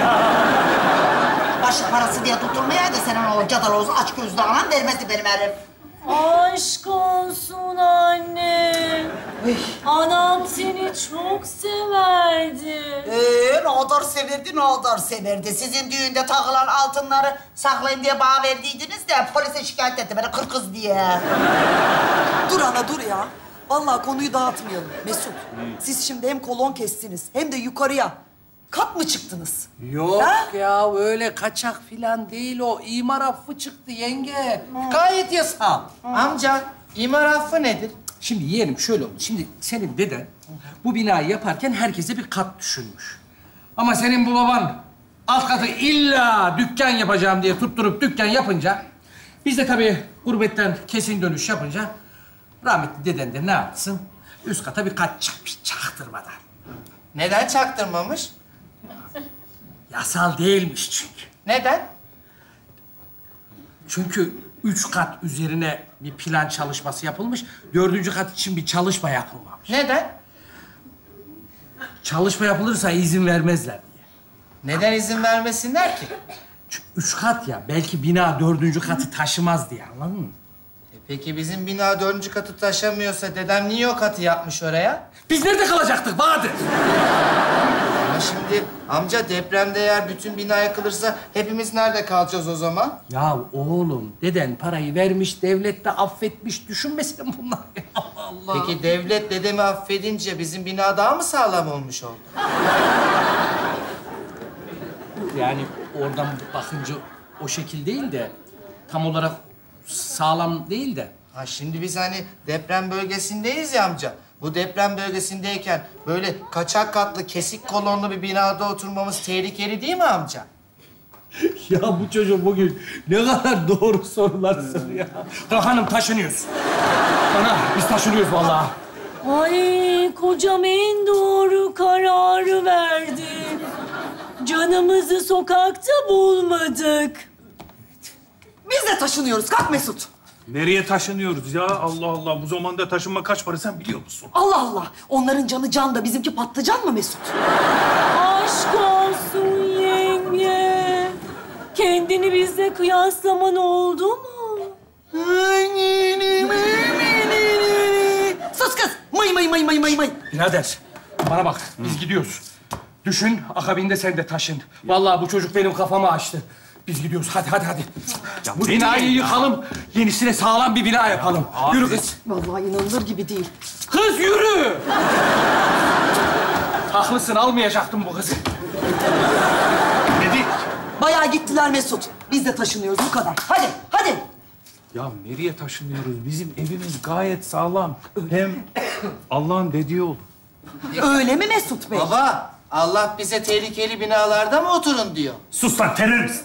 Başı parası diye tutulmayaydı senin o cadalozu aç gözlü anan vermezdi benim herif. Aşk olsun anne. Anam seni çok severdi. Ne kadar severdi, ne kadar severdi. Sizin düğünde takılan altınları saklayın diye bana verdiydiniz de polise şikayet etti beni kırkız diye. Dur ana dur ya. Vallahi konuyu dağıtmayalım. Mesut, siz şimdi hem kolon kestiniz hem de yukarıya kat mı çıktınız? Yok ya, öyle kaçak filan değil o. İmar affı çıktı yenge. Gayet yasal. Amca, imar affı nedir? Şimdi yeğenim şöyle oldu. Şimdi senin deden bu binayı yaparken herkese bir kat düşünmüş. Ama senin bu baban alt katı illa dükkan yapacağım diye tutturup dükkan yapınca... biz de tabii gurbetten kesin dönüş yapınca... rahmetli deden de ne yapsın? Üst kata bir kat çıkmış çaktırmadan. Neden çaktırmamış? Yasal değilmiş çünkü. Neden? Çünkü 3 kat üzerine bir plan çalışması yapılmış. 4. kat için bir çalışma yapılmamış. Neden? Çalışma yapılırsa izin vermezler diye. Neden izin vermesinler ki? Çünkü 3 kat ya, belki bina 4. katı taşımaz diye, anladın mı? Peki bizim bina 4. katı taşımıyorsa dedem niye o katı yapmış oraya? Biz nerede kalacaktık Bahadır? Ama şimdi amca depremde eğer bütün bina yakılırsa hepimiz nerede kalacağız o zaman? Ya oğlum, deden parayı vermiş, devlet de affetmiş. Düşünmesin bunlar. Allah Allah. Peki devlet dedemi affedince bizim bina daha mı sağlam olmuş oldu? Yani oradan bakınca o şekil değil de... tam olarak sağlam değil de. Ha şimdi biz hani deprem bölgesindeyiz ya amca. Bu deprem bölgesindeyken böyle kaçak katlı, kesik kolonlu bir binada oturmamız tehlikeli değil mi amca? Ya bu çocuk bugün ne kadar doğru sorular soruyor. Kalk hanım, taşınıyoruz. Ana, biz taşınıyoruz vallahi. Ay kocam en doğru kararı verdi. Canımızı sokakta bulmadık. Biz de taşınıyoruz. Kalk Mesut. Nereye taşınıyoruz ya? Allah Allah. Bu zamanda taşınma kaç para sen biliyor musun? Allah Allah. Onların canı can da bizimki patlıcan mı Mesut? Aşk olsun yenge. Kendini bizle kıyaslaman oldu mu? Sus kız. Mıy. Birader, bana bak. Biz gidiyoruz. Düşün, akabinde sen de taşın. Vallahi bu çocuk benim kafamı açtı. Biz gidiyoruz. Hadi. Ya bu binayı yıkalım, yenisine sağlam bir bina yapalım. Abi. Yürü kız. Vallahi inanılır gibi değil. Kız yürü! Haklısın, almayacaktım bu kızı. Dedik. Bayağı gittiler Mesut. Biz de taşınıyoruz bu kadar. Hadi. Ya nereye taşınıyoruz? Bizim evimiz gayet sağlam. Hem Allah'ın dediği olur. Öyle mi Mesut Bey? Baba, Allah bize tehlikeli binalarda mı oturun diyor? Sus lan terörist!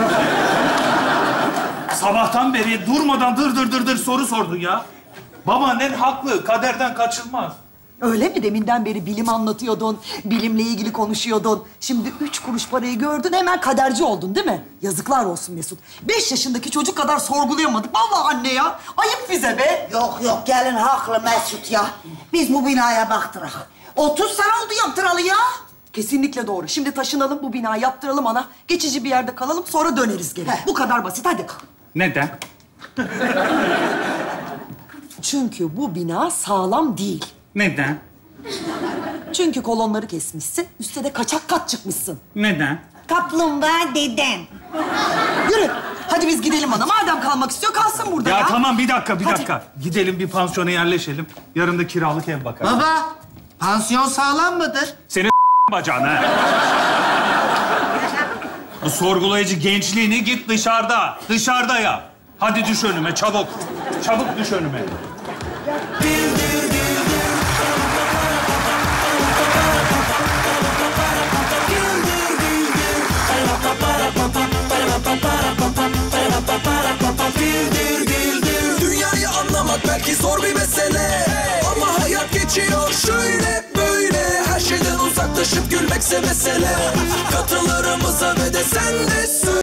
Sabahtan beri durmadan dır soru sordun ya. Babaannen haklı, kaderden kaçılmaz. Öyle mi? Deminden beri bilim anlatıyordun, bilimle ilgili konuşuyordun. Şimdi 3 kuruş parayı gördün, hemen kaderci oldun değil mi? Yazıklar olsun Mesut. 5 yaşındaki çocuk kadar sorgulayamadık. Vallahi anne ya, ayıp bize be. Yok gelin haklı Mesut ya. Biz bu binaya baktırak. 30 sene oldu yaptıralı ya. Kesinlikle doğru. Şimdi taşınalım, bu binayı yaptıralım ana. Geçici bir yerde kalalım, sonra döneriz geri. Bu kadar basit, hadi. Neden? Çünkü bu bina sağlam değil. Neden? Çünkü kolonları kesmişsin, üstte de kaçak kat çıkmışsın. Neden? kaplumbağa deden. Yürü. Hadi biz gidelim ona. Madem kalmak istiyor kalsın burada ya. Ya tamam bir dakika. Hadi. Gidelim bir pansiyona yerleşelim. Yarın da kiralık ev bakarız. Baba, pansiyon sağlam mıdır? Senin bacağın ha. Bu sorgulayıcı gençliğini git dışarıda. Dışarıda ya. Hadi düş önüme çabuk. Çabuk düş önüme. Dünyayı anlamak belki zor bir mesele, ama hayat geçiyor şöyle böyle. Her şeyden uzaklaşıp gülmekse mesele. Katılarımıza ve de sen de söyle.